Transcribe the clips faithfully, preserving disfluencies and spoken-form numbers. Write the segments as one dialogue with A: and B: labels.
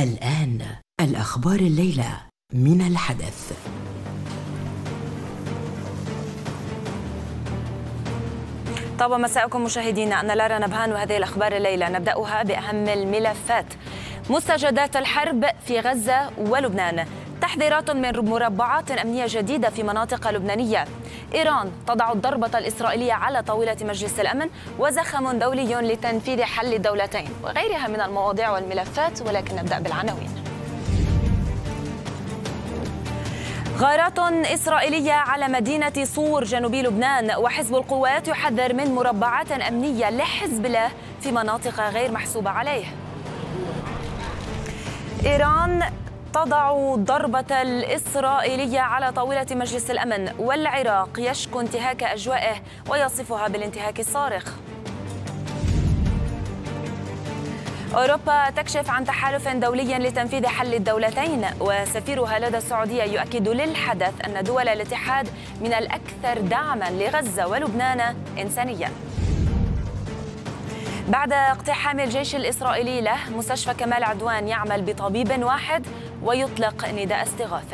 A: الآن الأخبار الليلة من الحدث.
B: طاب مساءكم مشاهدينا، أنا لارا نبهان وهذه الأخبار الليلة. نبدأها بأهم الملفات. مستجدات الحرب في غزة ولبنان، تحذيرات من مربعات أمنية جديدة في مناطق لبنانية. إيران تضع الضربة الإسرائيلية على طاولة مجلس الأمن، وزخم دولي لتنفيذ حل الدولتين، وغيرها من المواضيع والملفات، ولكن نبدأ بالعناوين. غارات إسرائيلية على مدينة صور جنوب لبنان، وحزب القوات يحذر من مربعات أمنية لحزب الله في مناطق غير محسوبة عليه. إيران تضع الضربة الإسرائيلية على طاولة مجلس الأمن، والعراق يشكو انتهاك أجوائه ويصفها بالانتهاك الصارخ. أوروبا تكشف عن تحالف دولي لتنفيذ حل الدولتين، وسفيرها لدى السعودية يؤكد للحدث أن دول الاتحاد من الأكثر دعما لغزة ولبنان إنسانيا. بعد اقتحام الجيش الإسرائيلي له مستشفى كمال عدوان، يعمل بطبيب واحد ويطلق نداء استغاثة.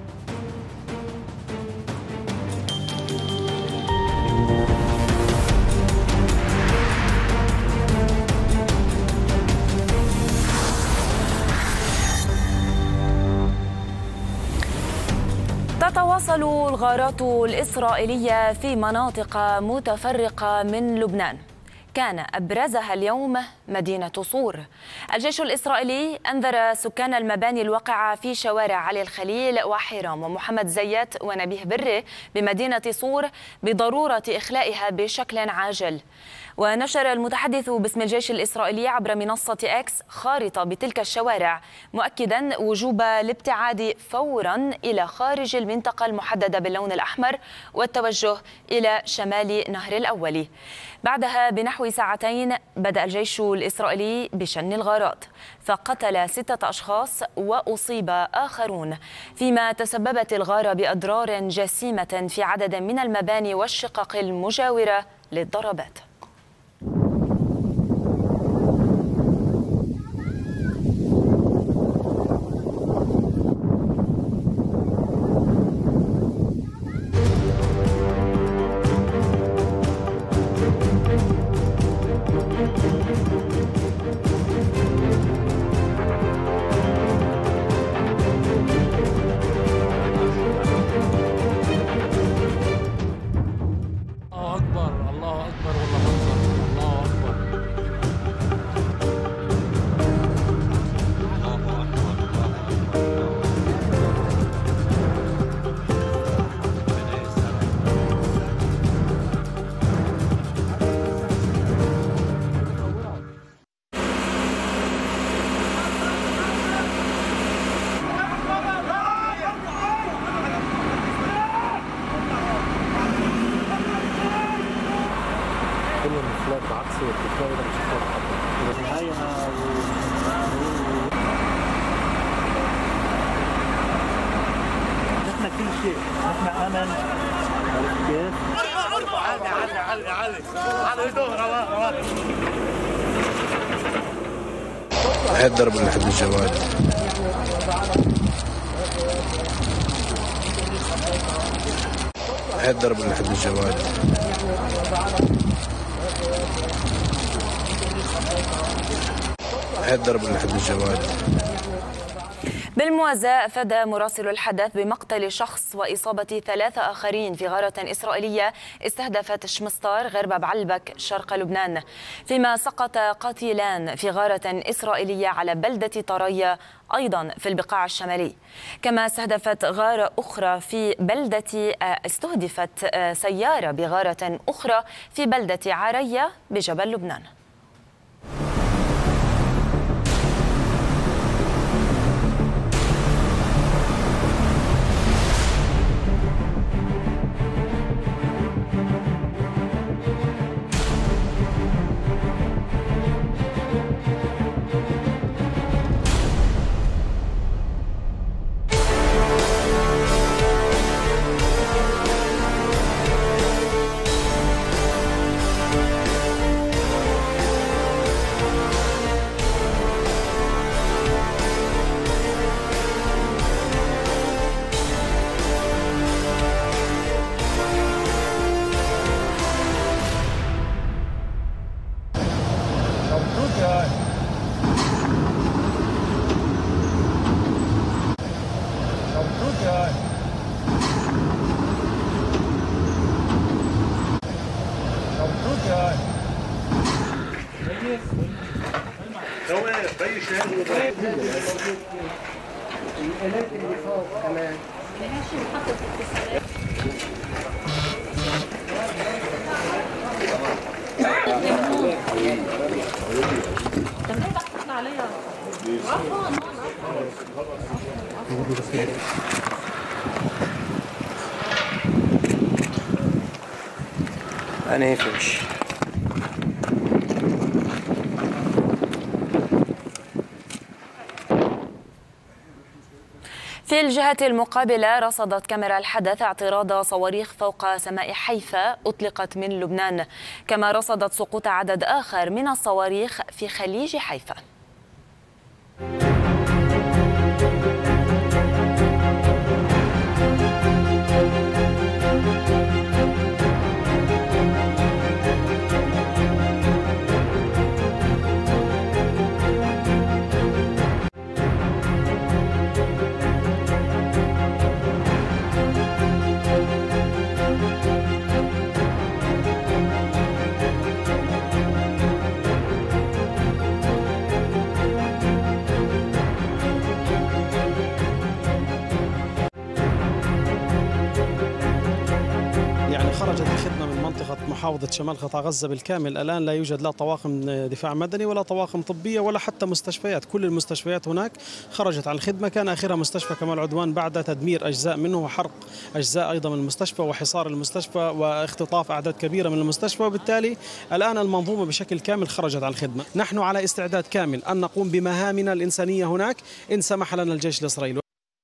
B: تتواصل الغارات الإسرائيلية في مناطق متفرقة من لبنان، كان أبرزها اليوم مدينة صور. الجيش الإسرائيلي أنذر سكان المباني الواقعة في شوارع علي الخليل وحرام ومحمد زيات ونبيه بري بمدينة صور بضرورة إخلائها بشكل عاجل. ونشر المتحدث باسم الجيش الإسرائيلي عبر منصة إكس خارطة بتلك الشوارع، مؤكدا وجوب الابتعاد فورا إلى خارج المنطقة المحددة باللون الأحمر والتوجه إلى شمال نهر الأولي. بعدها بنحو ساعتين بدأ الجيش الإسرائيلي بشن الغارات، فقتل ستة أشخاص وأصيب آخرون، فيما تسببت الغارة بأضرار جسيمة في عدد من المباني والشقق المجاورة للضربات.
C: هاي الضرب اللي حد الجواد. هاي الضرب اللي حد الجواد. هاي الضرب اللي حد الجواد.
B: بالموازاة أفاد مراسل الحدث بمقتل شخص وإصابة ثلاثة آخرين في غارة إسرائيلية استهدفت شمسطار غرب بعلبك شرق لبنان، فيما سقط قتيلان في غارة إسرائيلية على بلدة طرية أيضا في البقاع الشمالي. كما استهدفت غارة أخرى في بلدة استهدفت سيارة بغارة أخرى في بلدة عارية بجبل لبنان.
D: اللي فوق كمان
E: أنا يفهمش.
B: في الجهة المقابلة رصدت كاميرا الحدث اعتراض صواريخ فوق سماء حيفا أطلقت من لبنان، كما رصدت سقوط عدد آخر من الصواريخ في خليج حيفا.
F: خرجت الخدمة من منطقة محافظة شمال قطاع غزة بالكامل. الآن لا يوجد لا طواقم دفاع مدني ولا طواقم طبية ولا حتى مستشفيات. كل المستشفيات هناك خرجت عن الخدمة. كان آخرها مستشفى كمال عدوان بعد تدمير أجزاء منه وحرق أجزاء أيضا من المستشفى وحصار المستشفى واختطاف أعداد كبيرة من المستشفى، وبالتالي الآن المنظومة بشكل كامل خرجت عن الخدمة. نحن على استعداد كامل أن نقوم بمهامنا الإنسانية هناك إن سمح لنا الجيش الإسرائيلي.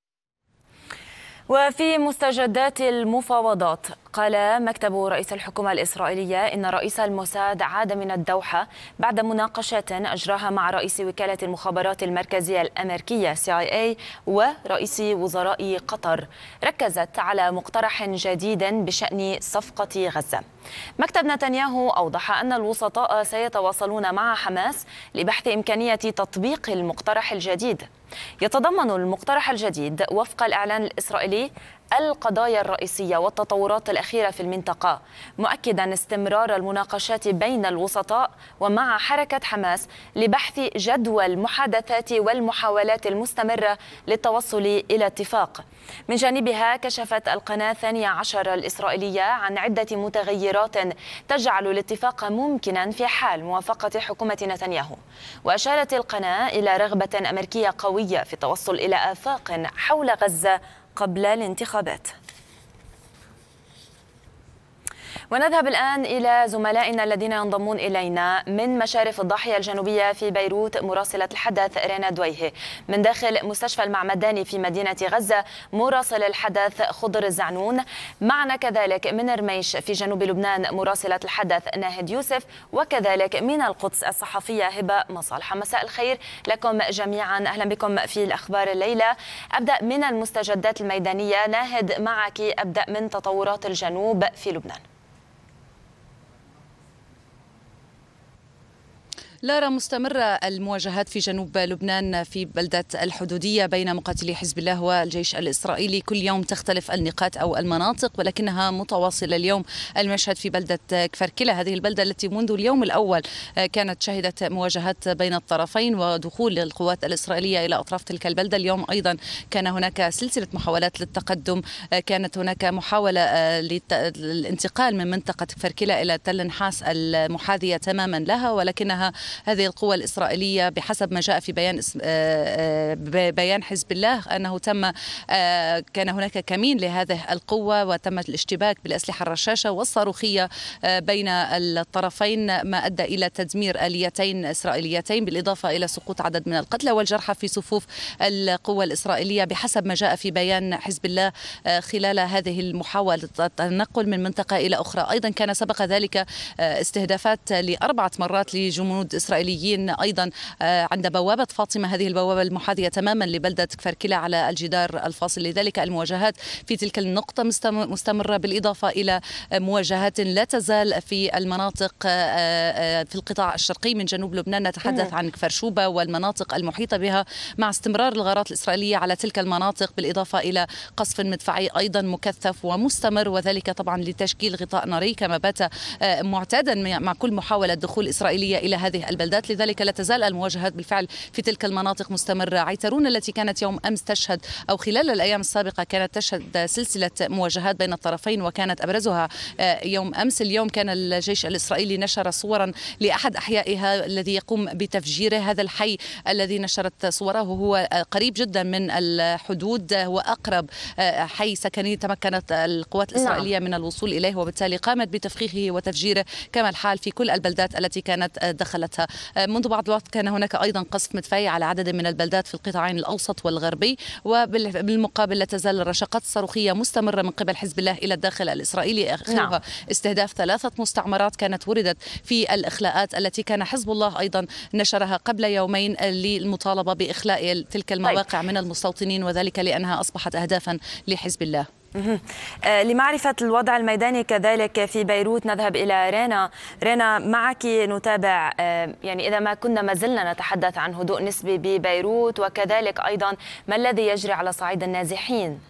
B: وفي مستجدات المفاوضات قال مكتب رئيس الحكومة الإسرائيلية إن رئيس الموساد عاد من الدوحة بعد مناقشات أجراها مع رئيس وكالة المخابرات المركزية الأمريكية سي آي إيه ورئيس وزراء قطر، ركزت على مقترح جديد بشأن صفقة غزة. مكتب نتنياهو أوضح أن الوسطاء سيتواصلون مع حماس لبحث إمكانية تطبيق المقترح الجديد. يتضمن المقترح الجديد وفق الإعلان الإسرائيلي القضايا الرئيسية والتطورات الأخيرة في المنطقة، مؤكدا استمرار المناقشات بين الوسطاء ومع حركة حماس لبحث جدوى المحادثات والمحاولات المستمرة للتوصل إلى اتفاق. من جانبها كشفت القناة الثانية عشر الإسرائيلية عن عدة متغيرات تجعل الاتفاق ممكنا في حال موافقة حكومة نتنياهو، وأشارت القناة إلى رغبة أمريكية قوية في التوصل إلى آفاق حول غزة قبل الانتخابات. ونذهب الآن إلى زملائنا الذين ينضمون إلينا من مشارف الضاحية الجنوبية في بيروت. مراسلة الحدث رينا دويهي، من داخل مستشفى المعمداني في مدينة غزة مراسل الحدث خضر الزعنون، معنا كذلك من رميش في جنوب لبنان مراسلة الحدث ناهد يوسف، وكذلك من القدس الصحفية هبة مصالحة. مساء الخير لكم جميعا، أهلا بكم في الأخبار الليلة. أبدأ من المستجدات الميدانية. ناهد معك، أبدأ من تطورات الجنوب في لبنان.
G: لارا، مستمرة المواجهات في جنوب لبنان في بلدة الحدودية بين مقاتلي حزب الله والجيش الإسرائيلي. كل يوم تختلف النقاط أو المناطق ولكنها متواصلة. اليوم المشهد في بلدة كفركلة، هذه البلدة التي منذ اليوم الأول كانت شهدت مواجهات بين الطرفين ودخول القوات الإسرائيلية إلى أطراف تلك البلدة. اليوم أيضا كان هناك سلسلة محاولات للتقدم. كانت هناك محاولة للانتقال من منطقة كفركلة إلى تل نحاس المحاذية تماما لها، ولكنها هذه القوى الإسرائيلية بحسب ما جاء في بيان بيان حزب الله أنه تم كان هناك كمين لهذه القوة وتم الاشتباك بالأسلحة الرشاشة والصاروخية بين الطرفين، ما أدى إلى تدمير آليتين إسرائيليتين بالإضافة إلى سقوط عدد من القتلى والجرحى في صفوف القوى الإسرائيلية بحسب ما جاء في بيان حزب الله خلال هذه المحاولة التنقل من منطقة إلى أخرى. أيضا كان سبق ذلك استهدافات لأربعة مرات لجنود الإسرائيليين أيضا عند بوابة فاطمة، هذه البوابة المحاذية تماما لبلدة كفر كلا على الجدار الفاصل. لذلك المواجهات في تلك النقطة مستمرة، بالإضافة إلى مواجهات لا تزال في المناطق في القطاع الشرقي من جنوب لبنان. نتحدث عن كفر شوبة والمناطق المحيطة بها، مع استمرار الغارات الإسرائيلية على تلك المناطق، بالإضافة إلى قصف مدفعي أيضا مكثف ومستمر، وذلك طبعا لتشكيل غطاء ناري كما بات معتادا مع كل محاولة دخول إسرائيلية إلى هذه البلدات. لذلك لا تزال المواجهات بالفعل في تلك المناطق مستمرة. عيترون التي كانت يوم أمس تشهد أو خلال الأيام السابقة كانت تشهد سلسلة مواجهات بين الطرفين، وكانت أبرزها يوم أمس. اليوم كان الجيش الإسرائيلي نشر صورا لأحد أحيائها الذي يقوم بتفجيره. هذا الحي الذي نشرت صوره هو قريب جدا من الحدود، وأقرب حي سكني تمكنت القوات الإسرائيلية من الوصول إليه، وبالتالي قامت بتفخيخه وتفجيره كما الحال في كل البلدات التي كانت دخلتها. منذ بعض الوقت كان هناك أيضا قصف مدفعي على عدد من البلدات في القطاعين الأوسط والغربي، وبالمقابل لا تزال الرشقات الصاروخية مستمرة من قبل حزب الله إلى الداخل الإسرائيلي، آخرها استهداف ثلاثة مستعمرات كانت وردت في الإخلاءات التي كان حزب الله أيضا نشرها قبل يومين للمطالبة بإخلاء تلك المواقع من المستوطنين، وذلك لأنها أصبحت أهدافا لحزب الله.
B: لمعرفة الوضع الميداني كذلك في بيروت نذهب إلى رينا. رينا معك نتابع، يعني إذا ما كنا ما زلنا نتحدث عن هدوء نسبي ببيروت، وكذلك أيضا ما الذي يجري على صعيد النازحين؟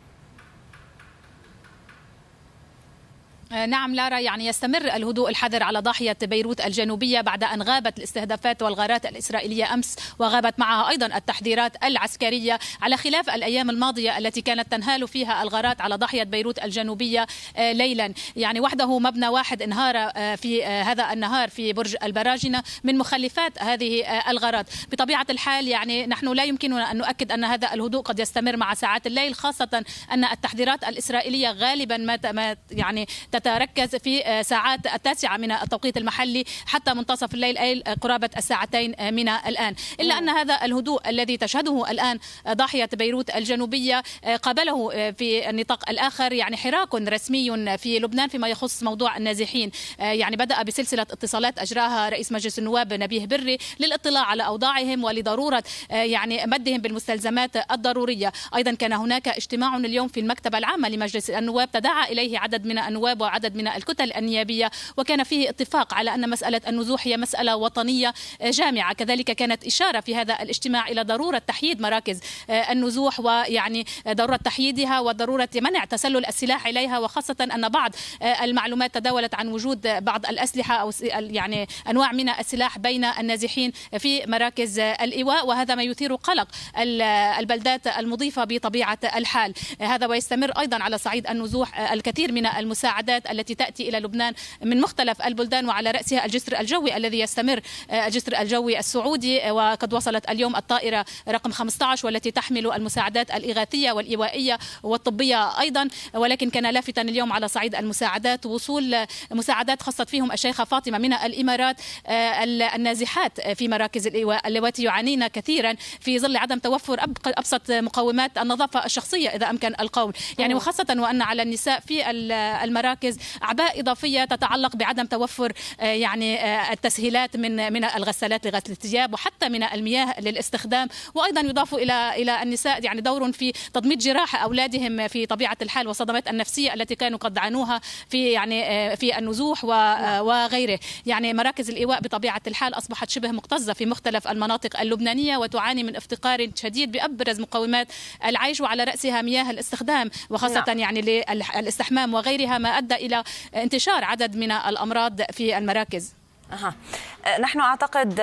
E: نعم لارا، يعني يستمر الهدوء الحذر على ضاحية بيروت الجنوبية بعد أن غابت الاستهدافات والغارات الإسرائيلية أمس، وغابت معها أيضا التحذيرات العسكرية، على خلاف الأيام الماضية التي كانت تنهال فيها الغارات على ضاحية بيروت الجنوبية ليلا. يعني وحده مبنى واحد انهار في هذا النهار في برج البراجنة من مخلفات هذه الغارات. بطبيعة الحال يعني نحن لا يمكننا أن نؤكد أن هذا الهدوء قد يستمر مع ساعات الليل، خاصة أن التحذيرات الإسرائيلية غالبا ما يعني تتركز في ساعات التاسعة من التوقيت المحلي حتى منتصف الليل، أي قرابة الساعتين من الآن. إلا أن هذا الهدوء الذي تشهده الآن ضاحية بيروت الجنوبية قابله في النطاق الآخر يعني حراك رسمي في لبنان فيما يخص موضوع النازحين. يعني بدأ بسلسلة اتصالات أجراها رئيس مجلس النواب نبيه بري للاطلاع على أوضاعهم ولضرورة يعني مدهم بالمستلزمات الضرورية. أيضا كان هناك اجتماع اليوم في المكتبة العامة لمجلس النواب تداعى إليه عدد من النواب وعدد من الكتل النيابية، وكان فيه اتفاق على أن مسألة النزوح هي مسألة وطنية جامعة. كذلك كانت إشارة في هذا الاجتماع إلى ضرورة تحييد مراكز النزوح، ويعني ضرورة تحييدها وضرورة منع تسلل السلاح إليها، وخاصة أن بعض المعلومات تداولت عن وجود بعض الأسلحة أو يعني أنواع من السلاح بين النازحين في مراكز الإيواء، وهذا ما يثير قلق البلدات المضيفة بطبيعة الحال. هذا ويستمر أيضا على صعيد النزوح الكثير من المساعدات التي تأتي إلى لبنان من مختلف البلدان، وعلى رأسها الجسر الجوي الذي يستمر، الجسر الجوي السعودي، وقد وصلت اليوم الطائرة رقم خمسة عشر والتي تحمل المساعدات الإغاثية والإيوائية والطبية أيضا. ولكن كان لافتا اليوم على صعيد المساعدات وصول مساعدات خاصت فيهم الشيخة فاطمة من الإمارات النازحات في مراكز الإيواء اللواتي يعانين كثيرا في ظل عدم توفر أبسط مقومات النظافة الشخصية إذا أمكن القول، يعني وخاصة وأن على النساء في المراكز أعباء إضافية تتعلق بعدم توفر يعني التسهيلات من من الغسالات لغسل الثياب وحتى من المياه للاستخدام. وأيضا يضاف إلى إلى النساء يعني دور في تضميد جراح أولادهم في طبيعة الحال والصدمات النفسية التي كانوا قد عانوها في يعني في النزوح وغيره. يعني مراكز الإيواء بطبيعة الحال أصبحت شبه مكتظة في مختلف المناطق اللبنانية وتعاني من افتقار شديد بأبرز مقومات العيش، وعلى رأسها مياه الاستخدام وخاصة نعم. يعني للاستحمام وغيرها، ما أدى إلى انتشار عدد من الأمراض في المراكز.
B: أها. نحن أعتقد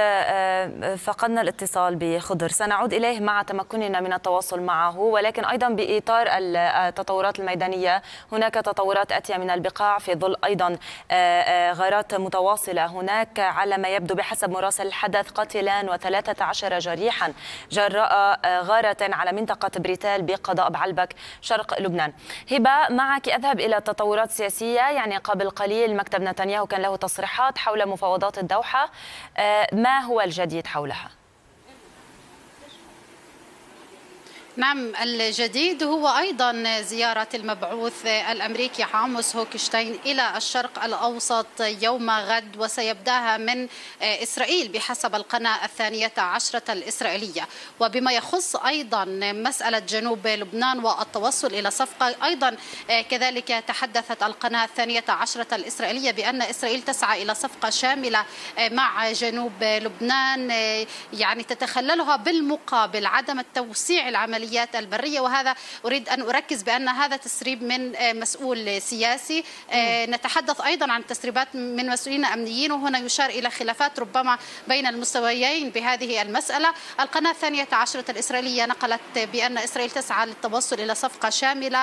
B: فقدنا الاتصال بخضر، سنعود إليه مع تمكننا من التواصل معه، ولكن أيضا بإطار التطورات الميدانية هناك تطورات آتية من البقاع في ظل أيضا غارات متواصلة. هناك على ما يبدو بحسب مراسل الحدث قتيلان وثلاثة عشر جريحا جراء غارة على منطقة بريتال بقضاء بعلبك شرق لبنان. هبة، معك أذهب إلى التطورات السياسية. يعني قبل قليل مكتب نتنياهو كان له تصريحات حول مفاوضات الدوحة، ما هو الجديد حولها؟
H: نعم، الجديد هو أيضا زيارة المبعوث الأمريكي عاموس هوكشتاين إلى الشرق الأوسط يوم غد، وسيبدأها من إسرائيل بحسب القناة الثانية عشرة الإسرائيلية. وبما يخص أيضا مسألة جنوب لبنان والتوصل إلى صفقة، أيضا كذلك تحدثت القناة الثانية عشرة الإسرائيلية بأن إسرائيل تسعى إلى صفقة شاملة مع جنوب لبنان، يعني تتخللها بالمقابل عدم التوسيع العمليات البرية. وهذا أريد أن أركز بأن هذا تسريب من مسؤول سياسي. نتحدث أيضا عن تسريبات من مسؤولين أمنيين، وهنا يشار إلى خلافات ربما بين المستويين بهذه المسألة. القناة الثانية عشرة الإسرائيلية نقلت بأن إسرائيل تسعى للتوصل إلى صفقة شاملة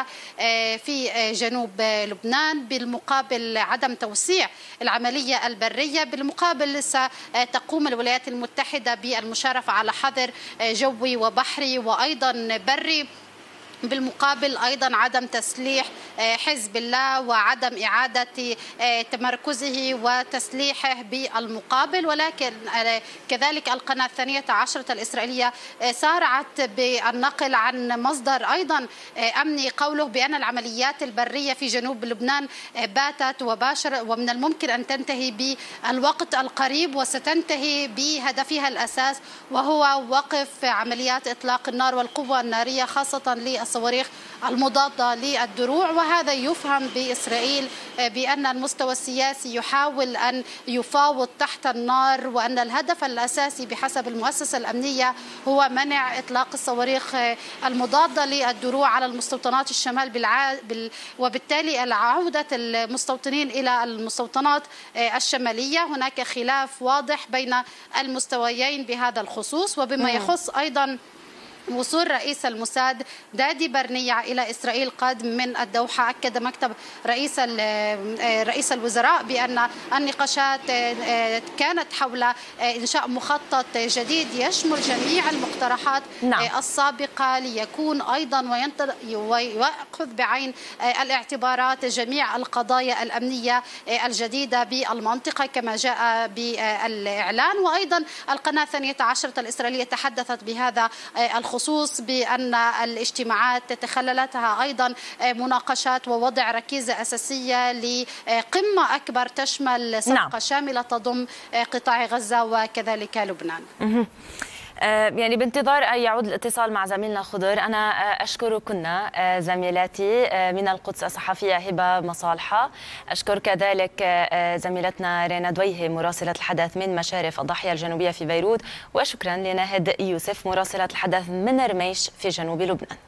H: في جنوب لبنان بالمقابل عدم توسيع العملية البرية. بالمقابل ستقوم الولايات المتحدة بالمشارفة على حظر جوي وبحري وأيضا بري، بالمقابل أيضا عدم تسليح حزب الله وعدم إعادة تمركزه وتسليحه بالمقابل. ولكن كذلك القناة الثانية عشرة الإسرائيلية سارعت بالنقل عن مصدر أيضا أمني قوله بأن العمليات البرية في جنوب لبنان باتت وباشر ومن الممكن أن تنتهي بالوقت القريب، وستنتهي بهدفها الأساس وهو وقف عمليات إطلاق النار والقوة النارية خاصة للصواريخ المضادة للدروع. وهذا يفهم بإسرائيل بأن المستوى السياسي يحاول أن يفاوض تحت النار، وأن الهدف الأساسي بحسب المؤسسة الأمنية هو منع إطلاق الصواريخ المضادة للدروع على المستوطنات الشمال بالع... بال... وبالتالي العودة المستوطنين إلى المستوطنات الشمالية. هناك خلاف واضح بين المستويين بهذا الخصوص. وبما يخص أيضا وصول رئيس الموساد دادي برنيع إلى إسرائيل قادم من الدوحة، أكد مكتب رئيس رئيس الوزراء بأن النقاشات كانت حول إنشاء مخطط جديد يشمل جميع المقترحات نعم. السابقة، ليكون أيضا ويأخذ بعين الاعتبارات جميع القضايا الأمنية الجديدة بالمنطقة كما جاء بالإعلان. وأيضا القناة الثانية عشرة الإسرائيلية تحدثت بهذا الخصوص خصوص بأن الاجتماعات تخللتها أيضا مناقشات ووضع ركيزة أساسية لقمة أكبر تشمل صفقة نعم. شاملة تضم قطاع غزة وكذلك لبنان.
B: يعني بانتظار أن يعود الاتصال مع زميلنا خضر. أنا أشكركن زميلاتي من القدس الصحفية هبة مصالحة، أشكر كذلك زميلتنا رينا دويهي مراسلة الحدث من مشارف الضاحية الجنوبية في بيروت، وشكرا لناهد يوسف مراسلة الحدث من رميش في جنوب لبنان.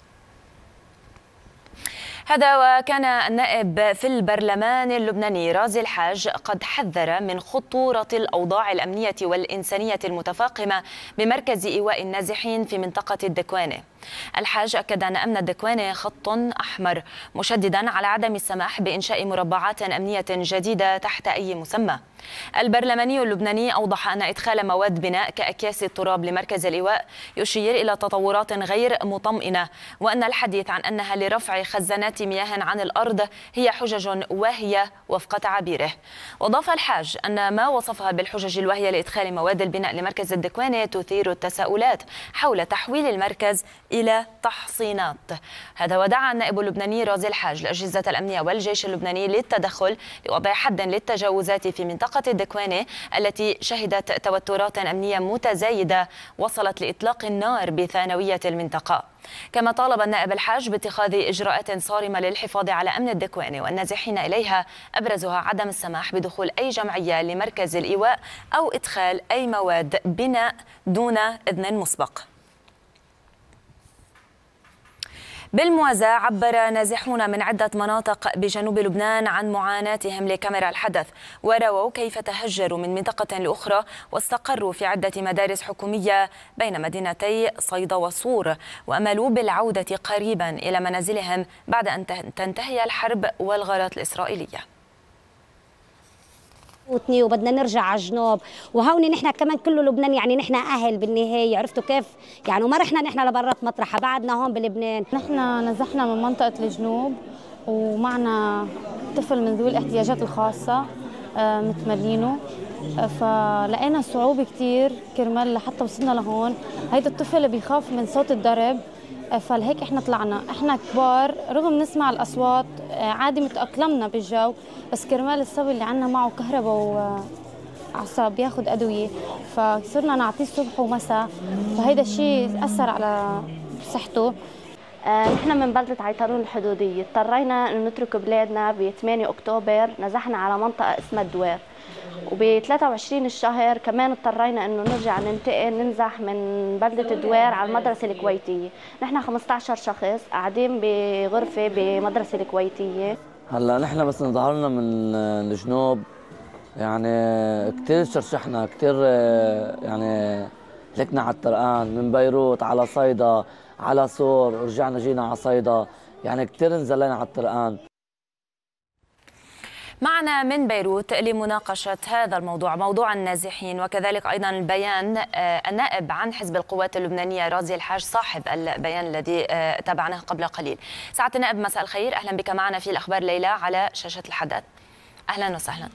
B: هذا وكان النائب في البرلمان اللبناني رازي الحاج قد حذر من خطورة الأوضاع الأمنية والإنسانية المتفاقمة بمركز إيواء النازحين في منطقة الدكوانة. الحاج أكد أن أمن الدكوانة خط أحمر، مشددا على عدم السماح بإنشاء مربعات أمنية جديدة تحت أي مسمى. البرلماني اللبناني أوضح أن إدخال مواد بناء كأكياس التراب لمركز الإيواء يشير إلى تطورات غير مطمئنة، وأن الحديث عن أنها لرفع خزانات مياه عن الأرض هي حجج واهية وفق تعابيره. وأضاف الحاج أن ما وصفها بالحجج الواهية لإدخال مواد البناء لمركز الدكوانة تثير التساؤلات حول تحويل المركز إلى تحصينات. هذا ودعا النائب اللبناني رازي الحاج الأجهزة الأمنية والجيش اللبناني للتدخل لوضع حد للتجاوزات في منطقة الدكوانة التي شهدت توترات أمنية متزايدة وصلت لإطلاق النار بثانوية المنطقة. كما طالب النائب الحاج باتخاذ إجراءات صارمة للحفاظ على أمن الدكوانة والنازحين إليها، أبرزها عدم السماح بدخول أي جمعية لمركز الإيواء أو إدخال أي مواد بناء دون إذن مسبق. بالموازاة عبر نازحون من عدة مناطق بجنوب لبنان عن معاناتهم لكاميرا الحدث، ورووا كيف تهجروا من منطقة لأخرى واستقروا في عدة مدارس حكومية بين مدينتي صيدا وصور، وأملوا بالعودة قريبا إلى منازلهم بعد أن تنتهي الحرب والغارات الإسرائيلية.
I: وبدنا نرجع على الجنوب، وهون نحن كمان كله لبنان، يعني نحن اهل بالنهايه، عرفتوا كيف؟ يعني وما رحنا نحن لبرات مطرحها، بعدنا هون بلبنان.
J: نحن نزحنا من منطقه الجنوب ومعنا طفل من ذوي الاحتياجات الخاصه متملينه، فلقينا صعوبة كتير كرمال لحتى وصلنا لهون. هيدا الطفل بيخاف من صوت الضرب، فلهيك احنا طلعنا. احنا كبار رغم نسمع الاصوات عادي متأقلمنا بالجو، بس كرمال الصبي اللي عنا معه كهرباء وأعصاب بياخد أدوية، فصرنا نعطيه الصبح ومساء، فهيدا الشيء أثر على صحته.
K: نحن من بلدة عيطرون الحدودية، اضطرينا أن نترك بلادنا ب ثمانية أكتوبر، نزحنا على منطقة اسمها الدوير، وب ثلاثة وعشرين الشهر كمان اضطرينا انه نرجع ننتقل ننزح من بلدة الدوير على المدرسة الكويتية. نحن خمسة عشر شخص قاعدين بغرفة بمدرسة الكويتية.
L: هلا نحن بس نظهر لنا من الجنوب يعني كثير شرشحنا، كثير يعني هلكنا على الطرقان، من بيروت على صيدا على صور، ورجعنا جينا على صيدا، يعني كثير نزلنا على الطرقان.
B: معنا من بيروت لمناقشة هذا الموضوع، موضوع النازحين، وكذلك أيضا البيان النائب عن حزب القوات اللبنانية رازي الحاج صاحب البيان الذي تابعناه قبل قليل. سعادة النائب مساء الخير، أهلا بك معنا في الأخبار ليلى على شاشة الحدث. أهلا وسهلا.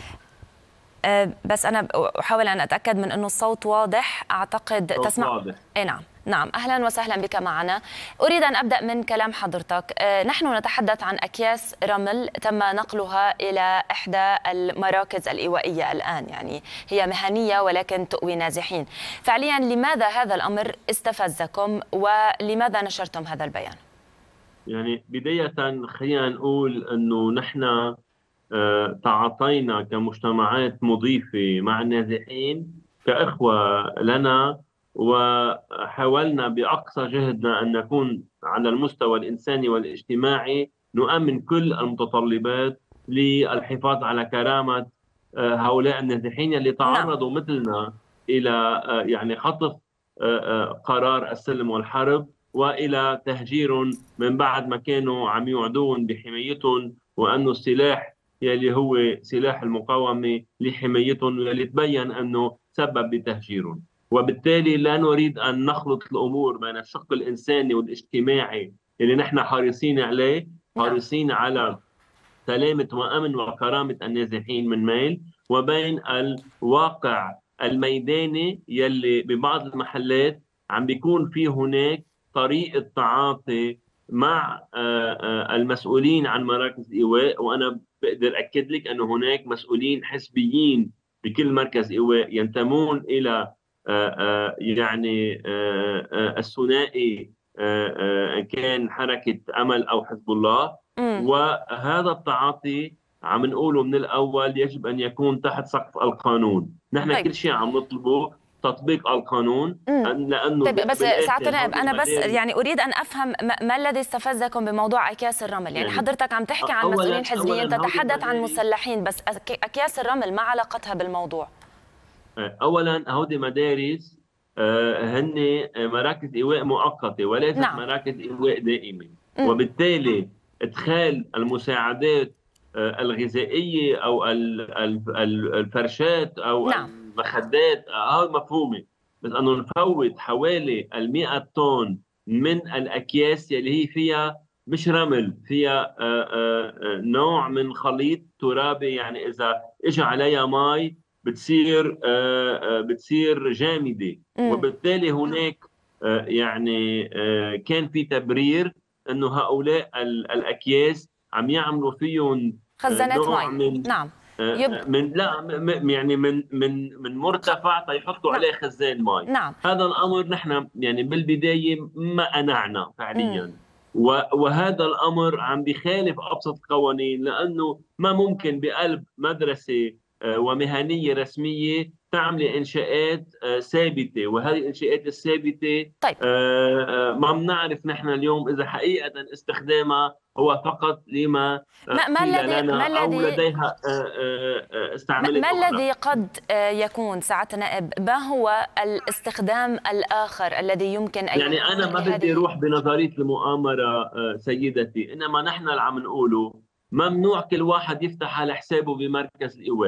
B: بس أنا أحاول أن أتأكد من أنه الصوت واضح، أعتقد تسمع واضح. إيه نعم نعم أهلا وسهلا بك معنا. أريد أن أبدأ من كلام حضرتك. نحن نتحدث عن أكياس رمل تم نقلها إلى إحدى المراكز الإيوائية الآن، يعني هي مهنية ولكن تؤوي نازحين. فعليا لماذا هذا الأمر استفزكم ولماذا نشرتم هذا البيان؟
M: يعني بداية خلينا نقول أنه نحن تعاطينا كمجتمعات مضيفة مع النازحين كإخوة لنا، وحاولنا بأقصى جهدنا أن نكون على المستوى الإنساني والاجتماعي نؤمن كل المتطلبات للحفاظ على كرامة هؤلاء النازحين اللي تعرضوا مثلنا إلى يعني خطف قرار السلم والحرب وإلى تهجير من بعد ما كانوا عم يوعدون بحمايتهم، وأنه السلاح يلي هو سلاح المقاومة لحمايتهم واللي تبين أنه سبب بتهجيرهم. وبالتالي لا نريد أن نخلط الأمور بين الشق الإنساني والاجتماعي اللي نحن حريصين عليه، حريصين على سلامة وأمن وكرامة النازحين من ميل، وبين الواقع الميداني يلي ببعض المحلات عم بيكون فيه هناك طريقة تعاطي مع المسؤولين عن مراكز إيواء. وأنا بقدر أكد لك أن هناك مسؤولين حزبيين بكل مركز إيواء ينتمون إلى يعني الثنائي كان حركة أمل أو حزب الله، وهذا التعاطي عم نقوله من الأول يجب أن يكون تحت سقف القانون. نحن كل شيء عم نطلبه تطبيق القانون. لأنه
B: طيب بس سعادة النائب أنا بس يعني أريد أن أفهم ما الذي استفزكم بموضوع أكياس الرمل؟ يعني, يعني حضرتك عم تحكي عن مسؤولين حزبيين، تتحدث عن مسلحين، بس أكياس الرمل ما علاقتها بالموضوع؟
M: أولا هودي مدارس هن مراكز إيواء مؤقتة وليست نعم. مراكز إيواء دائمة، م. وبالتالي إدخال المساعدات الغذائية أو الفرشات أو نعم. المخدات هذا مفهومة، بس أنه نفوت حوالي المئة طن من الأكياس اللي هي فيها مش رمل، فيها نوع من خليط ترابي، يعني إذا إجا عليها ماء بتصير بتصير جامدة، وبالتالي هناك يعني كان في تبرير انه هؤلاء الاكياس عم يعملوا فيهم
B: خزانات مي. نعم
M: يب... من لا يعني من من من مرتفع تيحطوا نعم. عليه خزان مي.
B: نعم.
M: هذا الامر نحن يعني بالبدايه ما قنعنا فعليا، م. وهذا الامر عم بيخالف ابسط القوانين، لانه ما ممكن بقلب مدرسه ومهنيه رسميه تعمل انشاءات ثابته، وهذه الانشاءات الثابته
B: طيب.
M: ما بنعرف نحن اليوم اذا حقيقه استخدامها هو فقط لما
B: ما, ما الذي
M: ما الذي او لديها استعمالات
B: ما الذي قد يكون سعادة النائب؟ ما هو الاستخدام الاخر الذي يمكن ان
M: يعني انا ما بدي اروح بنظريه المؤامره سيدتي، انما نحن اللي عم نقوله ممنوع كل واحد يفتح على حسابه بمركز الايواء.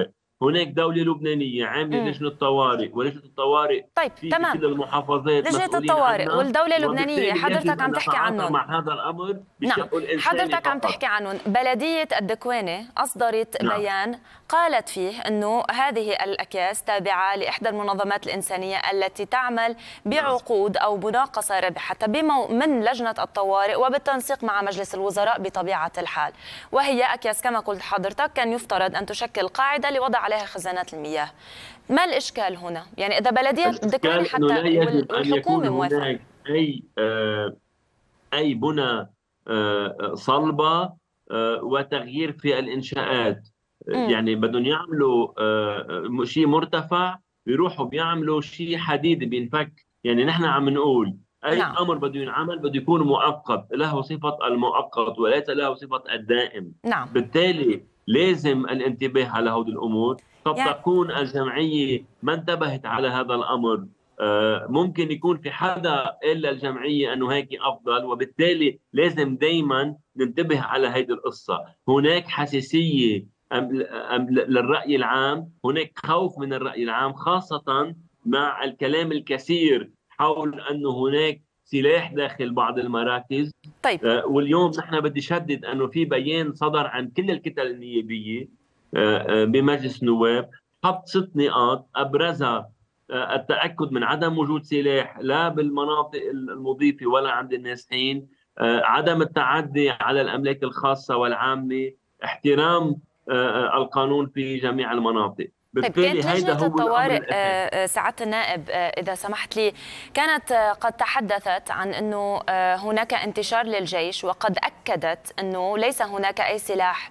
M: هناك دولة لبنانية عاملة لجنة طوارئ، ولجنة الطوارئ
B: طيب
M: في
B: تمام.
M: كل المحافظات
B: لجنة
M: مسؤولين
B: الطوارئ
M: عنها،
B: والدولة اللبنانية حضرتك عم تحكي عنهم
M: مع هذا الأمر
B: نعم
M: الإنساني
B: حضرتك عم
M: فقط.
B: تحكي عنهم. بلدية الدكوانة أصدرت
M: نعم.
B: بيان قالت فيه أنه هذه الأكياس تابعة لإحدى المنظمات الإنسانية التي تعمل بعقود أو مناقصة رابحة بمو من لجنة الطوارئ وبالتنسيق مع مجلس الوزراء بطبيعة الحال، وهي أكياس كما قلت حضرتك كان يفترض أن تشكل قاعدة لوضع عليها خزانات المياه. ما الإشكال هنا؟ يعني إذا بلدية الدكوانة حتى والحكومة موافقة
M: هناك أي آه أي بنى آه صلبة آه وتغيير في الإنشاءات،
B: م.
M: يعني بدهم يعملوا آه شيء مرتفع بيروحوا بيعملوا شيء حديد بينفك. يعني نحن عم نقول أي
B: نعم.
M: أمر بده ينعمل بده يكون مؤقت، له صفة المؤقت وليس له صفة الدائم.
B: نعم.
M: بالتالي لازم الانتباه على هذه الأمور. قد
B: يعني...
M: تكون الجمعية ما انتبهت على هذا الأمر، آه ممكن يكون في حدا إلا الجمعية أنه هيك أفضل، وبالتالي لازم دايما ننتبه على هذه القصة. هناك حساسية أم أم للرأي العام، هناك خوف من الرأي العام خاصة مع الكلام الكثير حول أنه هناك سلاح داخل بعض المراكز.
B: طيب.
M: آه واليوم نحن بدي شدد أنه في بيان صدر عن كل الكتل النيابية آه آه بمجلس النواب حط ست نقاط أبرزها آه التأكد من عدم وجود سلاح لا بالمناطق المضيفة ولا عند النازحين، آه عدم التعدي على الأملاك الخاصة والعامة، احترام آه القانون في جميع المناطق.
B: طيب كانت لجنة الطوارئ سعادة النائب إذا سمحت لي كانت قد تحدثت عن أنه هناك انتشار للجيش، وقد أكدت أنه ليس هناك أي سلاح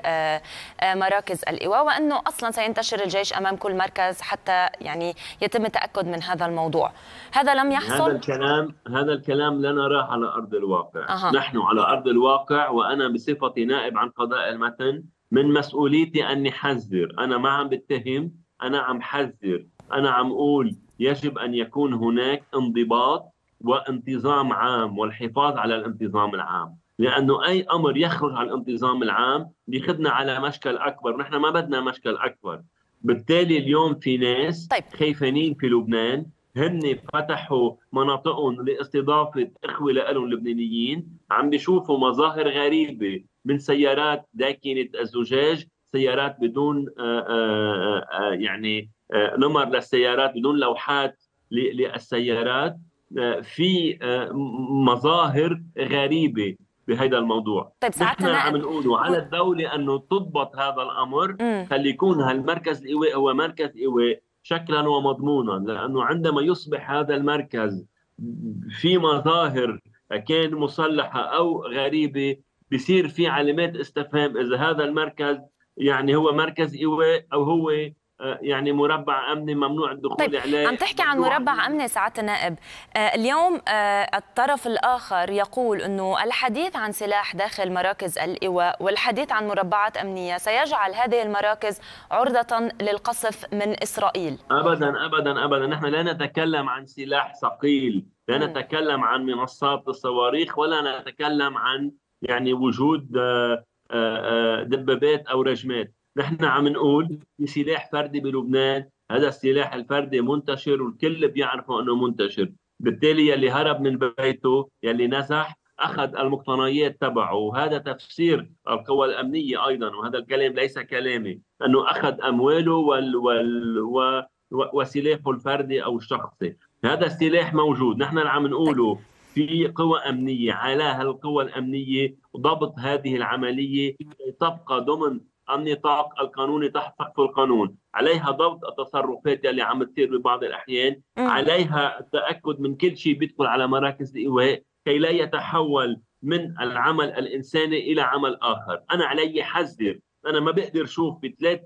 B: بمراكز الإيواء، وأنه أصلا سينتشر الجيش أمام كل مركز حتى يعني يتم التأكد من هذا الموضوع. هذا لم يحصل؟
M: هذا الكلام هذا الكلام لا نراه على أرض الواقع.
B: أه.
M: نحن على أرض الواقع، وأنا بصفتي نائب عن قضاء المتن من مسؤوليتي أني حذر. أنا ما عم بتهم، أنا عم حذر. أنا عم أقول يجب أن يكون هناك انضباط وانتظام عام والحفاظ على الانتظام العام، لأنه أي أمر يخرج عن الانتظام العام بيخدنا على مشكل أكبر، ونحن ما بدنا مشكل أكبر. بالتالي اليوم في ناس
B: طيب.
M: خايفين في لبنان، هن فتحوا مناطقهم لاستضافة إخوة لهم لبنانيين، عم بيشوفوا مظاهر غريبة من سيارات داكنة الزجاج، سيارات بدون آآ آآ يعني آآ نمر للسيارات، بدون لوحات للسيارات، في مظاهر غريبة بهذا الموضوع.
B: طيب
M: نحن عم نقول على الدولة أنه تضبط هذا الأمر، خلي يكون هالمركز الإيواء هو مركز إيواء شكلا ومضمونا، لأنه عندما يصبح هذا المركز في مظاهر كان مسلحة أو غريبة بيصير في علامات استفهام إذا هذا المركز يعني هو مركز إيواء أو هو يعني مربع أمني ممنوع الدخول
B: طيب
M: عليه.
B: عم تحكي عن مربع أمني سعادة النائب، اليوم الطرف الآخر يقول أنه الحديث عن سلاح داخل مراكز الإيواء والحديث عن مربعات أمنية سيجعل هذه المراكز عرضة للقصف من إسرائيل.
M: أبدا أبدا أبدا، نحن لا نتكلم عن سلاح ثقيل، لا م. نتكلم عن منصات الصواريخ، ولا نتكلم عن يعني وجود دبابات أو رجمات. نحن عم نقول في سلاح فردي بلبنان، هذا السلاح الفردي منتشر والكل بيعرفوا أنه منتشر. بالتالي يلي هرب من بيته يلي نزح أخذ المقتنيات تبعه، وهذا تفسير القوى الأمنية أيضا، وهذا الكلام ليس كلامي، أنه أخذ أمواله وال وال و وسلاحه الفردي أو الشخصي. هذا السلاح موجود. نحن عم نقوله في قوى أمنية، على هالقوى الأمنية ضبط هذه العملية تبقى ضمن النطاق القانوني تحت سقف القانون، عليها ضبط التصرفات اللي عم تصير ببعض الأحيان، م. عليها التأكد من كل شيء بيدخل على مراكز الإيواء كي لا يتحول من العمل الإنساني إلى عمل آخر. أنا علي حذر، أنا ما بقدر شوف بثلاث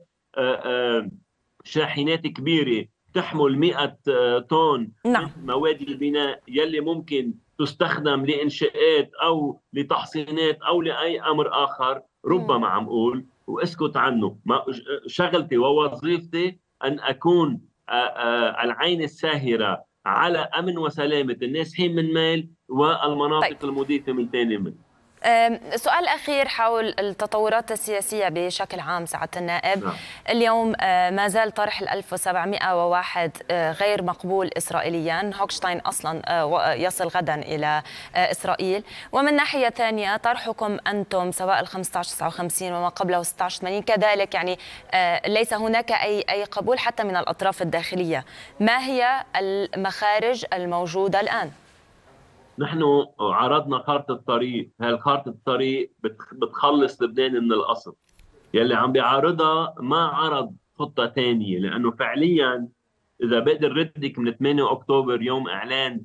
M: شاحنات كبيرة تحمل مئة طن
B: نعم.
M: من مواد البناء يلي ممكن تستخدم لإنشاءات أو لتحصينات أو لأي أمر آخر، ربما م. عم أقول واسكت عنه. ما شغلتي ووظيفتي أن أكون العين الساهرة على أمن وسلامة النازحين من ميل والمناطق طيب. المضيفة من ثاني ميل.
B: سؤال أخير حول التطورات السياسية بشكل عام سعادة النائب. نعم. اليوم ما زال طرح ال ألف وسبعمئة وواحد غير مقبول إسرائيليا. هوكشتاين أصلا يصل غدا إلى إسرائيل، ومن ناحية ثانية طرحكم أنتم سواء ال خمسة عشر تسعة وخمسين وما قبله ستة عشر ثمانين كذلك، يعني ليس هناك أي أي قبول حتى من الأطراف الداخلية. ما هي المخارج الموجودة الآن؟
M: نحن عرضنا خارطة الطريق، هاي خارطة الطريق بتخلص لبنان من القصف. يلي عم بيعارضها ما عرض خطة ثانية، لأنه فعليا إذا بقدر ردك من ثمانية أكتوبر يوم إعلان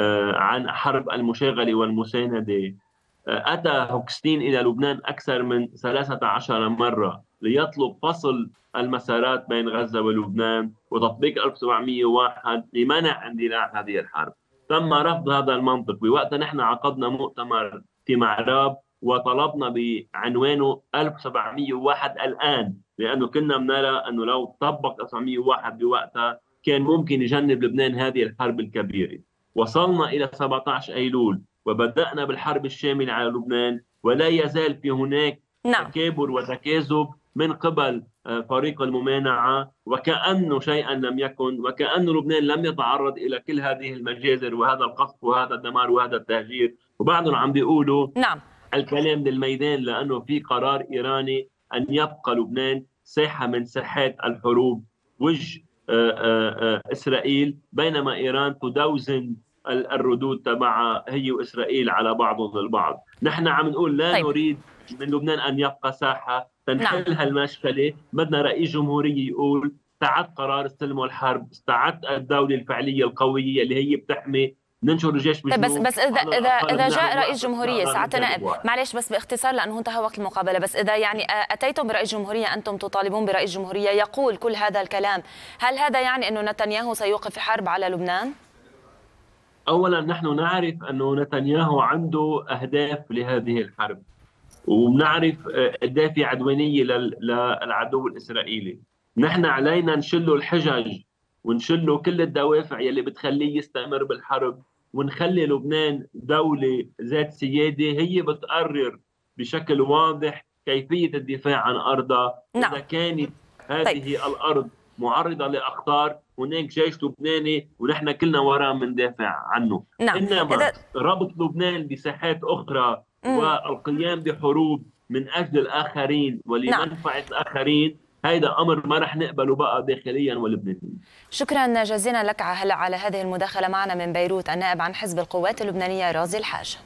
M: عن حرب المشاغلة والمساندة، أتى هوكشتاين إلى لبنان أكثر من ثلاثة عشر مرة ليطلب فصل المسارات بين غزة ولبنان وتطبيق ألف وسبعمئة وواحد لمنع اندلاع هذه الحرب. تم رفض هذا المنطق. بوقتها نحن عقدنا مؤتمر في معراب وطلبنا بعنوانه ألف وسبعمئة وواحد الآن، لأنه كنا بنرى أنه لو طبق ألف وسبعمئة وواحد بوقتها كان ممكن يجنب لبنان هذه الحرب الكبيرة. وصلنا إلى سبعة عشر أيلول وبدأنا بالحرب الشاملة على لبنان، ولا يزال في هناك نعم. تكابر وتكاذب من قبل فريق الممانعة، وكأنه شيئا لم يكن، وكأن لبنان لم يتعرض إلى كل هذه المجازر وهذا القصف وهذا الدمار وهذا التهجير، وبعدهم عم بيقولوا
B: نعم.
M: الكلام للميدان، لأنه في قرار إيراني أن يبقى لبنان ساحة من ساحات الحروب وجه إسرائيل، بينما إيران تدوزن الردود تبعها هي وإسرائيل على بعضهم البعض. نحن عم نقول لا طيب. نريد من لبنان أن يبقى ساحة تنحل نعم. هالمشكلة. بدنا رئيس جمهورية يقول استعد قرار السلم والحرب، استعد الدولة الفعلية القوية اللي هي بتحمي، ننشر الجيش
B: طيب بس بس اذا اذا اذا جاء رئيس جمهوريه سعاده نائب، معلش بس باختصار لانه انتهى وقت المقابله، بس اذا يعني اتيتم برئيس جمهوريه، انتم تطالبون برئيس جمهوريه يقول كل هذا الكلام، هل هذا يعني انه نتنياهو سيوقف حرب على لبنان؟
M: اولا نحن نعرف انه نتنياهو عنده اهداف لهذه الحرب، وبنعرف قد في عدوانيه للعدو الاسرائيلي. نحن علينا نشله الحجج ونشله كل الدوافع يلي بتخليه يستمر بالحرب، ونخلي لبنان دولة ذات سيادة هي بتقرر بشكل واضح كيفية الدفاع عن أرضها. نعم. إذا كانت هذه طيب. الأرض معرضة لأخطار، هناك جيش لبناني ونحن كلنا وراه مندافع عنه. نعم. إنما إذا... ربط لبنان بساحات أخرى مم. والقيام بحروب من أجل الآخرين ولمنفعة نعم. الآخرين، هيدا أمر ما رح نقبله بقى داخليا ولبنانيا.
B: شكرا جزيلا لك هلا على هذه المداخلة معنا من بيروت، النائب عن حزب القوات اللبنانية رازي الحاج.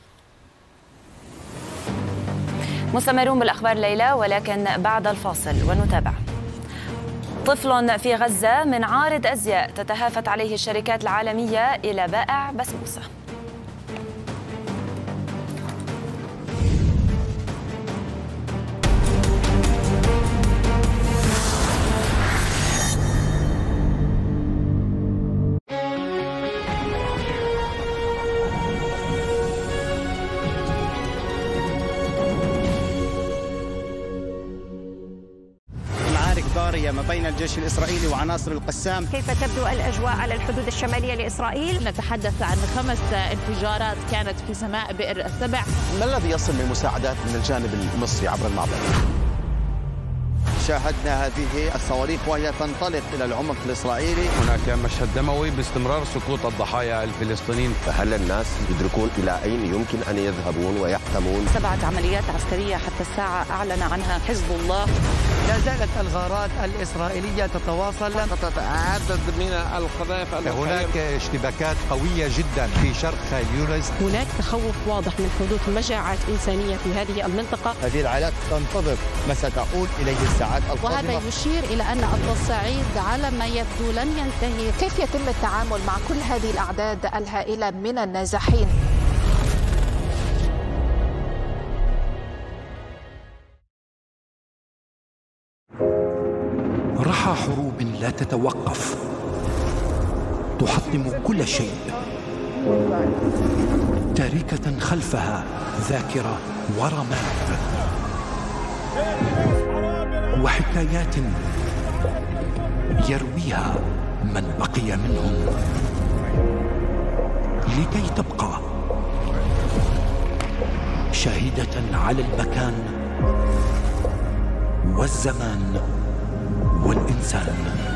B: مستمرون بالأخبار ليلى، ولكن بعد الفاصل ونتابع. طفل في غزة من عارض أزياء تتهافت عليه الشركات العالمية إلى بائع بسبوسة.
N: ما بين الجيش الإسرائيلي وعناصر القسام.
O: كيف تبدو الأجواء على الحدود الشمالية لإسرائيل؟
P: نتحدث عن خمس انفجارات كانت في سماء بئر السبع.
N: ما الذي يصل من مساعدات من الجانب المصري عبر المعبر؟ شاهدنا هذه الصواريخ وهي تنطلق إلى العمق الإسرائيلي.
Q: هناك مشهد دموي باستمرار سقوط الضحايا الفلسطينيين.
R: فهل الناس يدركون إلى أين يمكن أن يذهبون ويحتمون؟
G: سبعة عمليات عسكرية حتى الساعة أعلن عنها حزب الله.
S: لا زالت الغارات الإسرائيلية تتواصل.
Q: سقطت عدد من القذائف.
S: هناك اشتباكات قوية جدا في شرق خان يونس.
T: هناك تخوف واضح من حدوث مجاعات إنسانية في هذه المنطقة.
N: هذه العائلات تنتظر ما ستعود إليه الساعات القادمة.
T: وهذا يشير إلى أن التصعيد على ما يبدو لن ينتهي.
O: كيف يتم التعامل مع كل هذه الأعداد الهائلة من النازحين؟
U: رحى حروب لا تتوقف تحطم كل شيء، تاركة خلفها ذاكرة ورماد وحكايات يرويها من بقي منهم لكي تبقى شاهدة على المكان والزمان والإنسان.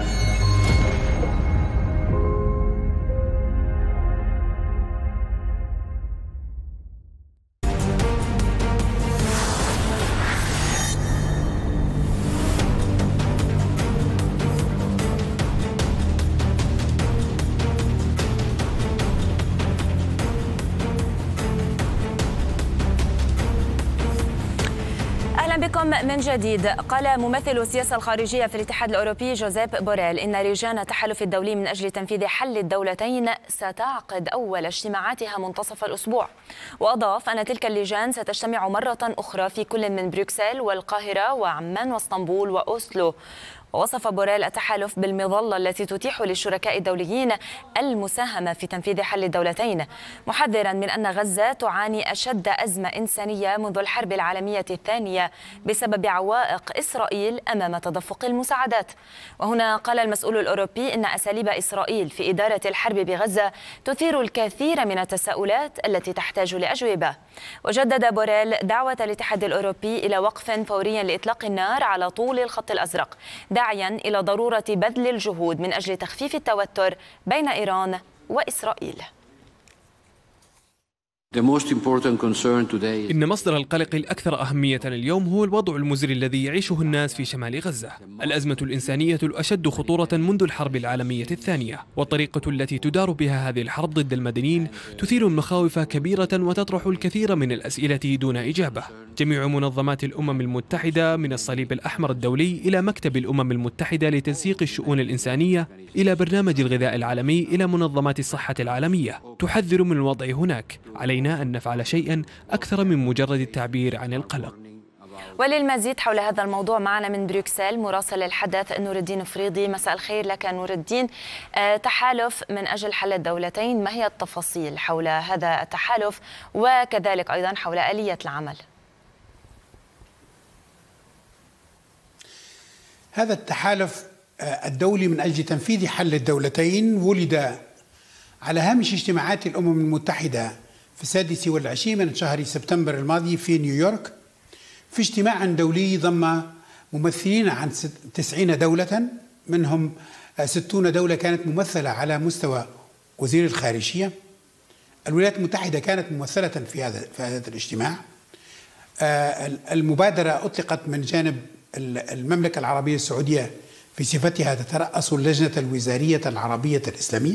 B: بكم من جديد. قال ممثل السياسة الخارجية في الاتحاد الأوروبي جوزيب بوريل إن لجان التحالف الدولي من أجل تنفيذ حل الدولتين ستعقد أول اجتماعاتها منتصف الأسبوع، وأضاف أن تلك اللجان ستجتمع مرة أخرى في كل من بروكسل والقاهرة وعمان واسطنبول وأوسلو. ووصف بوريل التحالف بالمظلة التي تتيح للشركاء الدوليين المساهمة في تنفيذ حل الدولتين، محذرا من أن غزة تعاني أشد أزمة إنسانية منذ الحرب العالمية الثانية بسبب عوائق إسرائيل أمام تدفق المساعدات. وهنا قال المسؤول الأوروبي إن أساليب إسرائيل في إدارة الحرب بغزة تثير الكثير من التساؤلات التي تحتاج لأجوبة. وجدد بوريل دعوة الاتحاد الأوروبي إلى وقف فوري لإطلاق النار على طول الخط الأزرق، داعيا إلى ضرورة بذل الجهود من أجل تخفيف التوتر بين إيران وإسرائيل.
A: إن مصدر القلق الأكثر أهمية اليوم هو الوضع المزري الذي يعيشه الناس في شمال غزة، الأزمة الإنسانية الأشد خطورة منذ الحرب العالمية الثانية، والطريقة التي تدار بها هذه الحرب ضد المدنيين تثير مخاوف كبيرة وتطرح الكثير من الأسئلة دون إجابة. جميع منظمات الأمم المتحدة من الصليب الأحمر الدولي إلى مكتب الأمم المتحدة لتنسيق الشؤون الإنسانية إلى برنامج الغذاء العالمي إلى منظمات الصحة العالمية تحذر من الوضع هناك. علينا أن نفعل شيئا أكثر من مجرد التعبير عن القلق.
B: وللمزيد حول هذا الموضوع معنا من بروكسل مراسل الحدث نور الدين فريضي. مساء الخير لك نور الدين. تحالف من أجل حل الدولتين، ما هي التفاصيل حول هذا التحالف وكذلك أيضا حول آلية العمل؟
V: هذا التحالف الدولي من أجل تنفيذ حل الدولتين ولد على هامش اجتماعات الأمم المتحدة في السادس والعشرين من شهر سبتمبر الماضي في نيويورك، في اجتماع دولي ضم ممثلين عن تسعين دولة، منهم ستون دولة كانت ممثلة على مستوى وزير الخارجية. الولايات المتحدة كانت ممثلة في هذا في هذا الاجتماع. المبادرة أطلقت من جانب المملكة العربية السعودية في صفتها تترأس اللجنة الوزارية العربية الإسلامية،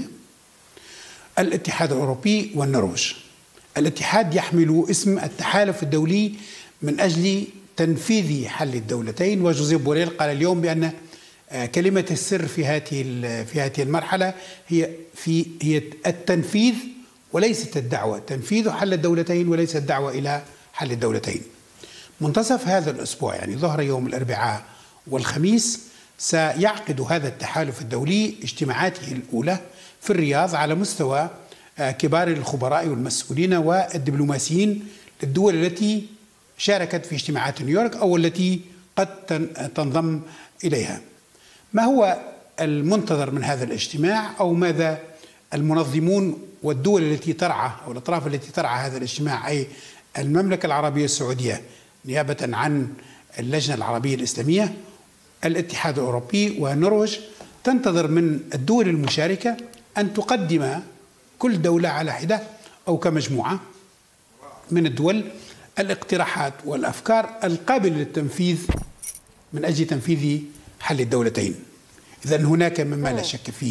V: الاتحاد الأوروبي والنرويج. الاتحاد يحمل اسم التحالف الدولي من أجل تنفيذ حل الدولتين، وجوزيف بوريل قال اليوم بأن كلمة السر في هذه في هذه المرحلة هي في هي التنفيذ وليست الدعوة، تنفيذ حل الدولتين وليست الدعوة إلى حل الدولتين. منتصف هذا الأسبوع يعني ظهر يوم الأربعاء والخميس سيعقد هذا التحالف الدولي اجتماعاته الأولى في الرياض على مستوى كبار الخبراء والمسؤولين والدبلوماسيين للدول التي شاركت في اجتماعات نيويورك أو التي قد تنضم إليها. ما هو المنتظر من هذا الاجتماع أو ماذا المنظمون والدول التي ترعى أو الأطراف التي ترعى هذا الاجتماع، أي المملكة العربية السعودية نيابة عن اللجنة العربية الإسلامية، الاتحاد الأوروبي والنرويج، تنتظر من الدول المشاركة أن تقدم كل دولة على حدة أو كمجموعة من الدول الاقتراحات والأفكار القابلة للتنفيذ من أجل تنفيذ حل الدولتين. إذن هناك مما لا شك فيه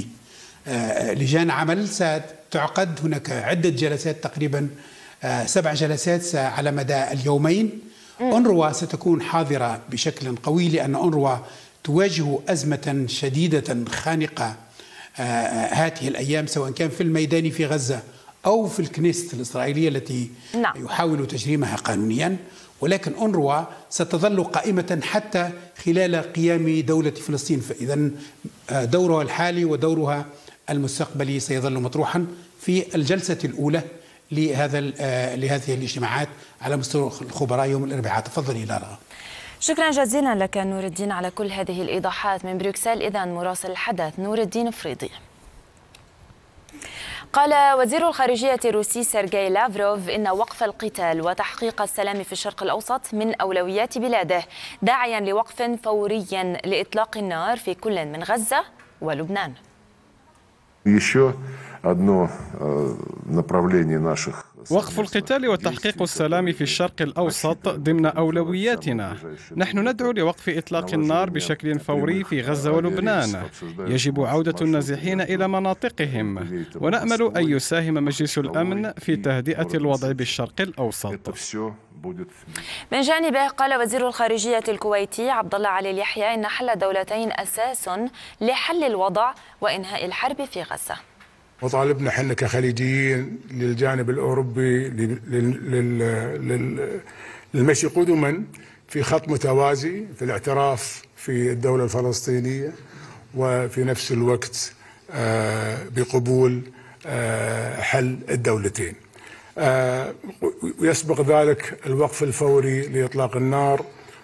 V: لجان عمل ستعقد، هناك عدة جلسات تقريبا سبع جلسات على مدى اليومين. أونروا ستكون حاضرة بشكل قوي لأن أونروا تواجه أزمة شديدة خانقة هذه الأيام، سواء كان في الميدان في غزة أو في الكنيست الإسرائيلية التي نعم. يحاول تجريمها قانونيا، ولكن أونروا ستظل قائمة حتى خلال قيام دولة فلسطين. فإذا دورها الحالي ودورها المستقبلي سيظل مطروحا في الجلسة الأولى لهذا لهذه الاجتماعات على مستوى الخبراء يوم الأربعاء. تفضلي لارا.
B: شكرا جزيلا لك نور الدين على كل هذه الإيضاحات من بروكسل. إذن مراسل الحدث نور الدين فريضي. قال وزير الخارجية الروسي سيرجي لافروف إن وقف القتال وتحقيق السلام في الشرق الأوسط من أولويات بلاده، داعيا لوقف فوري لإطلاق النار في كل من غزة ولبنان.
C: وقف القتال وتحقيق السلام في الشرق الأوسط ضمن أولوياتنا. نحن ندعو لوقف إطلاق النار بشكل فوري في غزة ولبنان. يجب عودة النازحين إلى مناطقهم، ونأمل أن يساهم مجلس الأمن في تهدئة الوضع بالشرق الأوسط.
B: من جانبه قال وزير الخارجية الكويتي عبد الله علي اليحيى إن حل الدولتين أساس لحل الوضع وإنهاء الحرب في غزة.
D: وطالبنا احنا كخليجيين للجانب الاوروبي للمشي قدما في خط متوازي في الاعتراف في الدولة الفلسطينية، وفي نفس الوقت بقبول حل الدولتين. ويسبق ذلك الوقف الفوري لإطلاق النار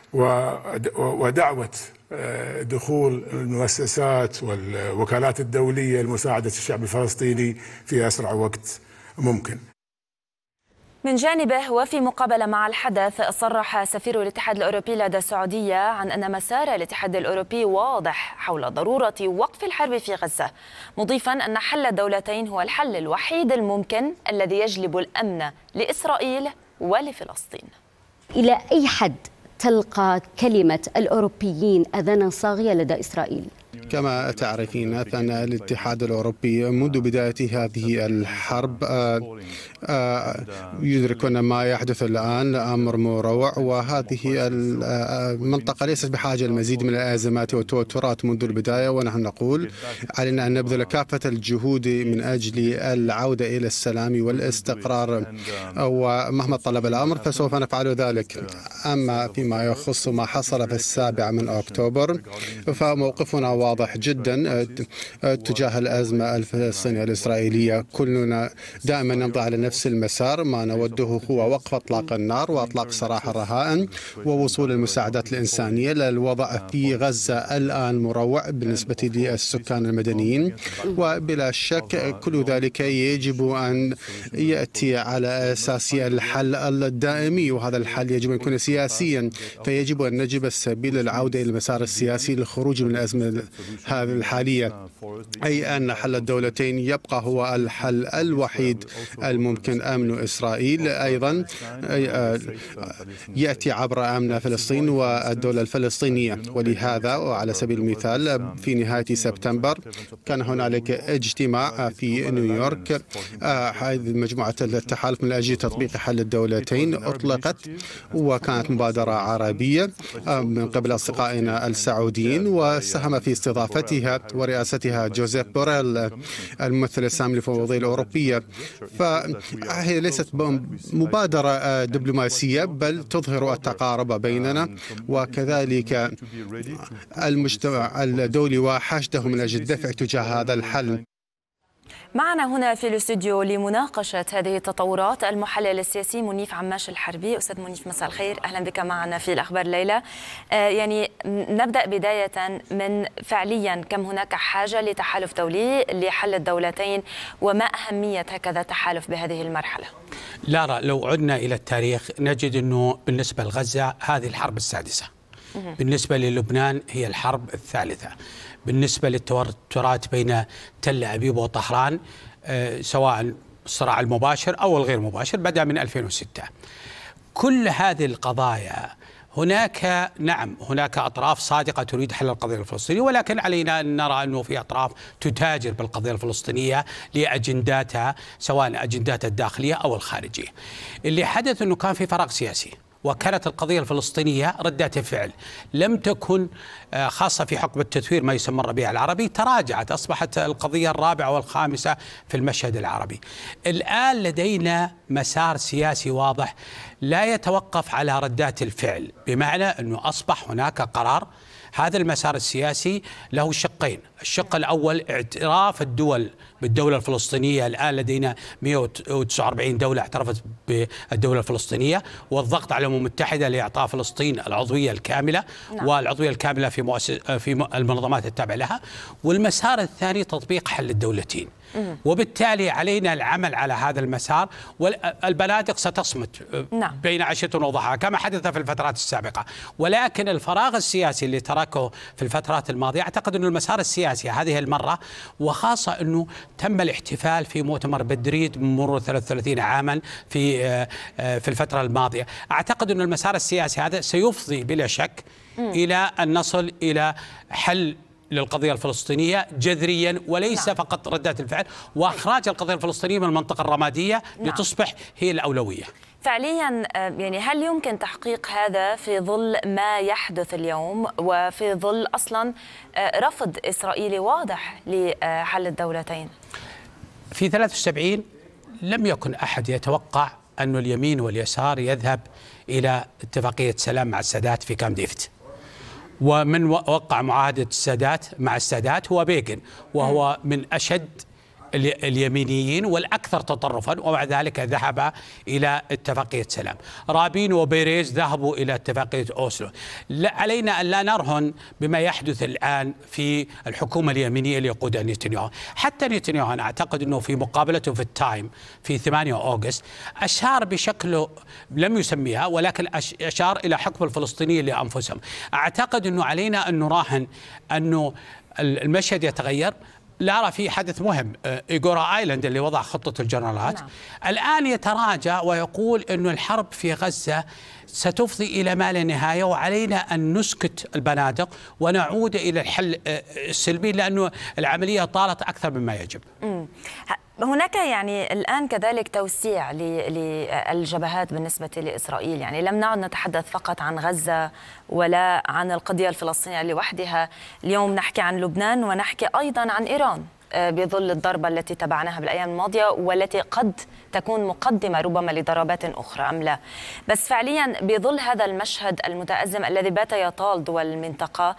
D: ودعوة دخول المؤسسات والوكالات الدولية لمساعدة الشعب الفلسطيني في أسرع وقت ممكن.
B: من جانبه وفي مقابلة مع الحدث، صرح سفير الاتحاد الأوروبي لدى السعودية عن أن مسار الاتحاد الأوروبي واضح حول ضرورة وقف الحرب في غزة، مضيفا أن حل الدولتين هو الحل الوحيد الممكن الذي يجلب الأمن لإسرائيل ولفلسطين.
W: إلى أي حد تلقى كلمة الأوروبيين أذانا صاغية لدى إسرائيل؟
X: كما تعرفين فإن الاتحاد الأوروبي منذ بداية هذه الحرب يدركون ما يحدث الآن أمر مروع، وهذه المنطقة ليست بحاجة للمزيد من الأزمات والتوترات منذ البداية، ونحن نقول علينا أن نبذل كافة الجهود من أجل العودة إلى السلام والاستقرار، ومهما طلب الأمر فسوف نفعل ذلك. أما فيما يخص ما حصل في السابع من أكتوبر فموقفنا واضح جدا تجاه الأزمة الفلسطينية الإسرائيلية. كلنا دائما نمضي على نفس المسار، ما نوده هو وقف إطلاق النار وإطلاق سراح الرهائن ووصول المساعدات الإنسانية. للوضع في غزة الآن مروع بالنسبة للسكان المدنيين، وبلا شك كل ذلك يجب أن يأتي على أساس الحل الدائمي، وهذا الحل يجب أن يكون سياسيا، فيجب أن نجد السبيل للعودة إلى المسار السياسي للخروج من الأزمة هذه الحالية، أي أن حل الدولتين يبقى هو الحل الوحيد الممكن. أمن إسرائيل أيضا يأتي عبر أمن فلسطين والدولة الفلسطينية، ولهذا وعلى سبيل المثال في نهاية سبتمبر كان هنالك اجتماع في نيويورك، هذه مجموعة التحالف من أجل تطبيق حل الدولتين أطلقت، وكانت مبادرة عربية من قبل أصدقائنا السعوديين، وساهم في استضافتها ورئاستها جوزيف بوريل الممثل السامي للمفوضية الأوروبية. فهي ليست مبادرة دبلوماسية بل تظهر التقارب بيننا، وكذلك المجتمع الدولي وحشده من أجل الدفع تجاه هذا الحل.
B: معنا هنا في الاستوديو لمناقشة هذه التطورات المحلل السياسي منيف عماش الحربي. أستاذ منيف مساء الخير، أهلا بك معنا في الأخبار الليلة. آه يعني نبدأ بداية من فعليا كم هناك حاجة لتحالف دولي لحل الدولتين، وما أهمية هكذا تحالف بهذه المرحلة؟
Y: لارا، لو عدنا إلى التاريخ نجد أنه بالنسبة لغزة هذه الحرب السادسة، بالنسبة للبنان هي الحرب الثالثة، بالنسبة للتوترات بين تل أبيب وطهران سواء الصراع المباشر أو الغير مباشر بدأ من ألفين وستة. كل هذه القضايا هناك نعم هناك أطراف صادقة تريد حل القضية الفلسطينية، ولكن علينا أن نرى أنه في أطراف تتاجر بالقضية الفلسطينية لأجنداتها سواء أجنداتها الداخلية أو الخارجية. اللي حدث أنه كان في فراغ سياسي، وكانت القضية الفلسطينية ردة فعل لم تكن خاصة في حقبة التثوير ما يسمى الربيع العربي، تراجعت، أصبحت القضية الرابعة والخامسة في المشهد العربي. الآن لدينا مسار سياسي واضح لا يتوقف على ردات الفعل، بمعنى أنه أصبح هناك قرار. هذا المسار السياسي له شقين، الشق الأول اعتراف الدول بالدولة الفلسطينية. الآن لدينا مئة وتسعة وأربعين دولة اعترفت بالدولة الفلسطينية، والضغط على الأمم المتحدة لإعطاء فلسطين العضوية الكاملة نعم. والعضوية الكاملة في مؤسس في المنظمات التابعة لها. والمسار الثاني تطبيق حل الدولتين. وبالتالي علينا العمل على هذا المسار، والبنادق ستصمت
B: نعم.
Y: بين عشية وضحاها كما حدث في الفترات السابقة، ولكن الفراغ السياسي اللي تركه في الفترات الماضية أعتقد أن المسار السياسي هذه المرة، وخاصة أنه تم الاحتفال في مؤتمر بدريد مرور ثلاثة وثلاثين عاما في في الفترة الماضية، أعتقد أن المسار السياسي هذا سيفضي بلا شك إلى أن نصل إلى حل للقضية الفلسطينية جذريا، وليس نعم. فقط ردات الفعل، وإخراج القضية الفلسطينية من المنطقة الرمادية نعم. لتصبح هي الأولوية.
B: فعليا يعني هل يمكن تحقيق هذا في ظل ما يحدث اليوم، وفي ظل أصلا رفض إسرائيلي واضح لحل الدولتين؟
Y: في ثلاثة وسبعين لم يكن أحد يتوقع أن اليمين واليسار يذهب إلى اتفاقية سلام مع السادات في كامب ديفيد، ومن وقع معاهدة السادات مع السادات هو بيغن، وهو من أشد اليمينيين والأكثر تطرفا، ومع ذلك ذهب إلى اتفاقية سلام. رابين وبيريز ذهبوا إلى اتفاقية أوسلو. علينا أن لا نرهن بما يحدث الآن في الحكومة اليمينية اللي يقودها نتنياهو. حتى نتنياهو أنا أعتقد أنه في مقابلته في التايم في ثمانية أغسطس أشار بشكل لم يسميها، ولكن أشار إلى حكم الفلسطينيين لأنفسهم. أعتقد أنه علينا أن نراهن أنه المشهد يتغير. لا أرى في حدث مهم، إيغورا آيلاند اللي وضع خطة الجنرالات نعم. الآن يتراجع ويقول أن الحرب في غزة ستفضي إلى ما لا نهاية، وعلينا أن نسكت البنادق ونعود إلى الحل السلمي، لأنه العملية طالت أكثر مما يجب.
B: م. هناك يعني الآن كذلك توسيع للجبهات بالنسبة لإسرائيل، يعني لم نعد نتحدث فقط عن غزة ولا عن القضية الفلسطينية لوحدها، اليوم نحكي عن لبنان ونحكي أيضا عن إيران بظل الضربة التي تبعناها بالأيام الماضية، والتي قد تكون مقدمة ربما لضربات أخرى أم لا. بس فعليا بظل هذا المشهد المتأزم الذي بات يطال دول المنطقة،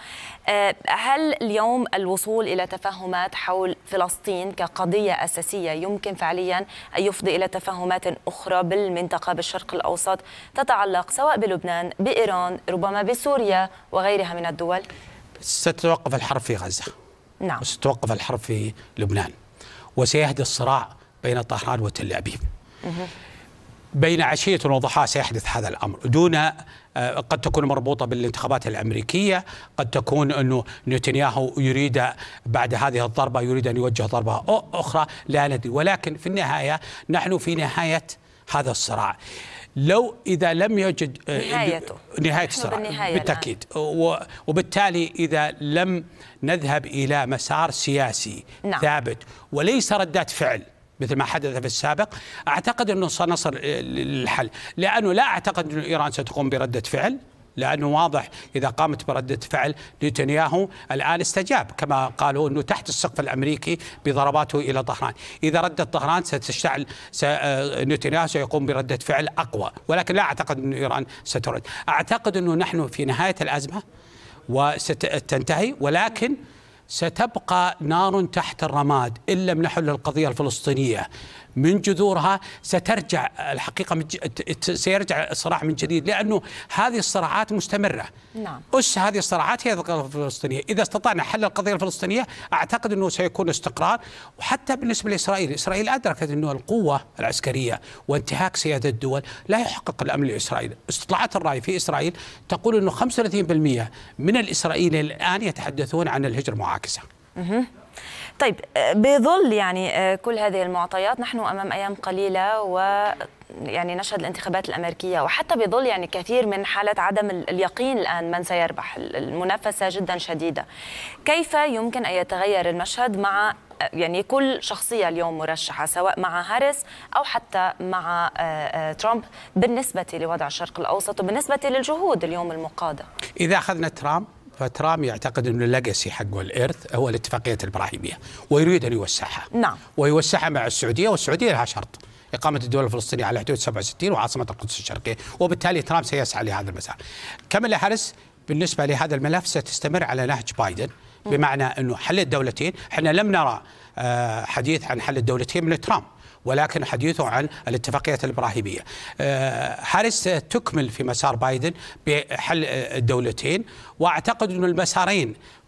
B: هل اليوم الوصول إلى تفاهمات حول فلسطين كقضية أساسية يمكن فعليا أن يفضي إلى تفاهمات أخرى بالمنطقة بالشرق الأوسط تتعلق سواء بلبنان بإيران ربما بسوريا وغيرها من الدول؟
Y: ستتوقف الحرب في غزة
B: نعم.
Y: وستتوقف الحرب في لبنان، وسيهدي الصراع بين طهران وتل أبيب. بين عشية وضحاها سيحدث هذا الأمر دون قد تكون مربوطة بالانتخابات الأمريكية، قد تكون أنه نتنياهو يريد بعد هذه الضربة يريد أن يوجه ضربة أخرى، لا ندري، ولكن في النهاية نحن في نهاية هذا الصراع. لو إذا لم يوجد
B: نهايته
Y: نهاية الصراع بالتأكيد، وبالتالي إذا لم نذهب إلى مسار سياسي نعم. ثابت وليس ردات فعل مثل ما حدث في السابق، أعتقد أنه سنصل للحل، لأنه لا أعتقد أن إيران ستقوم بردة فعل، لأنه واضح إذا قامت بردة فعل نتنياهو الآن استجاب كما قالوا أنه تحت السقف الأمريكي بضرباته إلى طهران. إذا ردت طهران ستشتعل نتنياهو سيقوم بردة فعل أقوى، ولكن لا أعتقد أن إيران سترد. أعتقد أنه نحن في نهاية الأزمة وستنتهي، ولكن ستبقى نار تحت الرماد إن لم نحل القضية الفلسطينية من جذورها. سترجع الحقيقة من سيرجع الصراع من جديد، لأنه هذه الصراعات مستمرة.
B: نعم.
Y: أس هذه الصراعات هي القضية الفلسطينية. إذا استطعنا حل القضية الفلسطينية أعتقد أنه سيكون استقرار. وحتى بالنسبة لإسرائيل، إسرائيل أدركت أنه القوة العسكرية وانتهاك سيادة الدول لا يحقق الأمن لإسرائيل. استطلاعات الرأي في إسرائيل تقول أنه خمسة وثلاثين بالمئة من الإسرائيليين الآن يتحدثون عن الهجرة المعاكسة.
B: طيب بظل يعني كل هذه المعطيات نحن أمام أيام قليلة و يعني نشهد الانتخابات الأمريكية، وحتى بظل يعني كثير من حالة عدم اليقين الآن من سيربح، المنافسة جدا شديدة، كيف يمكن أن يتغير المشهد مع يعني كل شخصية اليوم مرشحة سواء مع هاريس أو حتى مع ترامب بالنسبة لوضع الشرق الأوسط وبالنسبة للجهود اليوم المقادة؟
Y: إذا أخذنا ترامب، فترامب يعتقد أن الليجاسي حقه الإرث هو الاتفاقية الإبراهيمية ويريد أن يوسعها.
B: نعم.
Y: ويوسعها مع السعودية، والسعودية لها شرط إقامة الدولة الفلسطينية على حدود سبعة وستين وعاصمة القدس الشرقية، وبالتالي ترامب سيسعى لهذا المسار. كامالا هاريس بالنسبة لهذا الملف ستستمر على نهج بايدن، بمعنى أنه حل الدولتين. احنا لم نرى حديث عن حل الدولتين من ترامب، ولكن حديثه عن الاتفاقيات الإبراهيمية. هاريس تكمل في مسار بايدن بحل الدولتين، وأعتقد أن المسارين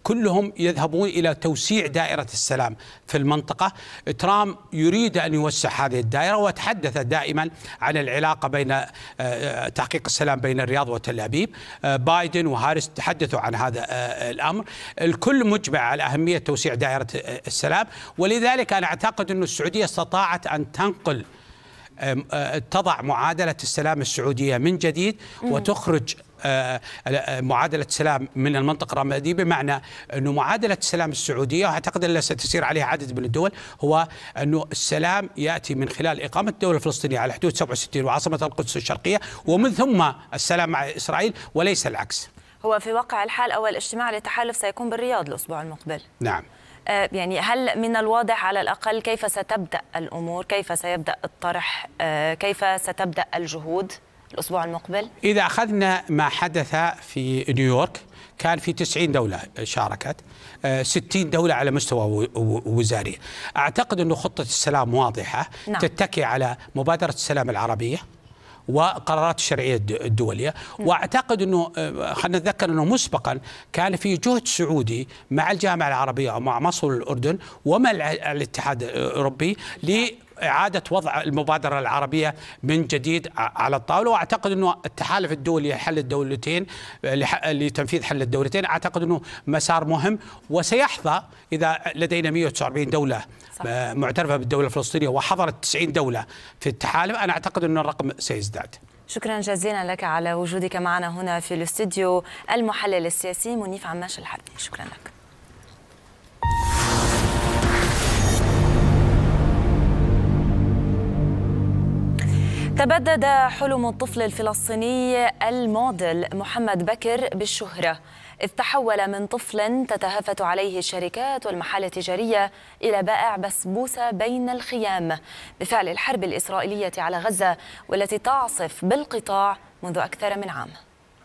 Y: كلهم يذهبون إلى توسيع دائرة السلام في المنطقة. ترامب يريد أن يوسع هذه الدائرة، وتحدث دائما عن العلاقة بين تحقيق السلام بين الرياض وتل أبيب. بايدن وهاريس تحدثوا عن هذا الأمر. الكل مجمع على أهمية توسيع دائرة السلام، ولذلك أنا أعتقد أن السعودية استطاعت أن تنقل تضع معادلة السلام السعودية من جديد وتخرج معادلة سلام من المنطقة الرمادية، بمعنى أنه معادلة السلام السعودية، وأعتقد أنها ستسير عليها عدد من الدول، هو أنه السلام يأتي من خلال إقامة الدولة الفلسطينية على حدود سبعة وستين وعاصمة القدس الشرقية، ومن ثم السلام مع إسرائيل وليس العكس.
B: هو في واقع الحال أول اجتماع للتحالف سيكون بالرياض الأسبوع المقبل.
Y: نعم.
B: يعني هل من الواضح على الأقل كيف ستبدأ الأمور، كيف سيبدأ الطرح، كيف ستبدأ الجهود الأسبوع المقبل؟
Y: إذا أخذنا ما حدث في نيويورك، كان في تسعين دولة شاركت، ستين دولة على مستوى وزاري. أعتقد أن خطة السلام واضحة. نعم. تتكي على مبادرة السلام العربية وقرارات الشرعية الدولية. وأعتقد أنه خلينا نتذكر أنه مسبقا كان في جهد سعودي مع الجامعة العربية ومع مصر والأردن ومع الاتحاد الأوروبي لإعادة وضع المبادرة العربية من جديد على الطاولة. وأعتقد أنه التحالف الدولي لحل الدولتين لتنفيذ حل الدولتين أعتقد أنه مسار مهم، وسيحظى إذا لدينا مئة وتسعة وأربعين دولة صح. معترفة بالدولة الفلسطينية وحضرت تسعين دولة في التحالف، أنا أعتقد أن الرقم سيزداد.
B: شكرا جزيلا لك على وجودك معنا هنا في الاستوديو، المحلل السياسي منيف عماش الحربي. شكرا لك. تبدد حلم الطفل الفلسطيني الموديل محمد بكر بالشهرة، إذ تحول من طفل تتهافت عليه الشركات والمحال التجارية إلى بائع بسبوسة بين الخيام بفعل الحرب الإسرائيلية على غزة، والتي تعصف بالقطاع منذ أكثر من عام.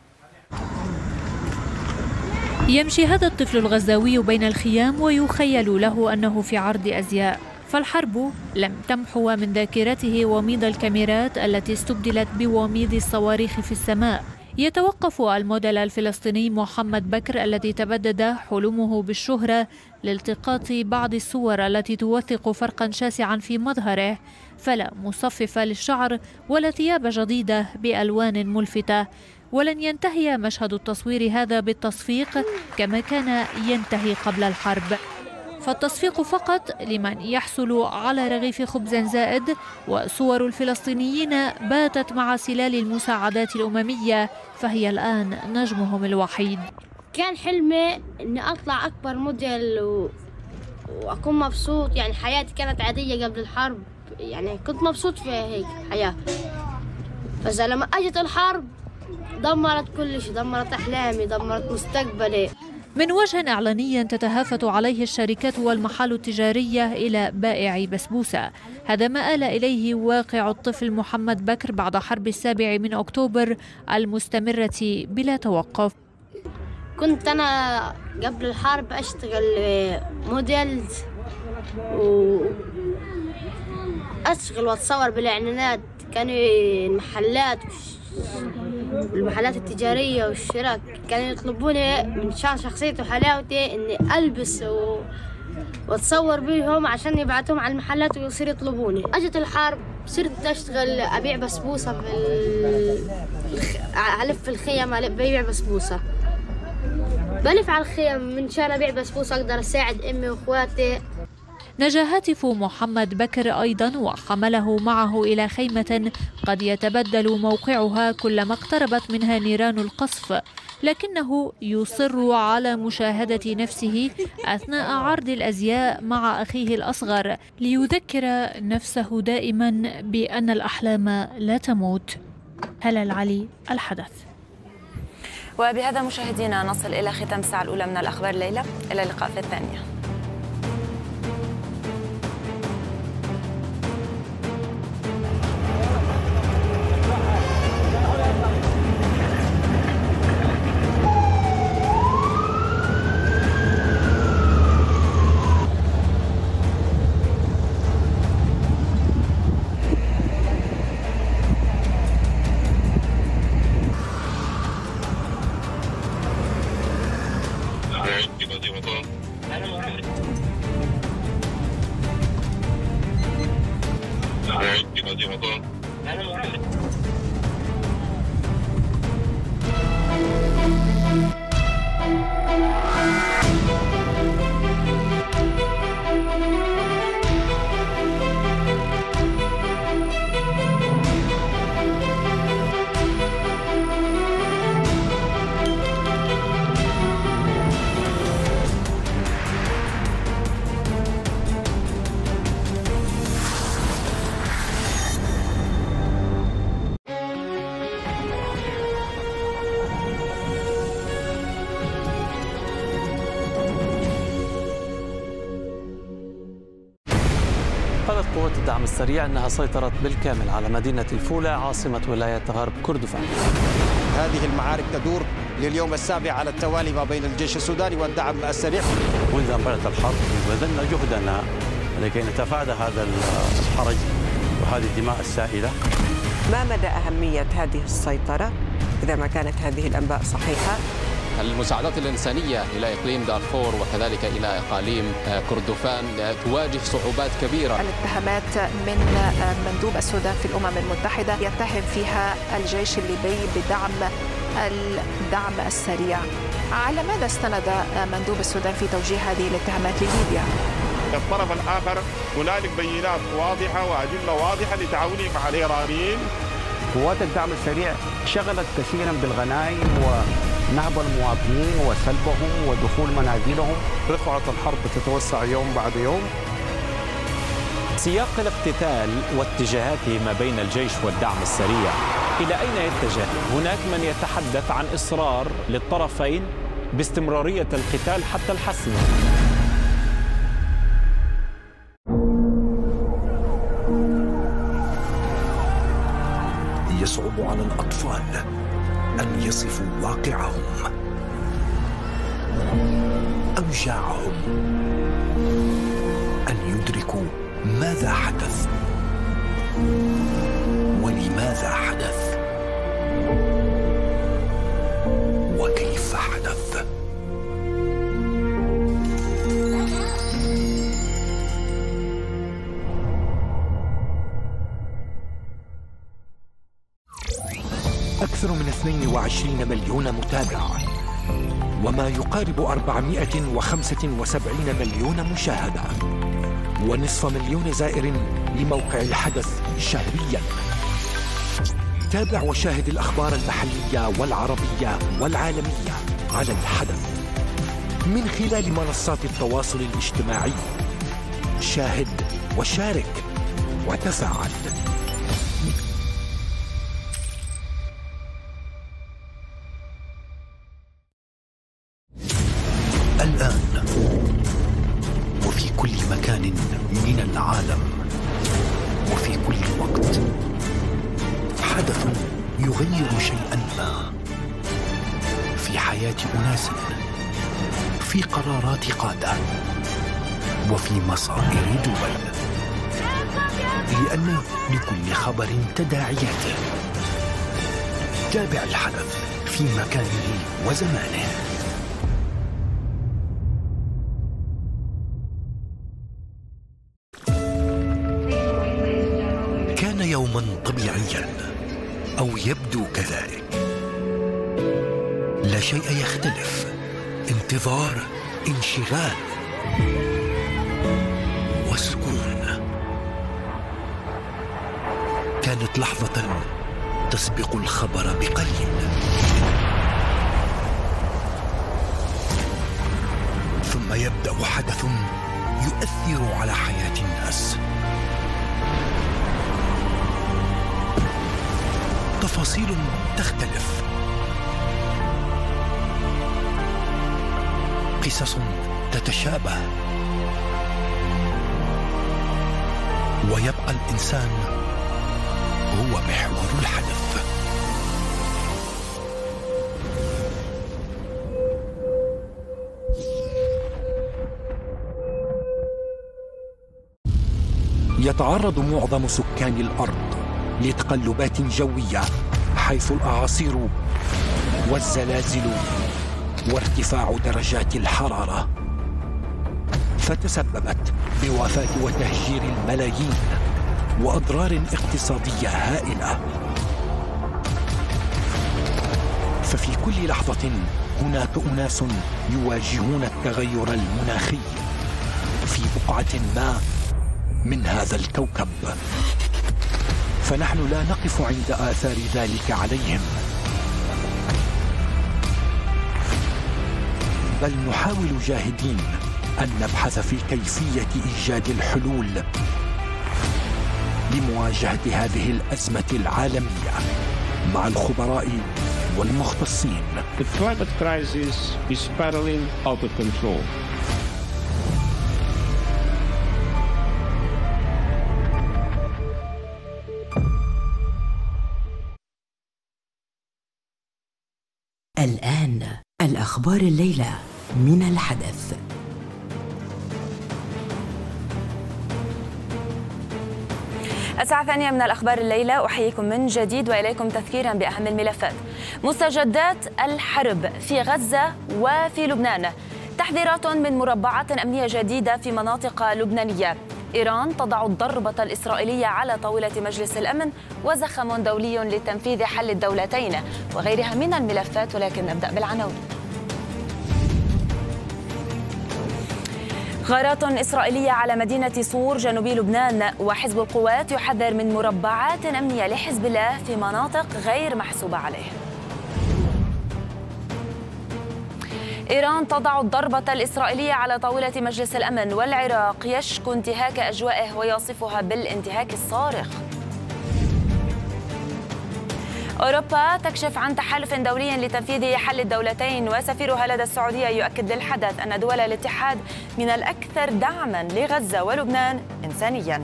E: يمشي هذا الطفل الغزاوي بين الخيام ويخيل له أنه في عرض أزياء، فالحرب لم تمحو من ذاكرته وميض الكاميرات التي استبدلت بوميض الصواريخ في السماء. يتوقف الموديل الفلسطيني محمد بكر الذي تبدد حلمه بالشهرة لالتقاط بعض الصور التي توثق فرقا شاسعا في مظهره، فلا مصفف للشعر ولا ثياب جديدة بألوان ملفتة. ولن ينتهي مشهد التصوير هذا بالتصفيق كما كان ينتهي قبل الحرب، فالتصفيق فقط لمن يحصل على رغيف خبز زائد، وصور الفلسطينيين باتت مع سلال المساعدات الأممية، فهي الآن نجمهم الوحيد.
F: كان حلمي إني أطلع أكبر موديل و... وأكون مبسوط، يعني حياتي كانت عادية قبل الحرب، يعني كنت مبسوط في هيك حياة، بس لما أجت الحرب دمرت كل شيء، دمرت أحلامي، دمرت مستقبلي.
E: من وجه إعلاني تتهافت عليه الشركات والمحال التجارية إلى بائع بسبوسة، هذا ما آل إليه واقع الطفل محمد بكر بعد حرب السابع من أكتوبر المستمرة بلا توقف.
F: كنت أنا قبل الحرب أشتغل موديلز وأشتغل وأتصور بالإعلانات، كانوا المحلات المحلات التجارية والشراء كانوا يطلبوني من شان شخصيتي وحلاوتي إني ألبس و... واتصور بيهم عشان يبعتوهم على المحلات ويصيروا يطلبوني. أجت الحرب صرت أشتغل أبيع بسبوسة في ال... ألف في الخيم، أبيع بسبوسة، بلف على الخيم من شان أبيع بسبوسة أقدر أساعد أمي وأخواتي.
E: نجا هاتف محمد بكر أيضا وحمله معه إلى خيمة قد يتبدل موقعها كلما اقتربت منها نيران القصف، لكنه يصر على مشاهدة نفسه أثناء عرض الأزياء مع أخيه الأصغر ليذكر نفسه دائما بأن الأحلام لا تموت. هلا العلي، الحدث.
B: وبهذا مشاهدينا نصل إلى ختام الساعة الأولى من الأخبار الليلة، إلى اللقاء في الثانية.
H: عندي قالت قوات الدعم السريع أنها سيطرت بالكامل على مدينة الفولة عاصمة ولاية غرب كردفان.
N: هذه المعارك تدور لليوم السابع على التوالي ما بين الجيش السوداني والدعم السريع.
H: منذ أن بدأت الحرب بذلنا جهدنا لكي نتفادى هذا الحرج وهذه الدماء السائلة.
I: ما مدى أهمية هذه السيطرة إذا ما كانت هذه الأنباء صحيحة؟
J: المساعدات الإنسانية إلى إقليم دارفور وكذلك إلى إقاليم كردفان تواجه صعوبات كبيرة.
O: الاتهامات من مندوب السودان في الأمم المتحدة يتهم فيها الجيش الليبي بدعم الدعم السريع. على ماذا استند مندوب السودان في توجيه هذه الاتهامات لليبيا؟
K: الطرف الآخر هنالك بينات واضحة وأدلة واضحة لتعاونه مع الإيرانيين.
L: قوات الدعم السريع شغلت كثيرا بالغنائم ونهب المواطنين وسلبهم ودخول منازلهم.
K: رقعة الحرب تتوسع يوم بعد يوم.
Z: سياق الاقتتال واتجاهاته ما بين الجيش والدعم السريع إلى أين يتجه؟ هناك من يتحدث عن إصرار للطرفين باستمرارية القتال حتى الحسم.
U: يصعب على الأطفال أن يصفوا واقعهم، أوجاعهم، أن يدركوا ماذا حدث ولماذا حدث وكيف حدث. أكثر من اثنين وعشرين مليون متابع وما يقارب أربعمائة وخمسة وسبعين مليون مشاهدة ونصف مليون زائر لموقع الحدث شهرياً. تابع وشاهد الأخبار المحلية والعربية والعالمية على الحدث من خلال منصات التواصل الاجتماعي. شاهد وشارك وتفاعل. الآن وفي كل مكان من العالم وفي كل وقت حدث يغير شيئا ما في حياة أناس، في قرارات قادة، وفي مصائر دول، لأن لكل خبر تداعياته. تابع الحدث في مكانه وزمانه. كان يوما طبيعيا أو يبدو كذلك، لا شيء يختلف، انتظار، انشغال وسكون. كانت لحظة تسبق الخبر بقليل، ثم يبدأ حدث يؤثر على حياة الناس. تفاصيل تختلف، قصص تتشابه، ويبقى الإنسان هو محور الحدث. يتعرض معظم سكان الأرض لتقلبات جوية، حيث الأعاصير والزلازل وارتفاع درجات الحرارة، فتسببت بوفاة وتهجير الملايين وأضرار اقتصادية هائلة. ففي كل لحظة هناك أناس يواجهون التغير المناخي في بقعة ما من هذا الكوكب، فنحن لا نقف عند آثار ذلك عليهم، بل نحاول جاهدين أن نبحث في كيفية إيجاد الحلول لمواجهة هذه الأزمة العالمية مع الخبراء والمختصين.
K: The climate crisis is spiraling out of control.
G: الآن الأخبار الليلة من الحدث.
B: الساعة الثانية من الأخبار الليلة، أحييكم من جديد وإليكم تذكيرا بأهم الملفات. مستجدات الحرب في غزة وفي لبنان، تحذيرات من مربعات أمنية جديدة في مناطق لبنانية، إيران تضع الضربة الإسرائيلية على طاولة مجلس الأمن، وزخم دولي لتنفيذ حل الدولتين، وغيرها من الملفات، ولكن نبدأ بالعناوين. غارات إسرائيلية على مدينة صور جنوبي لبنان، وحزب القوات يحذر من مربعات أمنية لحزب الله في مناطق غير محسوبة عليه. إيران تضع الضربة الإسرائيلية على طاولة مجلس الأمن، والعراق يشكو انتهاك أجوائه ويصفها بالانتهاك الصارخ. أوروبا تكشف عن تحالف دولي لتنفيذ حل الدولتين، وسفيرها لدى السعودية يؤكد للحدث أن دول الاتحاد من الأكثر دعما لغزة ولبنان إنسانيا.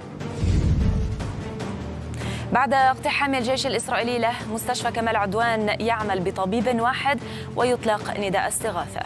B: بعد اقتحام الجيش الإسرائيلي له مستشفى كمال عدوان، يعمل بطبيب واحد ويطلق نداء استغاثة.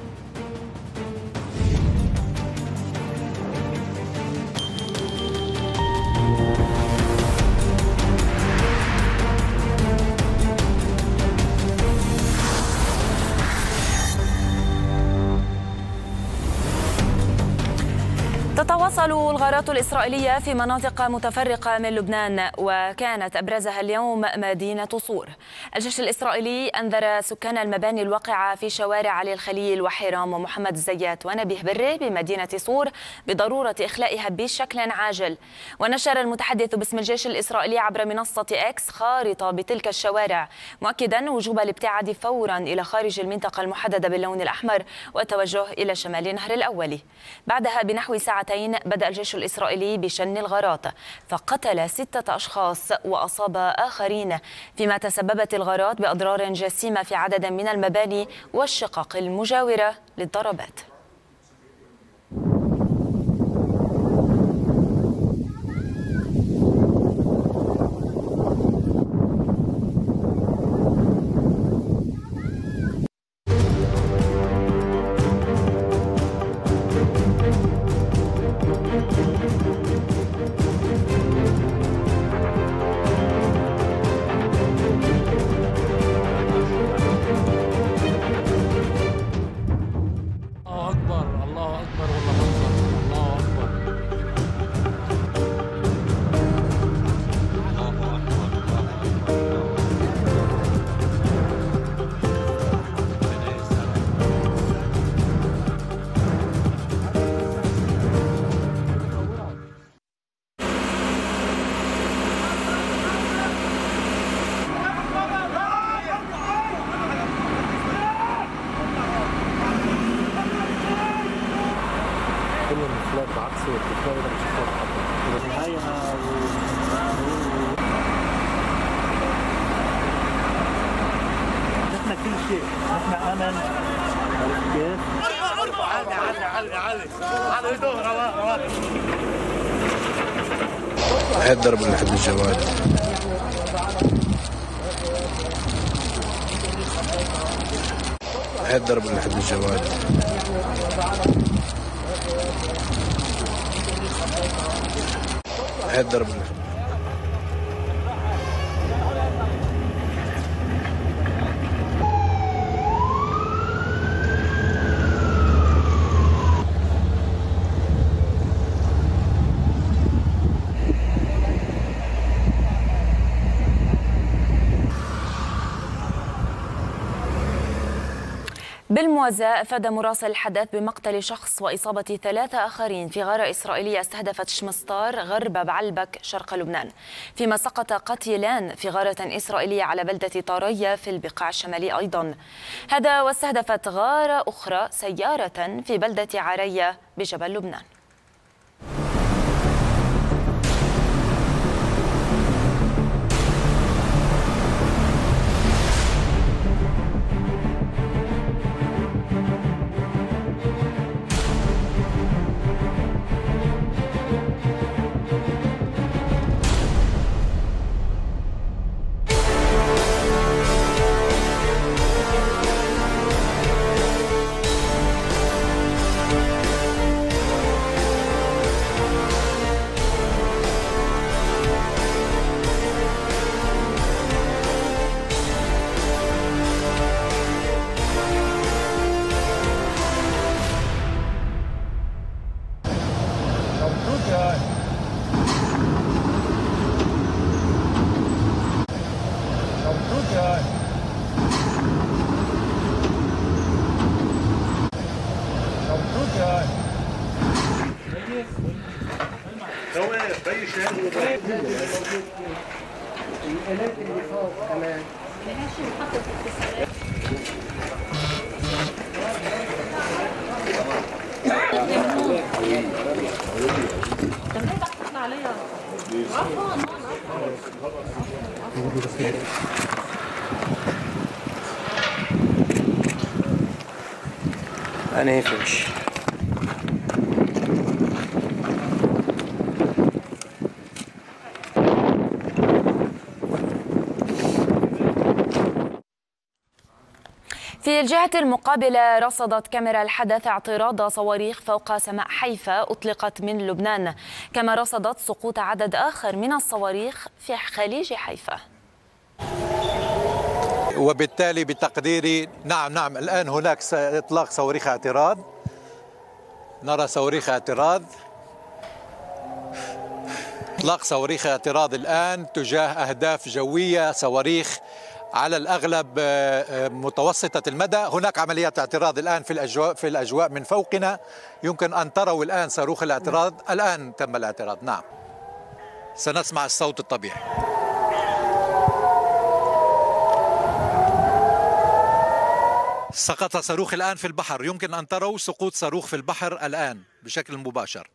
B: تتواصل الغارات الإسرائيلية في مناطق متفرقة من لبنان، وكانت أبرزها اليوم مدينة صور. الجيش الإسرائيلي أنذر سكان المباني الواقعة في شوارع علي الخليل وحرام ومحمد الزيات ونبيه بري بمدينة صور بضرورة إخلائها بشكل عاجل. ونشر المتحدث باسم الجيش الإسرائيلي عبر منصة إكس خارطة بتلك الشوارع، مؤكدا وجوب الابتعاد فورا إلى خارج المنطقة المحددة باللون الأحمر والتوجه إلى شمال نهر الأولي. بعدها بنحو ساعتين بدأ الجيش الإسرائيلي بشن الغارات، فقتل ستة أشخاص وأصاب آخرين، فيما تسببت الغارات بأضرار جسيمة في عدد من المباني والشقق المجاورة للضربات.
M: هاي الضرب اللي حد الجواد. هاي الضرب اللي حد الجواد. هاي الضرب اللي حد
B: بالموازاة أفاد مراسل الحدث بمقتل شخص وإصابة ثلاثة آخرين في غارة إسرائيلية استهدفت شمستار غرب بعلبك شرق لبنان، فيما سقط قتيلان في غارة إسرائيلية على بلدة طارية في البقاع الشمالي أيضا. هذا واستهدفت غارة أخرى سيارة في بلدة عرية بجبل لبنان.
M: أنا فيش
B: في الجهة المقابلة رصدت كاميرا الحدث اعتراض صواريخ فوق سماء حيفا أطلقت من لبنان، كما رصدت سقوط عدد آخر من الصواريخ في خليج حيفا.
A: وبالتالي بتقديري نعم نعم الآن هناك إطلاق صواريخ اعتراض، نرى صواريخ اعتراض، إطلاق صواريخ اعتراض الآن تجاه أهداف جوية، صواريخ على الأغلب متوسطة المدى. هناك عمليات اعتراض الآن في الأجواء في الأجواء من فوقنا، يمكن أن تروا الآن صاروخ الاعتراض، الآن تم الاعتراض. نعم سنسمع الصوت الطبيعي. سقط صاروخ الآن في البحر، يمكن أن تروا سقوط صاروخ في البحر الآن بشكل مباشر.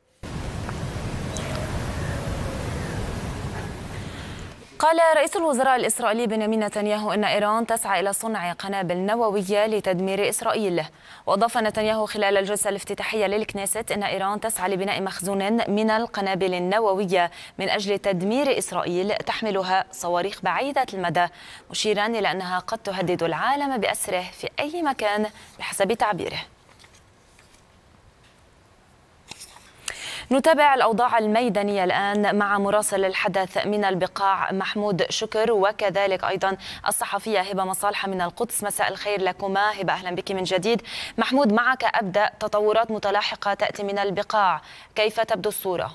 B: قال رئيس الوزراء الإسرائيلي بنيامين نتنياهو إن إيران تسعى إلى صنع قنابل نووية لتدمير إسرائيل. وأضاف نتنياهو خلال الجلسة الافتتاحية للكنيست إن إيران تسعى لبناء مخزون من القنابل النووية من أجل تدمير إسرائيل تحملها صواريخ بعيدة المدى، مشيرا إلى أنها قد تهدد العالم بأسره في أي مكان بحسب تعبيره. نتابع الأوضاع الميدانية الآن مع مراسل الحدث من البقاع محمود شكر، وكذلك أيضا الصحفية هبة مصالحة من القدس. مساء الخير لكما. هبة أهلا بك من جديد. محمود معك أبدأ، تطورات متلاحقة تأتي من البقاع، كيف تبدو الصورة؟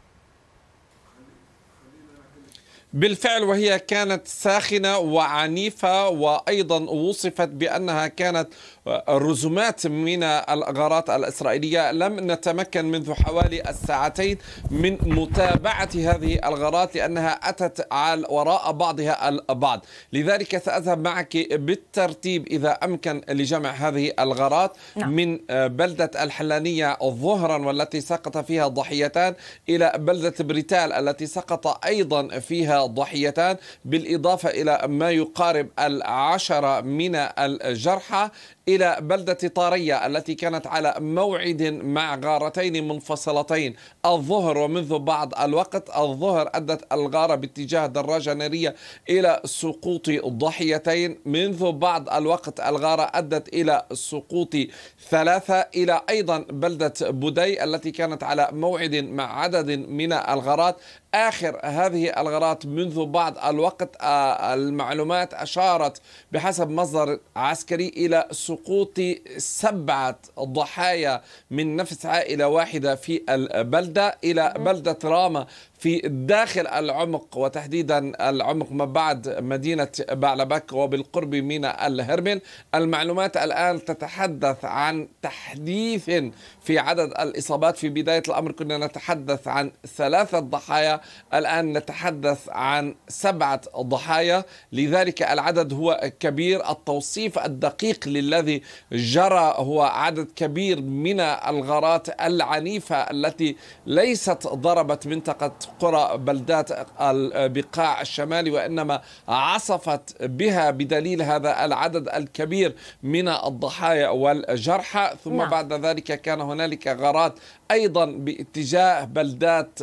P: بالفعل وهي كانت ساخنة وعنيفة، وأيضا وصفت بأنها كانت رزومات من الغارات الإسرائيلية. لم نتمكن منذ حوالي الساعتين من متابعة هذه الغارات لأنها أتت على وراء بعضها البعض، لذلك سأذهب معك بالترتيب إذا أمكن لجمع هذه الغارات نعم. من بلدة الحلانية ظهرا والتي سقط فيها ضحيتان إلى بلدة بريتال التي سقط أيضا فيها ضحيتان، بالإضافة إلى ما يقارب العشرة من الجرحى، إلى بلدة طارية التي كانت على موعد مع غارتين منفصلتين الظهر، ومنذ بعض الوقت الظهر أدت الغارة باتجاه دراجة نارية إلى سقوط ضحيتين، منذ بعض الوقت الغارة أدت إلى سقوط ثلاثة، إلى أيضا بلدة بودي التي كانت على موعد مع عدد من الغارات. آخر هذه الغارات منذ بعض الوقت المعلومات أشارت بحسب مصدر عسكري إلى سقوط سبعة ضحايا من نفس عائلة واحدة في البلدة، إلى بلدة راما في داخل العمق وتحديدا العمق ما بعد مدينة بعلبك وبالقرب من الهرمل. المعلومات الآن تتحدث عن تحديث في عدد الإصابات. في بداية الأمر كنا نتحدث عن ثلاثة ضحايا، الآن نتحدث عن سبعة ضحايا، لذلك العدد هو كبير. التوصيف الدقيق للذي جرى هو عدد كبير من الغارات العنيفة التي ليست ضربت منطقة قرى بلدات البقاع الشمالي وإنما عصفت بها، بدليل هذا العدد الكبير من الضحايا والجرحى. ثم نعم. بعد ذلك كان هنالك غارات أيضا باتجاه بلدات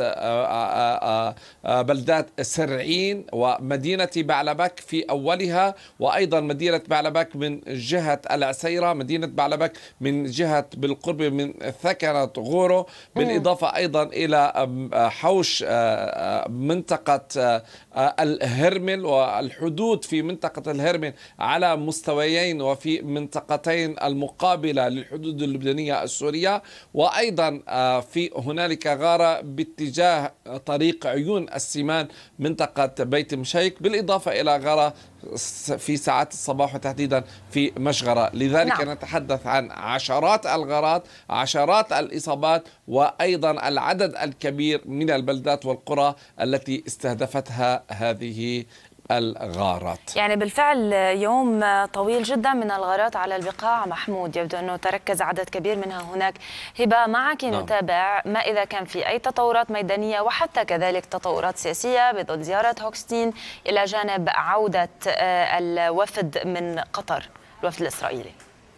P: بلدات سرعين ومدينة بعلبك في أولها، وأيضا مدينة بعلبك من جهة العسيرة، مدينة بعلبك من جهة بالقرب من ثكنة غورو، بالإضافة أيضا إلى حوش منطقة الهرمل والحدود في منطقة الهرمل على مستويين وفي منطقتين المقابلة للحدود اللبنانية السورية، وأيضا في هنالك غارة باتجاه طريق عيون السمان منطقة بيت مشيك، بالإضافة إلى غارة في ساعات الصباح وتحديدا في مشغرة. لذلك نعم. نتحدث عن عشرات الغارات، عشرات الإصابات، وأيضا العدد الكبير من البلدات والقرى التي استهدفتها هذه الغارات.
B: يعني بالفعل يوم طويل جدا من الغارات على البقاع محمود، يبدو أنه تركز عدد كبير منها هناك. هبة معك نعم. نتابع ما إذا كان في أي تطورات ميدانية وحتى كذلك تطورات سياسية بضد زيارة هوكستين إلى جانب عودة الوفد من قطر، الوفد الإسرائيلي.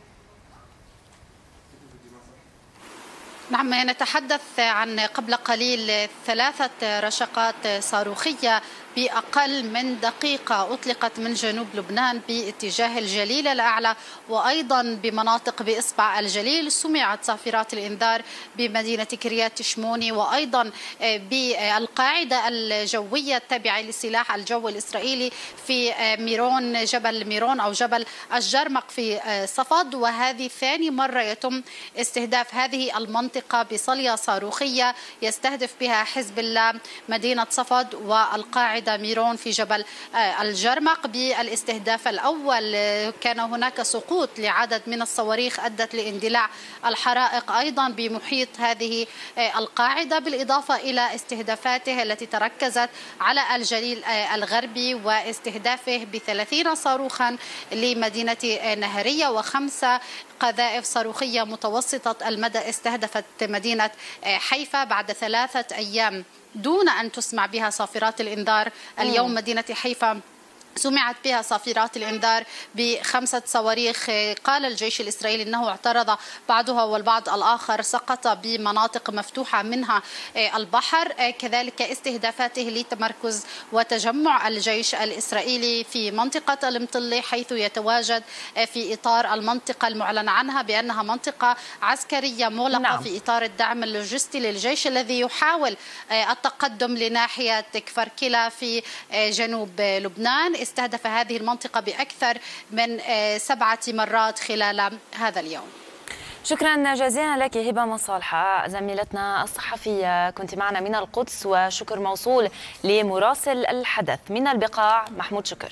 C: نعم، نتحدث عن قبل قليل ثلاثة رشقات صاروخية بأقل من دقيقة أطلقت من جنوب لبنان باتجاه الجليل الأعلى وأيضا بمناطق بإصبع الجليل. سمعت صافرات الإنذار بمدينة كريات شموني وأيضا بالقاعدة الجوية التابعة لسلاح الجو الإسرائيلي في ميرون، جبل ميرون أو جبل الجرمق في صفد. وهذه ثاني مرة يتم استهداف هذه المنطقة بصلية صاروخية يستهدف بها حزب الله مدينة صفد والقاعدة ميرون في جبل الجرمق. بالاستهداف الأول كان هناك سقوط لعدد من الصواريخ أدت لاندلاع الحرائق أيضا بمحيط هذه القاعدة، بالإضافة إلى استهدافاته التي تركزت على الجليل الغربي واستهدافه بثلاثين صاروخا لمدينة نهرية وخمسة قذائف صاروخية متوسطة المدى استهدفت مدينة حيفا بعد ثلاثة أيام دون أن تسمع بها صافرات الإنذار. اليوم مدينة حيفا سمعت بها صافرات الإنذار بخمسة صواريخ. قال الجيش الإسرائيلي أنه اعترض بعضها والبعض الآخر سقط بمناطق مفتوحة منها البحر. كذلك استهدافاته لتمركز وتجمع الجيش الإسرائيلي في منطقة المطلة، حيث يتواجد في إطار المنطقة المعلن عنها بأنها منطقة عسكرية مغلقة نعم. في إطار الدعم اللوجستي للجيش الذي يحاول التقدم لناحية كفر كلا في جنوب لبنان. استهدف هذه المنطقة بأكثر من سبعة مرات خلال هذا اليوم.
B: شكرا جزيلا لك هبة مصالحة زميلتنا الصحفية، كنت معنا من القدس، وشكر موصول لمراسل الحدث من البقاع محمود شكر.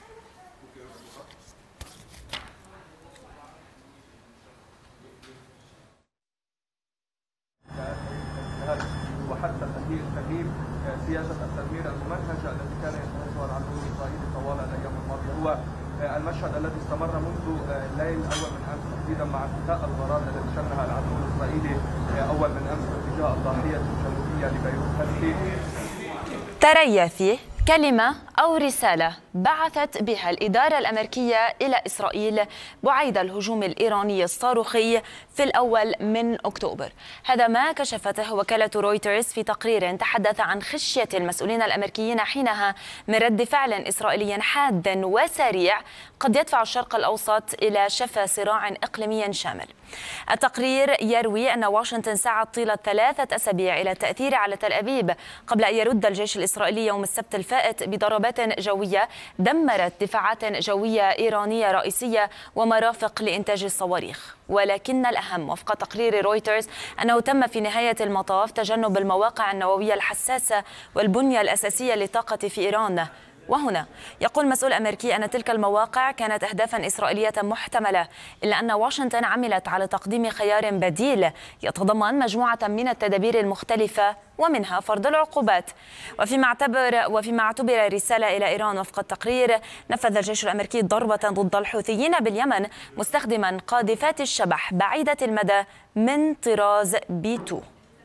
Q: وحتى تغيير تغيير سياسة التدمير الممنهجة التي كان يتنازل العدو الإسرائيلي طوال الأيام الماضية. هو المشهد الذي استمر منذ الليل أول من أمس تحديدا مع انتهاء الغارات التي شنها العدو الإسرائيلي أول من أمس باتجاه الضاحية الجنوبية لبيروت.
B: تريثي كلمة أو رسالة بعثت بها الإدارة الأمريكية إلى إسرائيل بعيد الهجوم الإيراني الصاروخي في الأول من أكتوبر. هذا ما كشفته وكالة رويترز في تقرير تحدث عن خشية المسؤولين الأمريكيين حينها من رد فعل إسرائيلي حاد وسريع قد يدفع الشرق الأوسط إلى شفا صراع إقليمي شامل. التقرير يروي أن واشنطن سعت طيلة ثلاثة أسابيع إلى التأثير على تل أبيب قبل أن يرد الجيش الإسرائيلي يوم السبت الفائت بضربات عقوبات جوية دمرت دفاعات جوية إيرانية رئيسية ومرافق لإنتاج الصواريخ. ولكن الأهم وفق تقرير رويترز أنه تم في نهاية المطاف تجنب المواقع النووية الحساسة والبنية الأساسية للطاقة في إيران. وهنا يقول مسؤول أمريكي أن تلك المواقع كانت أهدافا إسرائيلية محتملة، إلا أن واشنطن عملت على تقديم خيار بديل يتضمن مجموعة من التدابير المختلفة ومنها فرض العقوبات. وفيما اعتبر وفيما اعتبر رسالة إلى إيران وفق التقرير، نفذ الجيش الأمريكي ضربة ضد الحوثيين باليمن مستخدما قاذفات الشبح بعيدة المدى من طراز بي اثنين.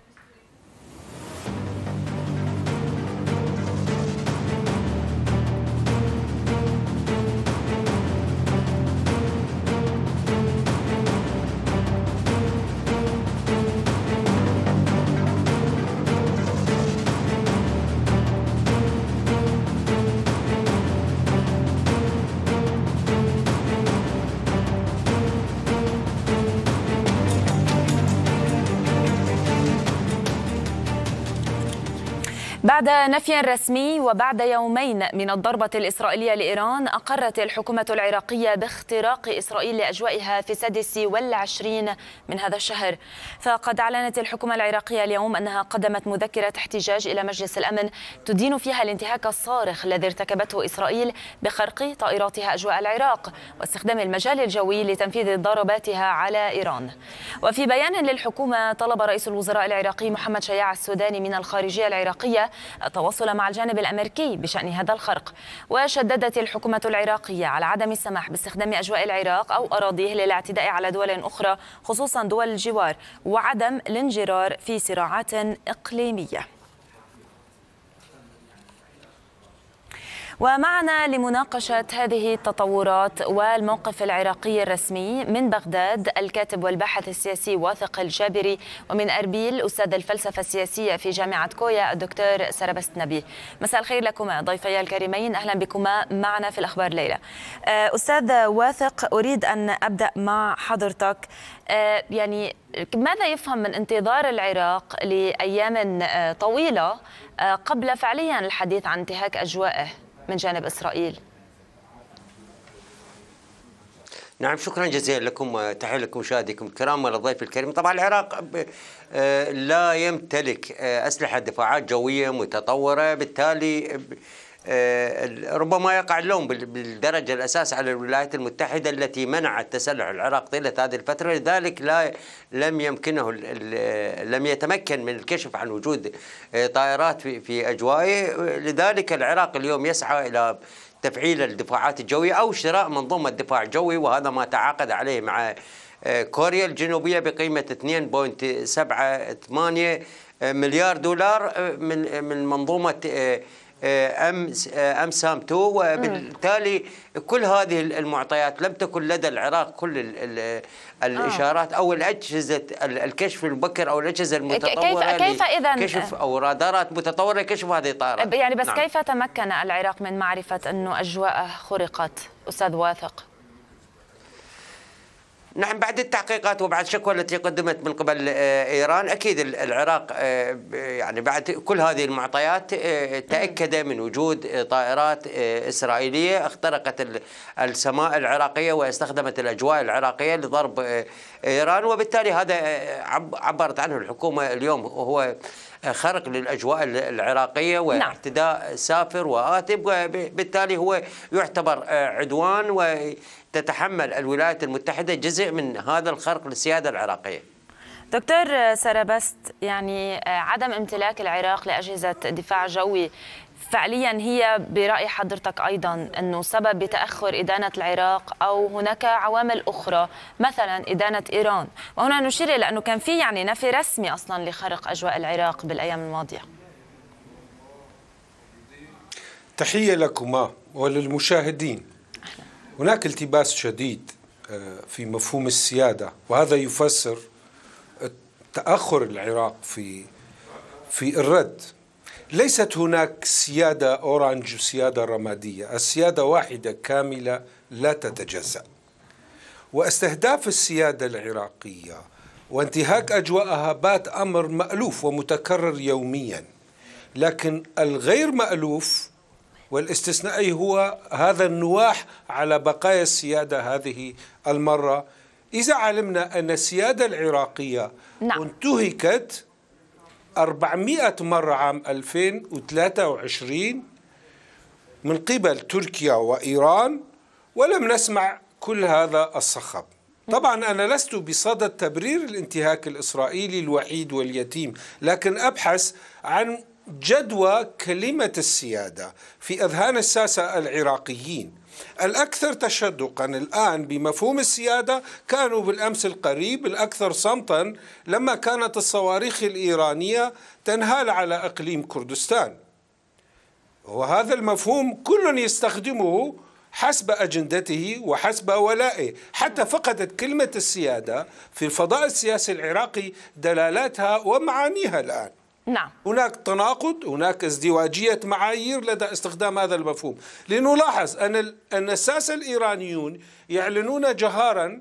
B: بعد نفي رسمي وبعد يومين من الضربة الإسرائيلية لإيران، أقرت الحكومة العراقية باختراق إسرائيل لأجوائها في السادس والعشرين من هذا الشهر. فقد أعلنت الحكومة العراقية اليوم أنها قدمت مذكرة احتجاج إلى مجلس الأمن تدين فيها الانتهاك الصارخ الذي ارتكبته إسرائيل بخرق طائراتها أجواء العراق واستخدام المجال الجوي لتنفيذ ضرباتها على إيران. وفي بيان للحكومة، طلب رئيس الوزراء العراقي محمد شياع السوداني من الخارجية العراقية التواصل مع الجانب الأمريكي بشأن هذا الخرق. وشددت الحكومة العراقية على عدم السماح باستخدام أجواء العراق أو أراضيه للاعتداء على دول أخرى خصوصا دول الجوار، وعدم الانجرار في صراعات إقليمية. ومعنا لمناقشة هذه التطورات والموقف العراقي الرسمي من بغداد الكاتب والباحث السياسي واثق الجابري، ومن أربيل أستاذ الفلسفة السياسية في جامعة كويا الدكتور سربست نبي. مساء الخير لكما ضيفي الكريمين، أهلا بكما معنا في الأخبار ليلة. أستاذ واثق، أريد أن أبدأ مع حضرتك. يعني ماذا يفهم من انتظار العراق لأيام طويلة قبل فعليا الحديث عن انتهاك أجوائه من جانب إسرائيل؟
D: نعم، شكرا جزيلا لكم وتحية لكم مشاهديكم الكرام وللضيف الكريم. طبعا العراق لا يمتلك أسلحة دفاعات جوية متطورة، بالتالي ربما يقع اللوم بالدرجة الأساس على الولايات المتحدة التي منعت تسلح العراق طيلة هذه الفترة. لذلك لا لم يمكنه لم يتمكن من الكشف عن وجود طائرات في في أجوائه. لذلك العراق اليوم يسعى إلى تفعيل الدفاعات الجوية أو شراء منظومة دفاع جوي، وهذا ما تعاقد عليه مع كوريا الجنوبية بقيمة اثنين فاصلة سبعة ثمانية مليار دولار من من منظومة أم أم سام اثنين. وبالتالي كل هذه المعطيات لم تكن لدى العراق كل ال ال الإشارات أو الأجهزة الكشف المبكر أو الأجهزة المتطورة
B: كيف كيف إذا
D: كشف أو رادارات متطورة كشف هذه الطائرات.
B: يعني بس
D: نعم.
B: كيف تمكن العراق من معرفة أنه أجواءه خرقت أستاذ واثق؟
D: نعم، بعد التحقيقات وبعد الشكوى التي قدمت من قبل إيران، أكيد العراق يعني بعد كل هذه المعطيات تأكد من وجود طائرات إسرائيلية اخترقت السماء العراقية واستخدمت الأجواء العراقية لضرب إيران، وبالتالي هذا عبرت عنه الحكومة اليوم هو خرق للأجواء العراقية واعتداء سافر وآتب، وبالتالي هو يعتبر عدوان وتتحمل الولايات المتحدة جزء من هذا الخرق للسيادة العراقية.
B: دكتور سربست، يعني عدم امتلاك العراق لأجهزة دفاع جوي فعليا هي برأي حضرتك أيضا أنه سبب بتأخر إدانة العراق، أو هناك عوامل أخرى مثلا إدانة إيران؟ وهنا نشير إلى أنه كان في يعني نفي رسمي أصلا لخرق أجواء العراق بالأيام الماضية.
R: تحية لكما وللمشاهدين. هناك التباس شديد في مفهوم السيادة، وهذا يفسر تأخر العراق في في الرد. ليست هناك سيادة أورانج وسيادة رمادية، السيادة واحدة كاملة لا تتجزأ. واستهداف السيادة العراقية وانتهاك أجواءها بات أمر مألوف ومتكرر يوميا، لكن الغير مألوف والاستثنائي هو هذا النواح على بقايا السيادة هذه المرة. إذا علمنا أن السيادة العراقية نعم. انتهكت أربعمائة مرة عام ألفين وثلاثة وعشرين من قبل تركيا وإيران ولم نسمع كل هذا الصخب. طبعا أنا لست بصدد تبرير الانتهاك الإسرائيلي الوحيد واليتيم، لكن أبحث عن جدوى كلمة السيادة في أذهان الساسة العراقيين. الأكثر تشدقا الآن بمفهوم السيادة كانوا بالأمس القريب الأكثر صمتا لما كانت الصواريخ الإيرانية تنهال على إقليم كردستان، وهذا المفهوم كل يستخدمه حسب أجندته وحسب ولائه. حتى فقدت كلمة السيادة في الفضاء السياسي العراقي دلالاتها ومعانيها الآن.
B: نعم.
R: هناك تناقض، هناك ازدواجية معايير لدى استخدام هذا المفهوم. لنلاحظ أن أن الساسة الإيرانيون يعلنون جهارا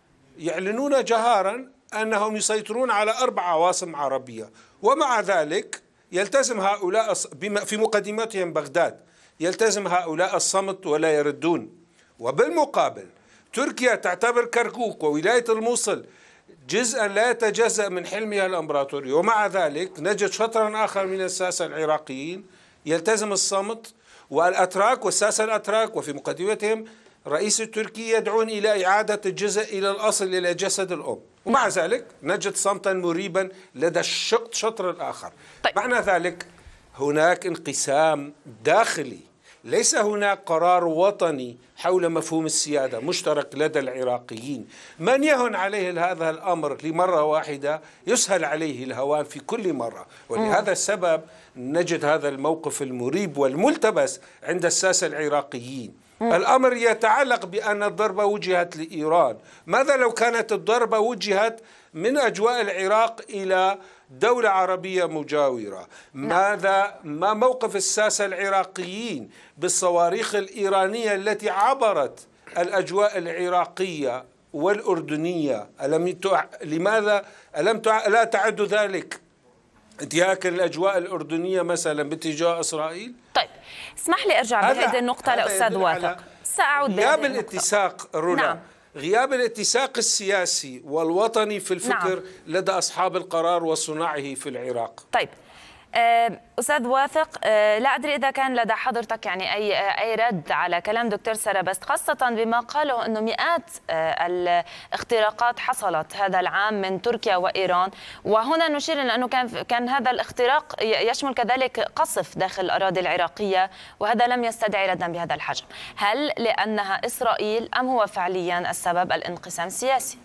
R: يعلنون جهارا أنهم يسيطرون على أربع عواصم عربية، ومع ذلك يلتزم هؤلاء في مقدمتهم بغداد يلتزم هؤلاء الصمت ولا يردون. وبالمقابل تركيا تعتبر كركوك وولاية الموصل جزءا لا يتجزأ من حلمها الإمبراطوري، ومع ذلك نجد شطرا آخر من الساسة العراقيين يلتزم الصمت، والأتراك والساسة الأتراك وفي مقدمتهم رئيس التركي يدعون إلى إعادة الجزء إلى الأصل إلى جسد الأم، ومع ذلك نجد صمتا مريبا لدى الشطر الآخر. طيب. معنى ذلك هناك انقسام داخلي، ليس هناك قرار وطني حول مفهوم السيادة مشترك لدى العراقيين. من يهن عليه هذا الأمر لمرة واحدة يسهل عليه الهوان في كل مرة، ولهذا السبب نجد هذا الموقف المريب والملتبس عند الساسة العراقيين. الأمر يتعلق بأن الضربة وجهت لإيران. ماذا لو كانت الضربة وجهت من أجواء العراق إلى دولة عربية مجاورة؟ ماذا ما موقف الساسة العراقيين بالصواريخ الإيرانية التي عبرت الأجواء العراقية والأردنية؟ ألم تع... لماذا ألم تع... لا تعد ذلك انتهاك الأجواء الأردنية مثلا باتجاه إسرائيل؟
B: طيب اسمح لي أرجع بهذه النقطة لأستاذ واثق. سأعود
R: غياب الاتساق رولا
B: نعم.
R: غياب الاتساق السياسي والوطني في الفكر نعم. لدى أصحاب القرار وصناعه في العراق.
B: طيب أستاذ واثق، لا أدري إذا كان لدى حضرتك يعني أي أي رد على كلام دكتور سربست، خاصة بما قاله أنه مئات الاختراقات حصلت هذا العام من تركيا وإيران، وهنا نشير إلى أنه كان كان هذا الاختراق يشمل كذلك قصف داخل الأراضي العراقية، وهذا لم يستدعي ردا بهذا الحجم. هل لأنها إسرائيل أم هو فعليا السبب الانقسام السياسي؟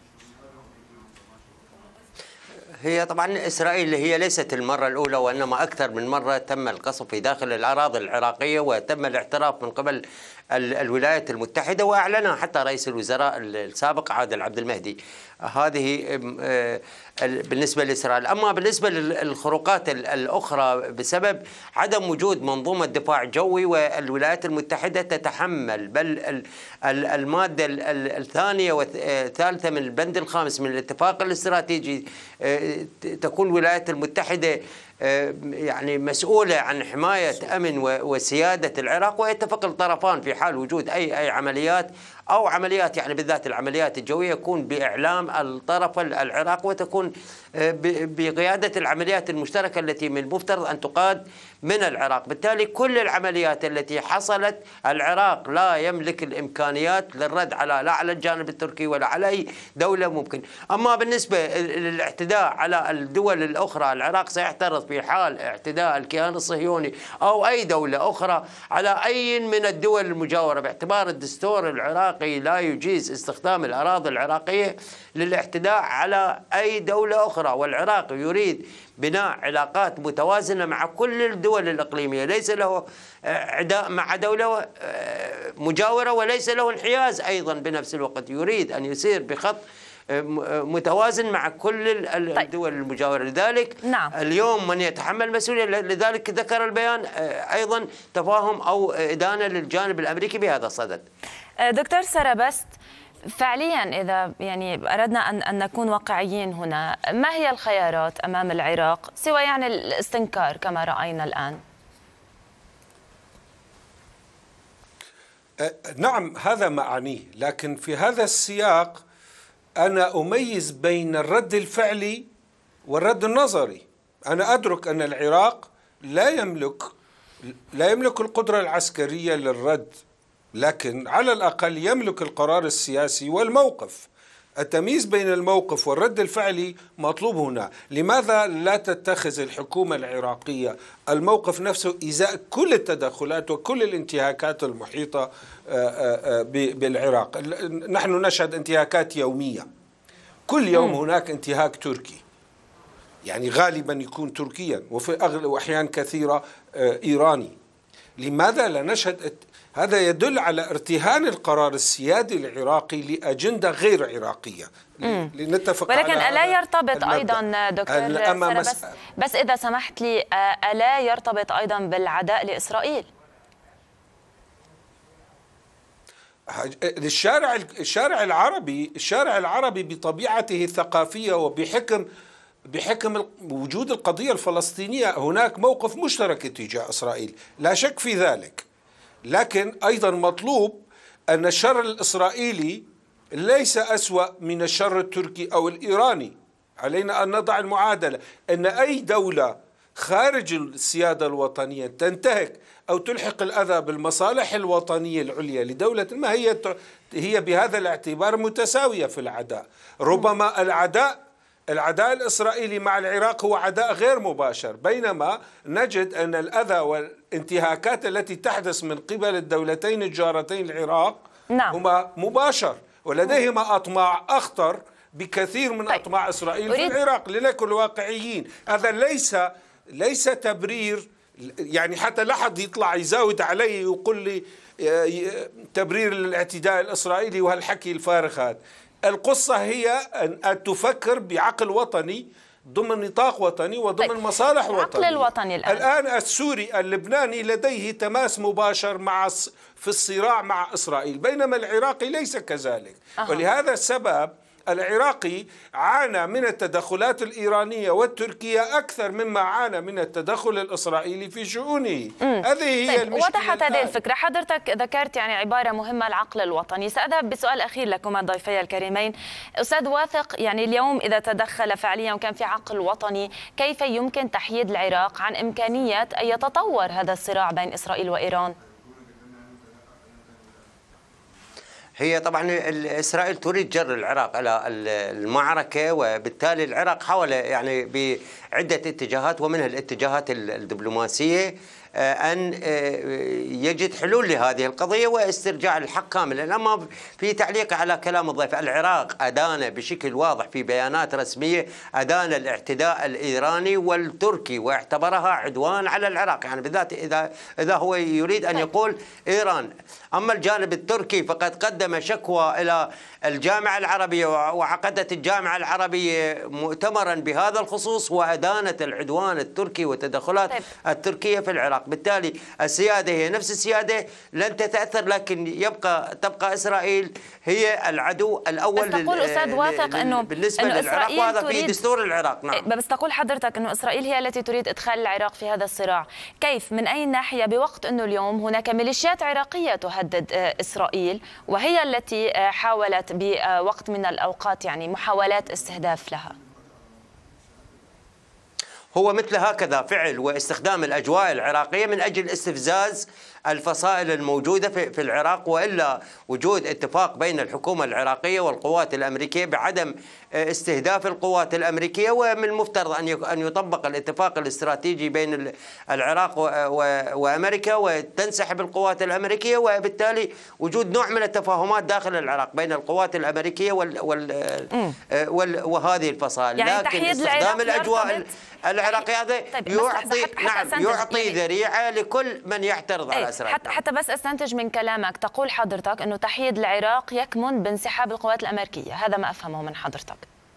D: هي طبعا إسرائيل هي ليست المرة الأولى، وإنما أكثر من مرة تم القصف في داخل الأراضي العراقية، وتم الاعتراف من قبل الولايات المتحدة، وأعلنها حتى رئيس الوزراء السابق عادل عبد المهدي. هذه بالنسبة لإسرائيل. أما بالنسبة للخروقات الأخرى بسبب عدم وجود منظومة دفاع جوي، والولايات المتحدة تتحمل، بل المادة الثانية والثالثة من البند الخامس من الاتفاق الاستراتيجي تكون الولايات المتحدة يعني مسؤولة عن حماية أمن وسيادة العراق، ويتفق الطرفان في حال وجود أي أي عمليات أو عمليات يعني بالذات العمليات الجوية يكون بإعلام الطرف العراق، وتكون بقيادة العمليات المشتركة التي من المفترض أن تقاد من العراق. بالتالي كل العمليات التي حصلت العراق لا يملك الإمكانيات للرد على لا على الجانب التركي ولا على أي دولة ممكن. أما بالنسبة للاعتداء على الدول الأخرى، العراق سيحترض في حال اعتداء الكيان الصهيوني أو أي دولة أخرى على أي من الدول المجاورة، باعتبار الدستور العراقي لا يجيز استخدام الأراضي العراقية للاعتداء على أي دولة أخرى. والعراق يريد بناء علاقات متوازنة مع كل الدول الإقليمية، ليس له عداء مع دولة مجاورة وليس له انحياز أيضا بنفس الوقت، يريد أن يسير بخط متوازن مع كل الدول المجاورة. لذلك
B: نعم.
D: اليوم من يتحمل مسؤولية، لذلك ذكر البيان أيضا تفاهم أو إدانة للجانب الأمريكي بهذا الصدد.
B: دكتور سربست، فعليا إذا يعني أردنا أن أن نكون واقعيين هنا، ما هي الخيارات أمام العراق سوى يعني الاستنكار كما رأينا الآن؟
R: نعم هذا ما أعنيه، لكن في هذا السياق أنا أميز بين الرد الفعلي والرد النظري. أنا أدرك أن العراق لا يملك لا يملك القدرة العسكرية للرد، لكن على الأقل يملك القرار السياسي والموقف. التمييز بين الموقف والرد الفعلي مطلوب هنا. لماذا لا تتخذ الحكومة العراقية الموقف نفسه إزاء كل التدخلات وكل الانتهاكات المحيطة بالعراق؟ نحن نشهد انتهاكات يومية، كل يوم هناك انتهاك تركي، يعني غالبا يكون تركيا وفي أغلب وأحيان كثيرة إيراني. لماذا لا نشهد؟ هذا يدل على ارتهان القرار السيادي العراقي لأجندة غير عراقية. لنتفق
B: ولكن
R: على
B: ألا يرتبط أيضا دكتور سارة، بس, بس إذا سمحت لي، ألا يرتبط أيضا بالعداء لإسرائيل؟
R: الشارع الشارع العربي الشارع العربي بطبيعته الثقافية وبحكم بحكم وجود القضية الفلسطينية هناك موقف مشترك تجاه إسرائيل، لا شك في ذلك. لكن أيضا مطلوب أن الشر الإسرائيلي ليس أسوأ من الشر التركي أو الإيراني. علينا أن نضع المعادلة، أن أي دولة خارج السيادة الوطنية تنتهك أو تلحق الأذى بالمصالح الوطنية العليا لدولة ما هي هي بهذا الاعتبار متساوية في العداء. ربما العداء العداء الإسرائيلي مع العراق هو عداء غير مباشر، بينما نجد أن الأذى والانتهاكات التي تحدث من قبل الدولتين الجارتين العراق نعم. هما مباشر، ولديهما أطماع أخطر بكثير من طيب. أطماع إسرائيل في العراق. لنكن واقعيين، هذا ليس ليس تبرير، يعني حتى لا حد يطلع يزاود علي ويقول لي تبرير الاعتداء الإسرائيلي وهالحكي الفارغ هذا. القصة هي أن تفكر بعقل وطني ضمن نطاق وطني وضمن طيب. مصالح وطنية.
B: العقل الوطني الآن.
R: الآن السوري اللبناني لديه تماس مباشر مع في الصراع مع إسرائيل، بينما العراقي ليس كذلك. أه. ولهذا السبب العراقي عانى من التدخلات الإيرانية والتركية أكثر مما عانى من التدخل الإسرائيلي في شؤونه. هذه هي
B: طيب
R: المشكلة.
B: وضحت هذه الفكرة. حضرتك ذكرت يعني عبارة مهمة، العقل الوطني. سأذهب بسؤال أخير لكم ضيفي الكريمين. أستاذ واثق، يعني اليوم إذا تدخل فعليا وكان في عقل وطني، كيف يمكن تحييد العراق عن إمكانية أن يتطور هذا الصراع بين إسرائيل وإيران؟
D: هي طبعا إسرائيل تريد جر العراق على المعركة، وبالتالي العراق حاول يعني بعدة اتجاهات، ومنها الاتجاهات الدبلوماسية أن يجد حلول لهذه القضية واسترجاع الحق كاملا. أما في تعليق على كلام الضيف، العراق أدان بشكل واضح في بيانات رسمية، أدان الاعتداء الإيراني والتركي واعتبرها عدوان على العراق، يعني بالذات إذا إذا هو يريد أن يقول إيران. أما الجانب التركي فقد قدم شكوى إلى الجامعة العربية، وعقدت الجامعة العربية مؤتمرا بهذا الخصوص وأدانت العدوان التركي والتدخلات طيب. التركية في العراق. بالتالي السيادة هي نفس السيادة، لن تتأثر، لكن يبقى تبقى إسرائيل هي العدو الأول.
B: بس تقول أستاذ واثق أنه
D: بالنسبة
B: إنه
D: للعراق، وهذا في دستور العراق. نعم.
B: بس تقول حضرتك أنه إسرائيل هي التي تريد إدخال العراق في هذا الصراع. كيف؟ من أي ناحية؟ بوقت أنه اليوم هناك ميليشيات عراقية تهدد إسرائيل، وهي التي حاولت بوقت من الأوقات يعني محاولات استهداف لها.
D: هو مثل هكذا فعل واستخدام الأجواء العراقية من أجل استفزاز الفصائل الموجودة في العراق، وإلا وجود اتفاق بين الحكومة العراقية والقوات الأمريكية بعدم استهداف القوات الأمريكية، ومن المفترض أن يطبق الاتفاق الاستراتيجي بين العراق وأمريكا وتنسحب القوات الأمريكية، وبالتالي وجود نوع من التفاهمات داخل العراق بين القوات الأمريكية وال وال وهذه الفصائل.
B: يعني
D: لكن استخدام الأجواء العراقية هذا طيب يعطي نعم يعطي ذريعة لكل من يعترض على إسرائيل.
B: حتى حتى بس استنتج من كلامك، تقول حضرتك انه تحييد العراق يكمن بانسحاب القوات الامريكيه، هذا ما افهمه من حضرتك.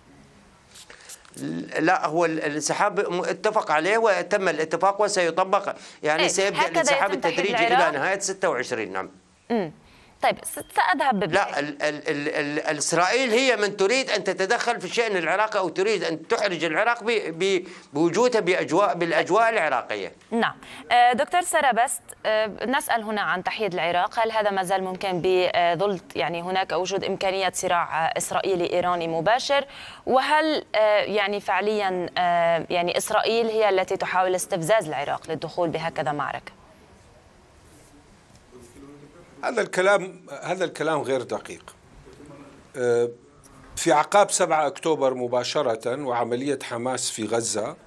D: لا، هو الانسحاب اتفق عليه وتم الاتفاق وسيطبق، يعني
B: ايه؟
D: سيبدا الانسحاب التدريجي الى نهايه ستة وعشرين. نعم.
B: امم طيب سأذهب ببلاغ.
D: لا ال ال ال ال الإسرائيل هي من تريد أن تتدخل في الشأن العراقي أو تريد أن تحرج العراق بوجودها بأجواء بالأجواء العراقية.
B: نعم دكتور سرابست، نسأل هنا عن تحييد العراق، هل هذا ما زال ممكن بظل يعني هناك وجود إمكانية صراع إسرائيلي إيراني مباشر، وهل يعني فعليا يعني إسرائيل هي التي تحاول استفزاز العراق للدخول بهكذا معركة؟
R: هذا الكلام هذا الكلام غير دقيق. في أعقاب سبعة أكتوبر مباشرة وعملية حماس في غزة،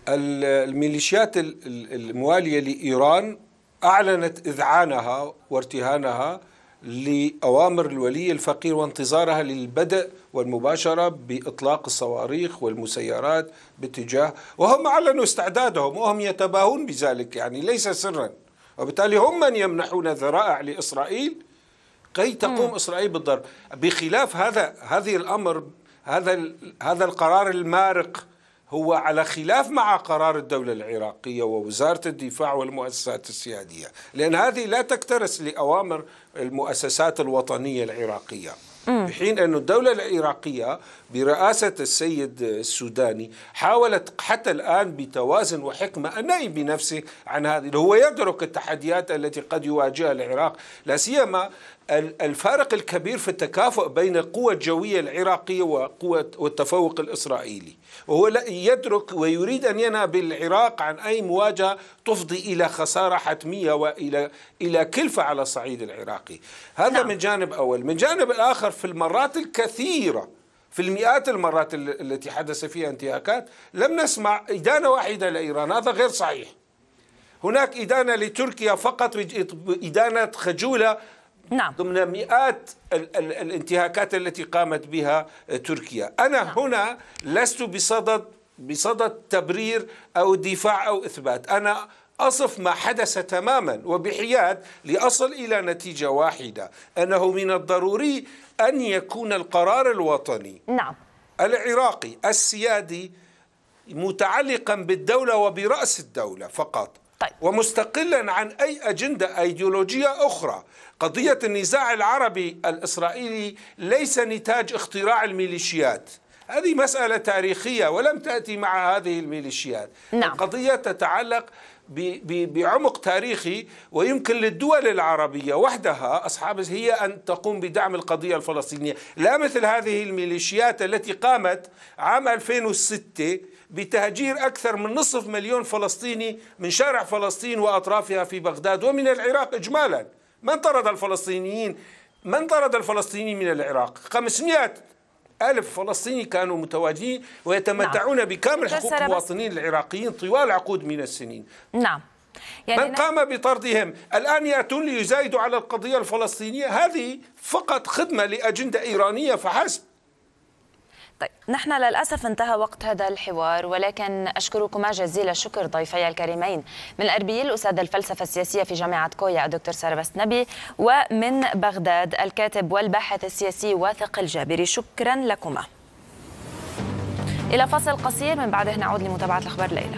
R: الميليشيات الموالية لإيران أعلنت إذعانها وارتهانها لأوامر الولي الفقير وانتظارها للبدء والمباشرة بإطلاق الصواريخ والمسيرات باتجاه، وهم أعلنوا استعدادهم وهم يتباهون بذلك، يعني ليس سرا، وبالتالي هم من يمنحون ذرائع لإسرائيل كي تقوم إسرائيل بالضرب. بخلاف هذا هذه الأمر هذا هذا القرار المارق هو على خلاف مع قرار الدولة العراقية ووزارة الدفاع والمؤسسات السيادية، لأن هذه لا تكترث لأوامر المؤسسات الوطنية العراقية، في حين أن الدولة العراقية برئاسة السيد السوداني حاولت حتى الآن بتوازن وحكمة النهي بنفسه عن هذه. هو يدرك التحديات التي قد يواجهها العراق، لا سيما الفارق الكبير في التكافؤ بين القوة الجوية العراقية وقوة والتفوق الإسرائيلي، وهو يدرك ويريد أن ينهى بالعراق عن أي مواجهة تفضي إلى خسارة حتمية وإلى إلى كلفة على الصعيد العراقي. هذا نعم. من جانب أول. من جانب الآخر، في المرات الكثيرة، في المئات المرات التي حدث فيها انتهاكات، لم نسمع إدانة واحدة لإيران. هذا غير صحيح. هناك إدانة لتركيا فقط، إدانة خجولة نعم. ضمن مئات ال ال الانتهاكات التي قامت بها تركيا. أنا نعم. هنا لست بصدد بصدد تبرير أو دفاع أو إثبات، أنا أصف ما حدث تماما وبحياد لأصل إلى نتيجة واحدة، أنه من الضروري أن يكون القرار الوطني
B: نعم.
R: العراقي السيادي متعلقا بالدولة وبرأس الدولة فقط،
B: طيب.
R: ومستقلا عن أي أجندة أيديولوجية أخرى. قضية النزاع العربي الإسرائيلي ليس نتاج اختراع الميليشيات، هذه مسألة تاريخية ولم تأتي مع هذه الميليشيات.
B: نعم.
R: القضية تتعلق بعمق تاريخي، ويمكن للدول العربية وحدها أصحاب هي أن تقوم بدعم القضية الفلسطينية، لا مثل هذه الميليشيات التي قامت عام ألفين وستة بتهجير أكثر من نصف مليون فلسطيني من شارع فلسطين وأطرافها في بغداد ومن العراق إجمالا. من طرد الفلسطينيين؟ من طرد الفلسطينيين من العراق؟ خمسمئة ألف فلسطيني كانوا متواجدين ويتمتعون نعم. بكامل حقوق المواطنين العراقيين طوال عقود من السنين.
B: نعم.
R: يعني من قام بطردهم الآن يأتون ليزايدوا على القضية الفلسطينية، هذه فقط خدمة لأجندة إيرانية فحسب.
B: طيب نحن للأسف انتهى وقت هذا الحوار، ولكن أشكركما جزيل الشكر ضيفي الكريمين، من أربيل أستاذ الفلسفة السياسية في جامعة كويا الدكتور سرابست نبي، ومن بغداد الكاتب والباحث السياسي واثق الجابري. شكرا لكما. إلى فاصل قصير، من بعده نعود لمتابعة الأخبار الليلة.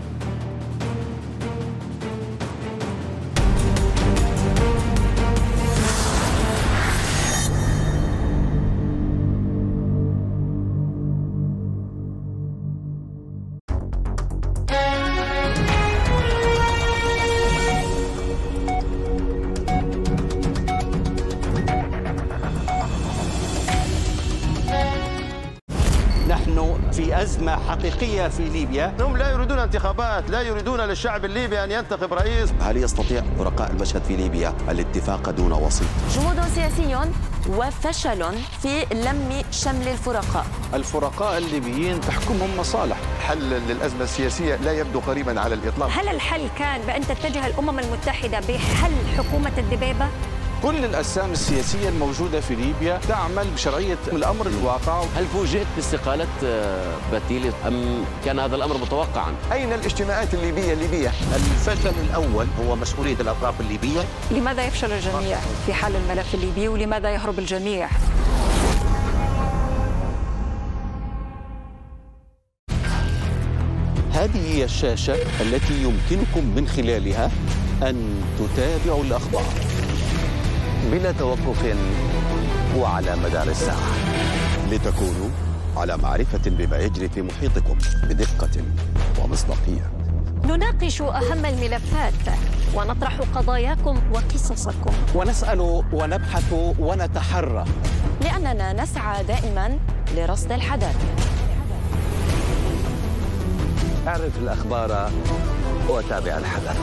S: في أزمة حقيقية في ليبيا.
T: هم لا يريدون انتخابات، لا يريدون للشعب الليبي أن ينتخب رئيس.
V: هل يستطيع فرقاء المشهد في ليبيا الاتفاق دون وسيط؟
B: جمود سياسي وفشل في لم شمل الفرقاء.
W: الفرقاء الليبيين تحكمهم مصالح.
T: حل للأزمة السياسية لا يبدو قريبا على الإطلاق.
X: هل الحل كان بأن تتجه الأمم المتحدة بحل حكومة الدبيبة؟
W: كل الأجسام السياسية الموجودة في ليبيا تعمل بشرعية الأمر الواقع.
J: هل فوجئت باستقالة باتيلي أم كان هذا الأمر متوقعا؟
T: أين الاجتماعات الليبية الليبية؟
V: الفشل الأول هو مسؤولية الأطراف الليبية.
X: لماذا يفشل الجميع في حل الملف الليبي ولماذا يهرب الجميع؟
V: هذه هي الشاشة التي يمكنكم من خلالها أن تتابعوا الأخبار. بلا توقف وعلى مدار الساعة، لتكونوا على معرفة بما يجري في محيطكم بدقة ومصداقية.
X: نناقش أهم الملفات ونطرح قضاياكم وقصصكم،
Z: ونسأل ونبحث ونتحرى،
B: لأننا نسعى دائما لرصد الحدث.
V: اعرف الأخبار وتابع الحدث.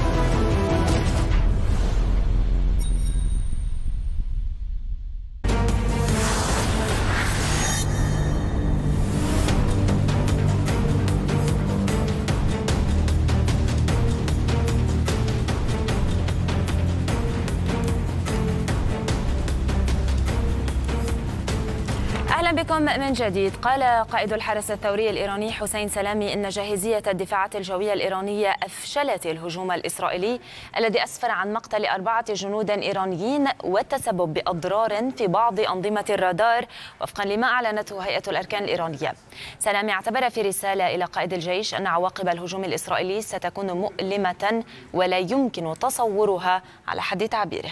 B: أهلا بكم من جديد. قال قائد الحرس الثوري الإيراني حسين سلامي إن جاهزية الدفاعات الجوية الإيرانية أفشلت الهجوم الإسرائيلي الذي أسفر عن مقتل أربعة جنود إيرانيين والتسبب بأضرار في بعض أنظمة الرادار وفقا لما أعلنته هيئة الأركان الإيرانية. سلامي اعتبر في رسالة إلى قائد الجيش أن عواقب الهجوم الإسرائيلي ستكون مؤلمة ولا يمكن تصورها على حد تعبيره.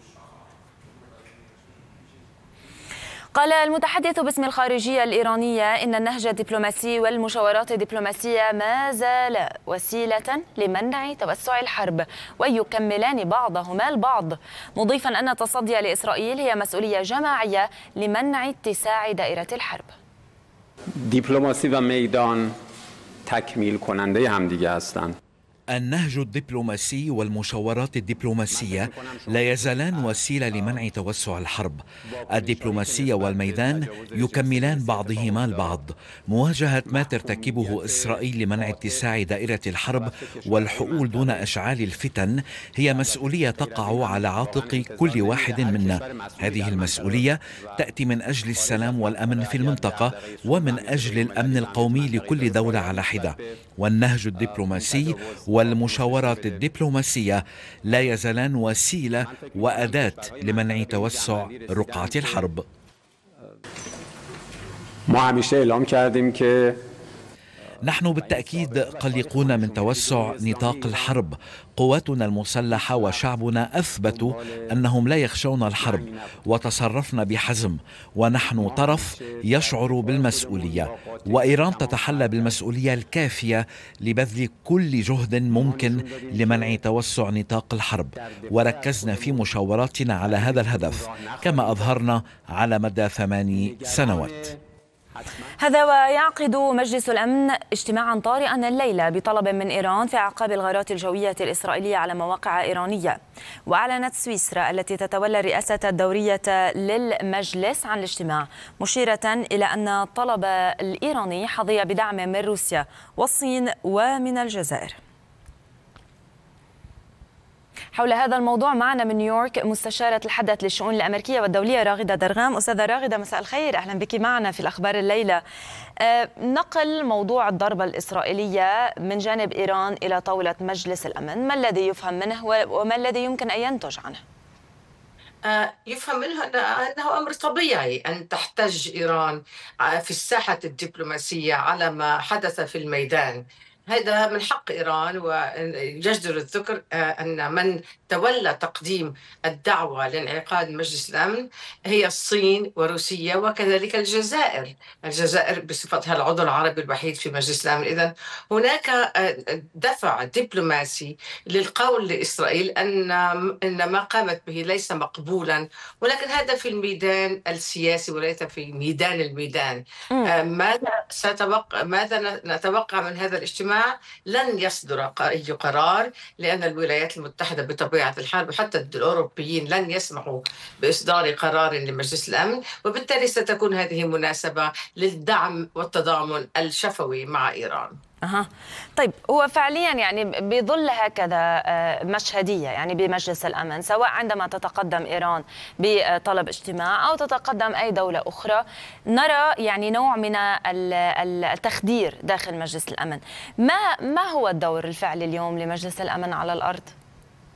B: قال المتحدث باسم الخارجية الإيرانية إن النهج الدبلوماسي والمشاورات الدبلوماسية ما زال وسيلة لمنع توسع الحرب ويكملان بعضهما البعض، مضيفا أن التصدي لإسرائيل هي مسؤولية جماعية لمنع اتساع دائرة الحرب.
E: دیپلماسی و میدان تکمیل کننده همدیگه هستند.
F: النهج الدبلوماسي والمشاورات الدبلوماسية لا يزالان وسيلة لمنع توسع الحرب. الدبلوماسية والميدان يكملان بعضهما البعض. مواجهة ما ترتكبه إسرائيل لمنع اتساع دائرة الحرب والحقول دون إشعال الفتن هي مسؤولية تقع على عاتق كل واحد منا. هذه المسؤولية تأتي من أجل السلام والأمن في المنطقة ومن أجل الأمن القومي لكل دولة على حدة. والنهج الدبلوماسي والمشاورات الدبلوماسية لا يزالان وسيلة وأداة لمنع توسع رقعة الحرب.
E: ما همیشه اعلام کردیم که
F: نحن بالتأكيد قلقون من توسع نطاق الحرب. قواتنا المسلحة وشعبنا أثبتوا أنهم لا يخشون الحرب وتصرفنا بحزم، ونحن طرف يشعر بالمسؤولية، وإيران تتحلى بالمسؤولية الكافية لبذل كل جهد ممكن لمنع توسع نطاق الحرب، وركزنا في مشاوراتنا على هذا الهدف كما أظهرنا على مدى ثماني سنوات.
B: هذا ويعقد مجلس الأمن اجتماعا طارئا الليلة بطلب من إيران في أعقاب الغارات الجوية الإسرائيلية على مواقع إيرانية. وأعلنت سويسرا التي تتولى الرئاسة الدورية للمجلس عن الاجتماع، مشيرة إلى أن الطلب الإيراني حظي بدعم من روسيا والصين ومن الجزائر. حول هذا الموضوع معنا من نيويورك مستشارة الحدث للشؤون الأمريكية والدولية راغدة درغام. أستاذة راغدة، مساء الخير، أهلا بك معنا في الأخبار الليلة. نقل موضوع الضربة الإسرائيلية من جانب إيران إلى طاولة مجلس الأمن، ما الذي يفهم منه وما الذي يمكن أن ينتج عنه؟
H: يفهم منه أنه أمر طبيعي أن تحتج إيران في الساحة الدبلوماسية على ما حدث في الميدان. هذا من حق إيران، ويجدر الذكر أن من تولى تقديم الدعوة لانعقاد مجلس الأمن هي الصين وروسيا وكذلك الجزائر الجزائر بصفتها العضو العربي الوحيد في مجلس الأمن. إذن هناك دفع دبلوماسي للقول لإسرائيل أن أن ما قامت به ليس مقبولا، ولكن هذا في الميدان السياسي وليس في ميدان الميدان. ماذا ستوقع ماذا نتوقع من هذا الاجتماع؟ لن يصدر أي قرار، لأن الولايات المتحدة بطبيعة الحال وحتى الأوروبيين لن يسمحوا بإصدار قرار لمجلس الأمن، وبالتالي ستكون هذه مناسبة للدعم والتضامن الشفوي مع إيران.
B: أها. طيب، هو فعليا يعني بظل هكذا مشهدية يعني بمجلس الأمن، سواء عندما تتقدم إيران بطلب اجتماع أو تتقدم أي دولة أخرى، نرى يعني نوع من التخدير داخل مجلس الأمن. ما ما هو الدور الفعلي اليوم لمجلس الأمن على الأرض؟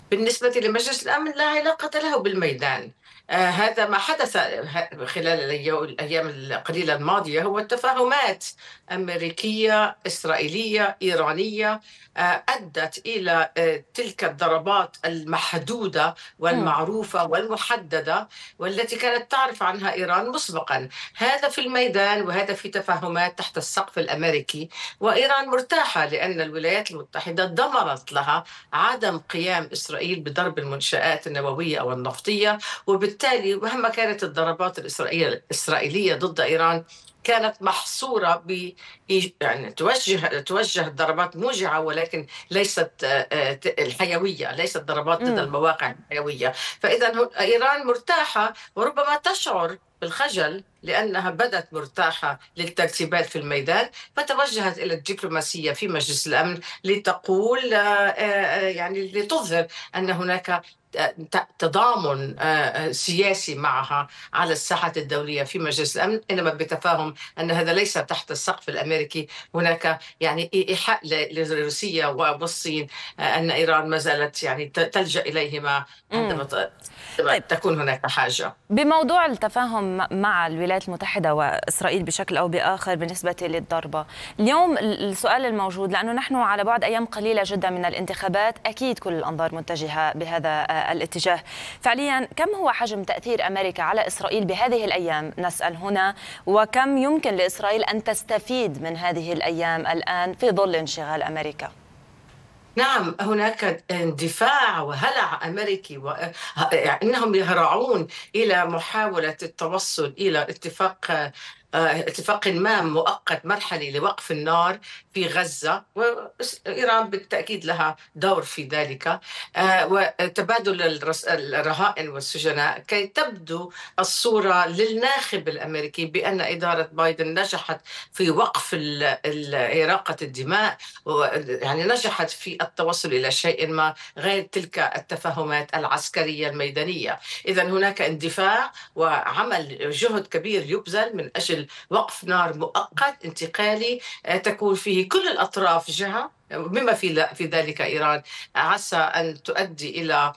H: بالنسبة لمجلس الأمن لا علاقة له بالميدان. آه هذا ما حدث خلال الأيام القليلة الماضية هو تفاهمات أمريكية إسرائيلية إيرانية آه أدت إلى آه تلك الضربات المحدودة والمعروفة والمحددة والتي كانت تعرف عنها إيران مسبقا. هذا في الميدان وهذا في تفاهمات تحت السقف الأمريكي، وإيران مرتاحة لأن الولايات المتحدة ضمنت لها عدم قيام إسرائيل بضرب المنشآت النووية أو النفطية، وبالتالي مهما كانت الضربات الإسرائيلية الإسرائيلية ضد إيران كانت محصورة ب يعني توجه توجه ضربات موجعة ولكن ليست الحيوية، ليست ضربات ضد المواقع الحيوية. فإذا إيران مرتاحة وربما تشعر بالخجل لأنها بدت مرتاحة للترتيبات في الميدان، فتوجهت إلى الدبلوماسية في مجلس الأمن لتقول يعني لتظهر أن هناك تضامن سياسي معها على الساحة الدولية في مجلس الأمن، إنما بتفاهم أن هذا ليس تحت السقف الأمريكي. هناك يعني إيحاء لروسيا والصين أن إيران ما زالت يعني تلجأ إليهما عندما طيب. تكون هناك حاجة.
B: بموضوع التفاهم مع الولايات المتحدة وإسرائيل بشكل أو بآخر بالنسبة للضربة، اليوم السؤال الموجود لأنه نحن على بعد أيام قليلة جدا من الانتخابات، أكيد كل الأنظار متجهة بهذا الاتجاه. فعليا كم هو حجم تأثير أمريكا على إسرائيل بهذه الأيام نسأل هنا، وكم يمكن لإسرائيل أن تستفيد من هذه الأيام الآن في ظل انشغال أمريكا؟
H: نعم، هناك اندفاع وهلع أمريكي وإنهم يهرعون إلى محاولة التوصل إلى اتفاق اتفاق ما مؤقت مرحلي لوقف النار في غزة، وإيران بالتأكيد لها دور في ذلك، وتبادل الرهائن والسجناء كي تبدو الصورة للناخب الأمريكي بأن إدارة بايدن نجحت في وقف إراقة الدماء، يعني نجحت في التوصل إلى شيء ما غير تلك التفاهمات العسكرية الميدانية. إذن هناك اندفاع وعمل جهد كبير يبذل من أجل وقف نار مؤقت انتقالي تكون فيه كل الأطراف جهة بما في في ذلك إيران، عسى أن تؤدي إلى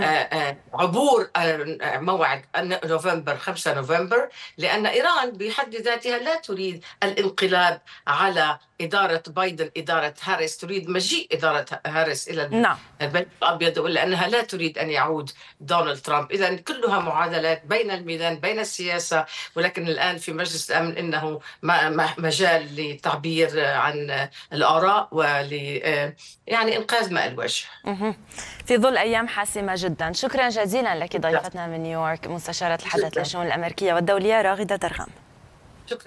H: عبور موعد نوفمبر خمسة نوفمبر، لأن إيران بحد ذاتها لا تريد الانقلاب على إدارة بايدن، إدارة هاريس، تريد مجيء إدارة هاريس إلى
B: نعم.
H: البيت الأبيض، لأنها لا تريد أن يعود دونالد ترامب. إذن كلها معادلات بين الميدان بين السياسة، ولكن الآن في مجلس الأمن إنه مجال للتعبير عن الآراء ول يعني إنقاذ ماء الوجه
B: في ظل أيام حاسمة جدا. شكرا جزيلا لك ضيفتنا من نيويورك مستشارة الحدث للشؤون الأمريكية والدولية راغدة درغام.
H: شكرا.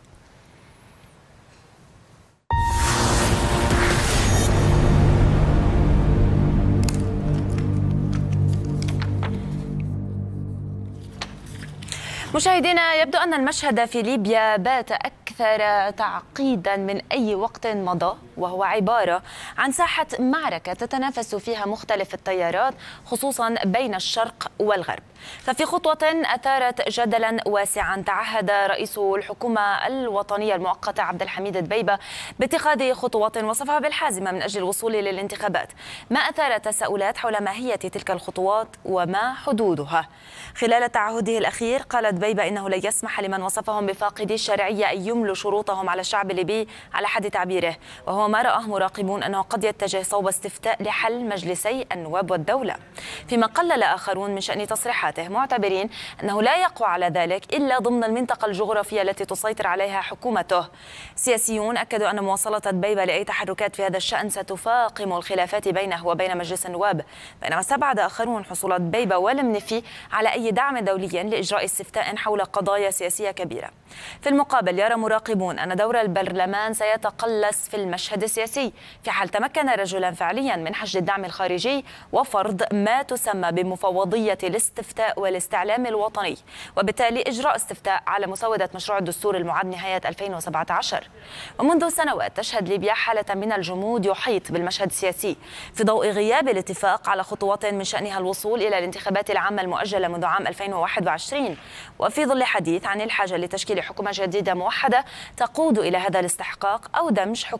B: مشاهدينا، يبدو أن المشهد في ليبيا بات أكثر تعقيدا من أي وقت مضى، وهو عبارة عن ساحة معركة تتنافس فيها مختلف التيارات خصوصا بين الشرق والغرب. ففي خطوة أثارت جدلا واسعا تعهد رئيس الحكومة الوطنية المؤقتة عبد الحميد دبيبة باتخاذ خطوات وصفها بالحازمة من أجل الوصول للانتخابات، ما أثار تساؤلات حول ماهية تلك الخطوات وما حدودها. خلال تعهده الأخير قال دبيبة إنه لن يسمح لمن وصفهم بفاقدي الشرعية أن يملوا شروطهم على الشعب الليبي على حد تعبيره، وهو ما رآه مراقبون أنه قد يتجه صوب استفتاء لحل مجلسي النواب والدولة، فيما قلل آخرون من شأن تصريحاته معتبرين أنه لا يقوى على ذلك إلا ضمن المنطقة الجغرافية التي تسيطر عليها حكومته. سياسيون أكدوا أن مواصلة دبيبة لأي تحركات في هذا الشأن ستفاقم الخلافات بينه وبين مجلس النواب، بينما استبعد آخرون حصول دبيبة والمنفي على أي دعم دولي لإجراء استفتاء حول قضايا سياسية كبيرة. في المقابل يرى مراقبون أن دور البرلمان سيتقلص في المشهد السياسي في حال تمكن رجلا فعليا من حشد الدعم الخارجي وفرض ما تسمى بمفوضية الاستفتاء والاستعلام الوطني، وبالتالي إجراء استفتاء على مسودة مشروع الدستور المعد نهاية ألفين وسبعة عشر. ومنذ سنوات تشهد ليبيا حالة من الجمود يحيط بالمشهد السياسي في ضوء غياب الاتفاق على خطوات من شأنها الوصول إلى الانتخابات العامة المؤجلة منذ عام ألفين وواحد وعشرين، وفي ظل حديث عن الحاجة لتشكيل حكومة جديدة موحدة تقود إلى هذا الاستحقاق أو دمج حكومتي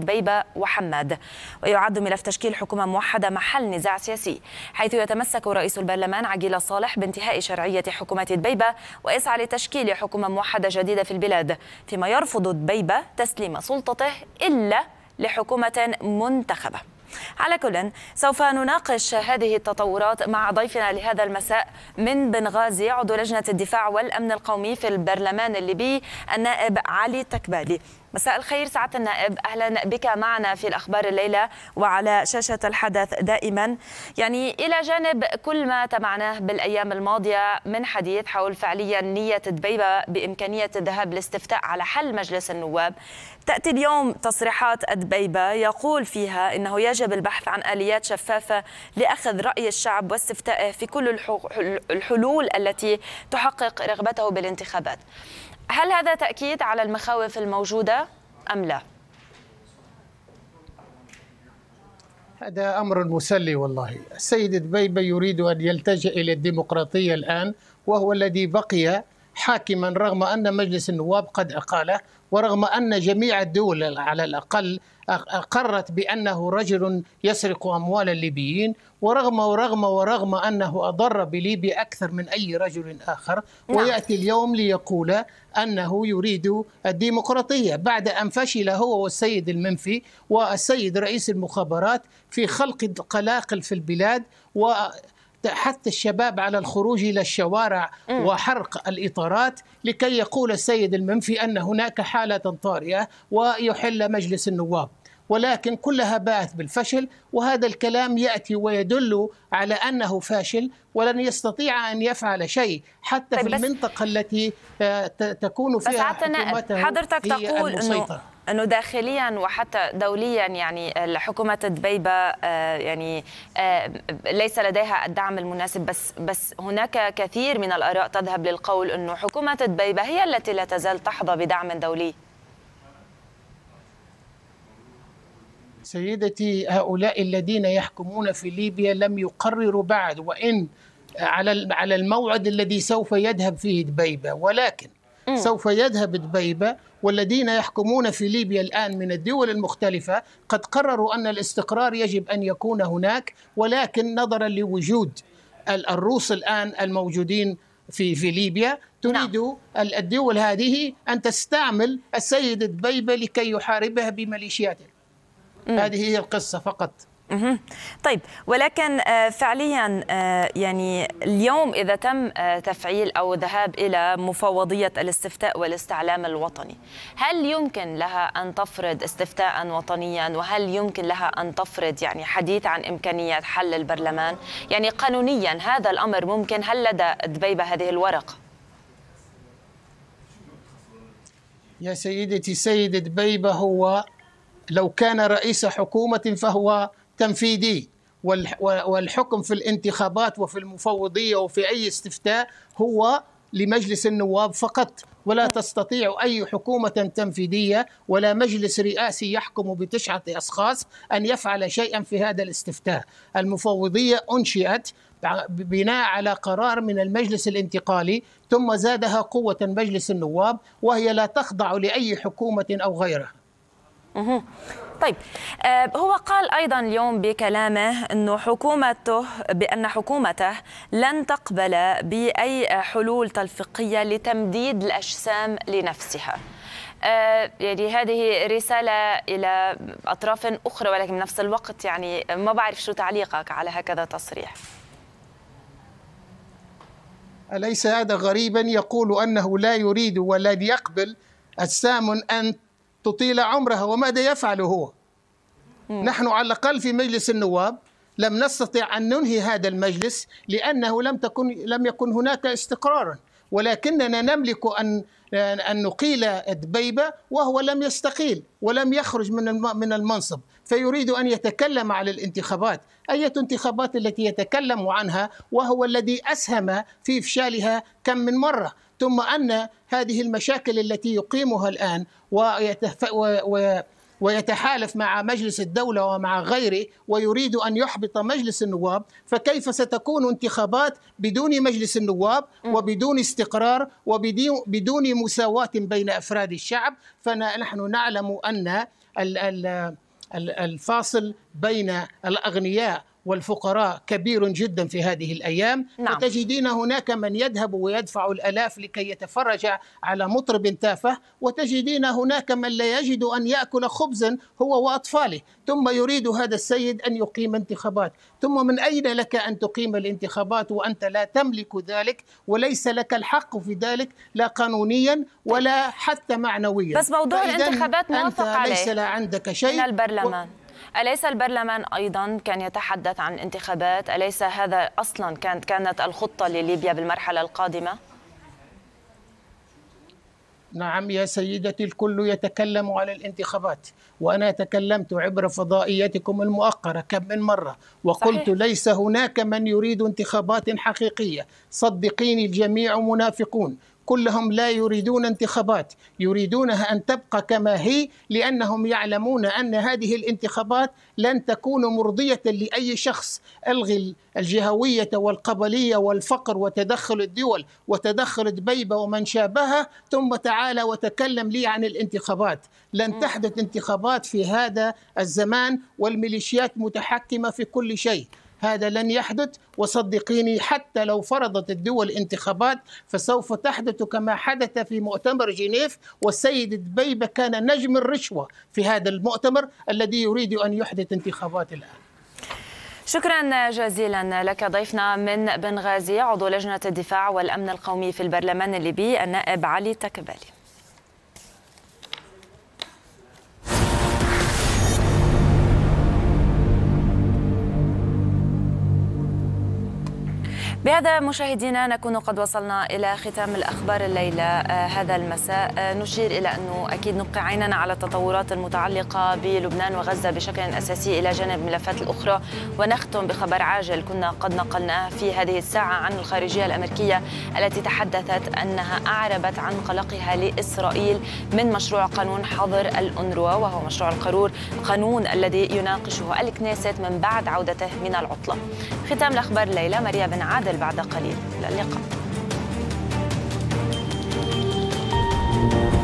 B: دبيبة وحماد. ويعد ملف تشكيل حكومة موحدة محل نزاع سياسي، حيث يتمسك رئيس البرلمان عقيل صالح بانتهاء شرعية حكومة دبيبة ويسعى لتشكيل حكومة موحدة جديدة في البلاد، فيما يرفض دبيبة تسليم سلطته إلا لحكومة منتخبة. على كل، سوف نناقش هذه التطورات مع ضيفنا لهذا المساء من بنغازي عضو لجنة الدفاع والأمن القومي في البرلمان الليبي النائب علي تكبالي. مساء الخير سعادة النائب، أهلا بك معنا في الأخبار الليلة وعلى شاشة الحدث دائما. يعني إلى جانب كل ما تابعناه بالأيام الماضية من حديث حول فعليا نية دبيبة بإمكانية الذهاب للاستفتاء على حل مجلس النواب، تأتي اليوم تصريحات دبيبة يقول فيها إنه يجب البحث عن آليات شفافة لأخذ رأي الشعب واستفتائه في كل الحلول التي تحقق رغبته بالانتخابات. هل هذا تأكيد على المخاوف الموجودة أم لا؟
I: هذا أمر مسلي والله. السيد دبيبة يريد أن يلتجئ إلى الديمقراطية الآن، وهو الذي بقي حاكما رغم أن مجلس النواب قد أقاله، ورغم أن جميع الدول على الأقل أقرت بأنه رجل يسرق أموال الليبيين، ورغم ورغم ورغم أنه أضر بليبيا أكثر من أي رجل آخر، ويأتي اليوم ليقول أنه يريد الديمقراطية بعد أن فشل هو والسيد المنفي والسيد رئيس المخابرات في خلق قلاقل في البلاد، و حتى الشباب على الخروج إلى الشوارع وحرق الإطارات لكي يقول السيد المنفي أن هناك حالة طارئة ويحل مجلس النواب. ولكن كلها باءت بالفشل، وهذا الكلام يأتي ويدل على أنه فاشل ولن يستطيع أن يفعل شيء حتى طيب في المنطقة التي تكون فيها حكومته.
B: حضرتك تقول أنه أنه داخليا وحتى دوليا يعني حكومة دبيبة يعني ليس لديها الدعم المناسب، بس بس هناك كثير من الآراء تذهب للقول أنه حكومة دبيبة هي التي لا تزال تحظى بدعم دولي.
I: سيدتي، هؤلاء الذين يحكمون في ليبيا لم يقرروا بعد، وإن على على الموعد الذي سوف يذهب فيه دبيبة، ولكن م. سوف يذهب دبيبة، والذين يحكمون في ليبيا الآن من الدول المختلفة قد قرروا أن الاستقرار يجب أن يكون هناك، ولكن نظرا لوجود الروس الآن الموجودين في في ليبيا تريد نعم. الدول هذه أن تستعمل السيد دبيبة لكي يحاربها بميليشياته. مم. هذه هي القصة فقط.
B: مه. طيب، ولكن فعليا يعني اليوم إذا تم تفعيل أو ذهاب إلى مفوضية الاستفتاء والاستعلام الوطني، هل يمكن لها أن تفرض استفتاء وطنيا؟ وهل يمكن لها أن تفرض يعني حديث عن إمكانية حل البرلمان؟ يعني قانونيا هذا الأمر ممكن؟ هل لدى دبيبة هذه الورقة؟
I: يا سيدتي، سيد دبيبة هو لو كان رئيس حكومة فهو تنفيذي، والحكم في الانتخابات وفي المفوضية وفي أي استفتاء هو لمجلس النواب فقط، ولا تستطيع أي حكومة تنفيذية ولا مجلس رئاسي يحكم بتسعة أشخاص أن يفعل شيئا في هذا الاستفتاء. المفوضية أنشئت بناء على قرار من المجلس الانتقالي، ثم زادها قوة مجلس النواب، وهي لا تخضع لأي حكومة أو غيرها.
B: طيب، هو قال أيضا اليوم بكلامه أنه حكومته بأن حكومته لن تقبل بأي حلول تلفيقية لتمديد الأجسام لنفسها. يعني هذه رسالة إلى أطراف أخرى، ولكن بنفس الوقت يعني ما بعرف شو تعليقك على هكذا تصريح.
I: أليس هذا غريبا؟ يقول أنه لا يريد ولن يقبل أجسام أن تطيل عمرها، وماذا يفعل هو؟ مم. نحن على الأقل في مجلس النواب لم نستطع أن ننهي هذا المجلس لأنه لم تكن لم يكن هناك استقرار، ولكننا نملك أن أن نقيل دبيبة وهو لم يستقيل ولم يخرج من من المنصب، فيريد أن يتكلم على الانتخابات. أي انتخابات التي يتكلم عنها وهو الذي أسهم في إفشالها كم من مرة؟ ثم أن هذه المشاكل التي يقيمها الآن ويتحالف مع مجلس الدولة ومع غيره ويريد أن يحبط مجلس النواب، فكيف ستكون انتخابات بدون مجلس النواب وبدون استقرار وبدون مساواة بين أفراد الشعب؟ فنحن نعلم أن الفاصل بين الأغنياء والفقراء كبير جدا في هذه الأيام. نعم. وتجدين هناك من يذهب ويدفع الآلاف لكي يتفرج على مطرب تافه، وتجدين هناك من لا يجد أن يأكل خبزا هو وأطفاله، ثم يريد هذا السيد أن يقيم انتخابات. ثم من أين لك أن تقيم الانتخابات وأنت لا تملك ذلك وليس لك الحق في ذلك لا قانونيا ولا حتى معنويا؟
B: بس موضوع الانتخابات موافق عليه
I: ليس لا عندك شيء
B: من البرلمان. أليس البرلمان أيضا كان يتحدث عن انتخابات؟ أليس هذا أصلا كانت كانت الخطة لليبيا بالمرحلة القادمة؟
I: نعم يا سيدتي، الكل يتكلم على الانتخابات، وأنا تكلمت عبر فضائيتكم المؤقرة كم من مرة وقلت صحيح. ليس هناك من يريد انتخابات حقيقية، صدقيني الجميع منافقون، كلهم لا يريدون انتخابات، يريدونها أن تبقى كما هي، لأنهم يعلمون أن هذه الانتخابات لن تكون مرضية لأي شخص. ألغي الجهوية والقبلية والفقر وتدخل الدول وتدخل دبيبة ومن شابهها، ثم تعالى وتكلم لي عن الانتخابات. لن تحدث انتخابات في هذا الزمان والميليشيات متحكمة في كل شيء، هذا لن يحدث. وصدقيني حتى لو فرضت الدول انتخابات فسوف تحدث كما حدث في مؤتمر جنيف، والسيد دبيبة كان نجم الرشوة في هذا المؤتمر الذي يريد أن يحدث انتخابات الآن.
B: شكرا جزيلا لك ضيفنا من بنغازي عضو لجنة الدفاع والأمن القومي في البرلمان الليبي النائب علي تكبالي. بهذا مشاهدينا نكون قد وصلنا إلى ختام الأخبار الليلة آه هذا المساء. آه نشير إلى أنه أكيد نبقي عيننا على التطورات المتعلقة بلبنان وغزة بشكل أساسي إلى جانب الملفات الأخرى، ونختم بخبر عاجل كنا قد نقلناه في هذه الساعة عن الخارجية الأمريكية التي تحدثت أنها أعربت عن قلقها لإسرائيل من مشروع قانون حظر الأونروا، وهو مشروع القرار قانون الذي يناقشه الكنيست من بعد عودته من العطلة. ختام الأخبار الليلة، ماريا بن عادل بعد قليل. إلى اللقاء.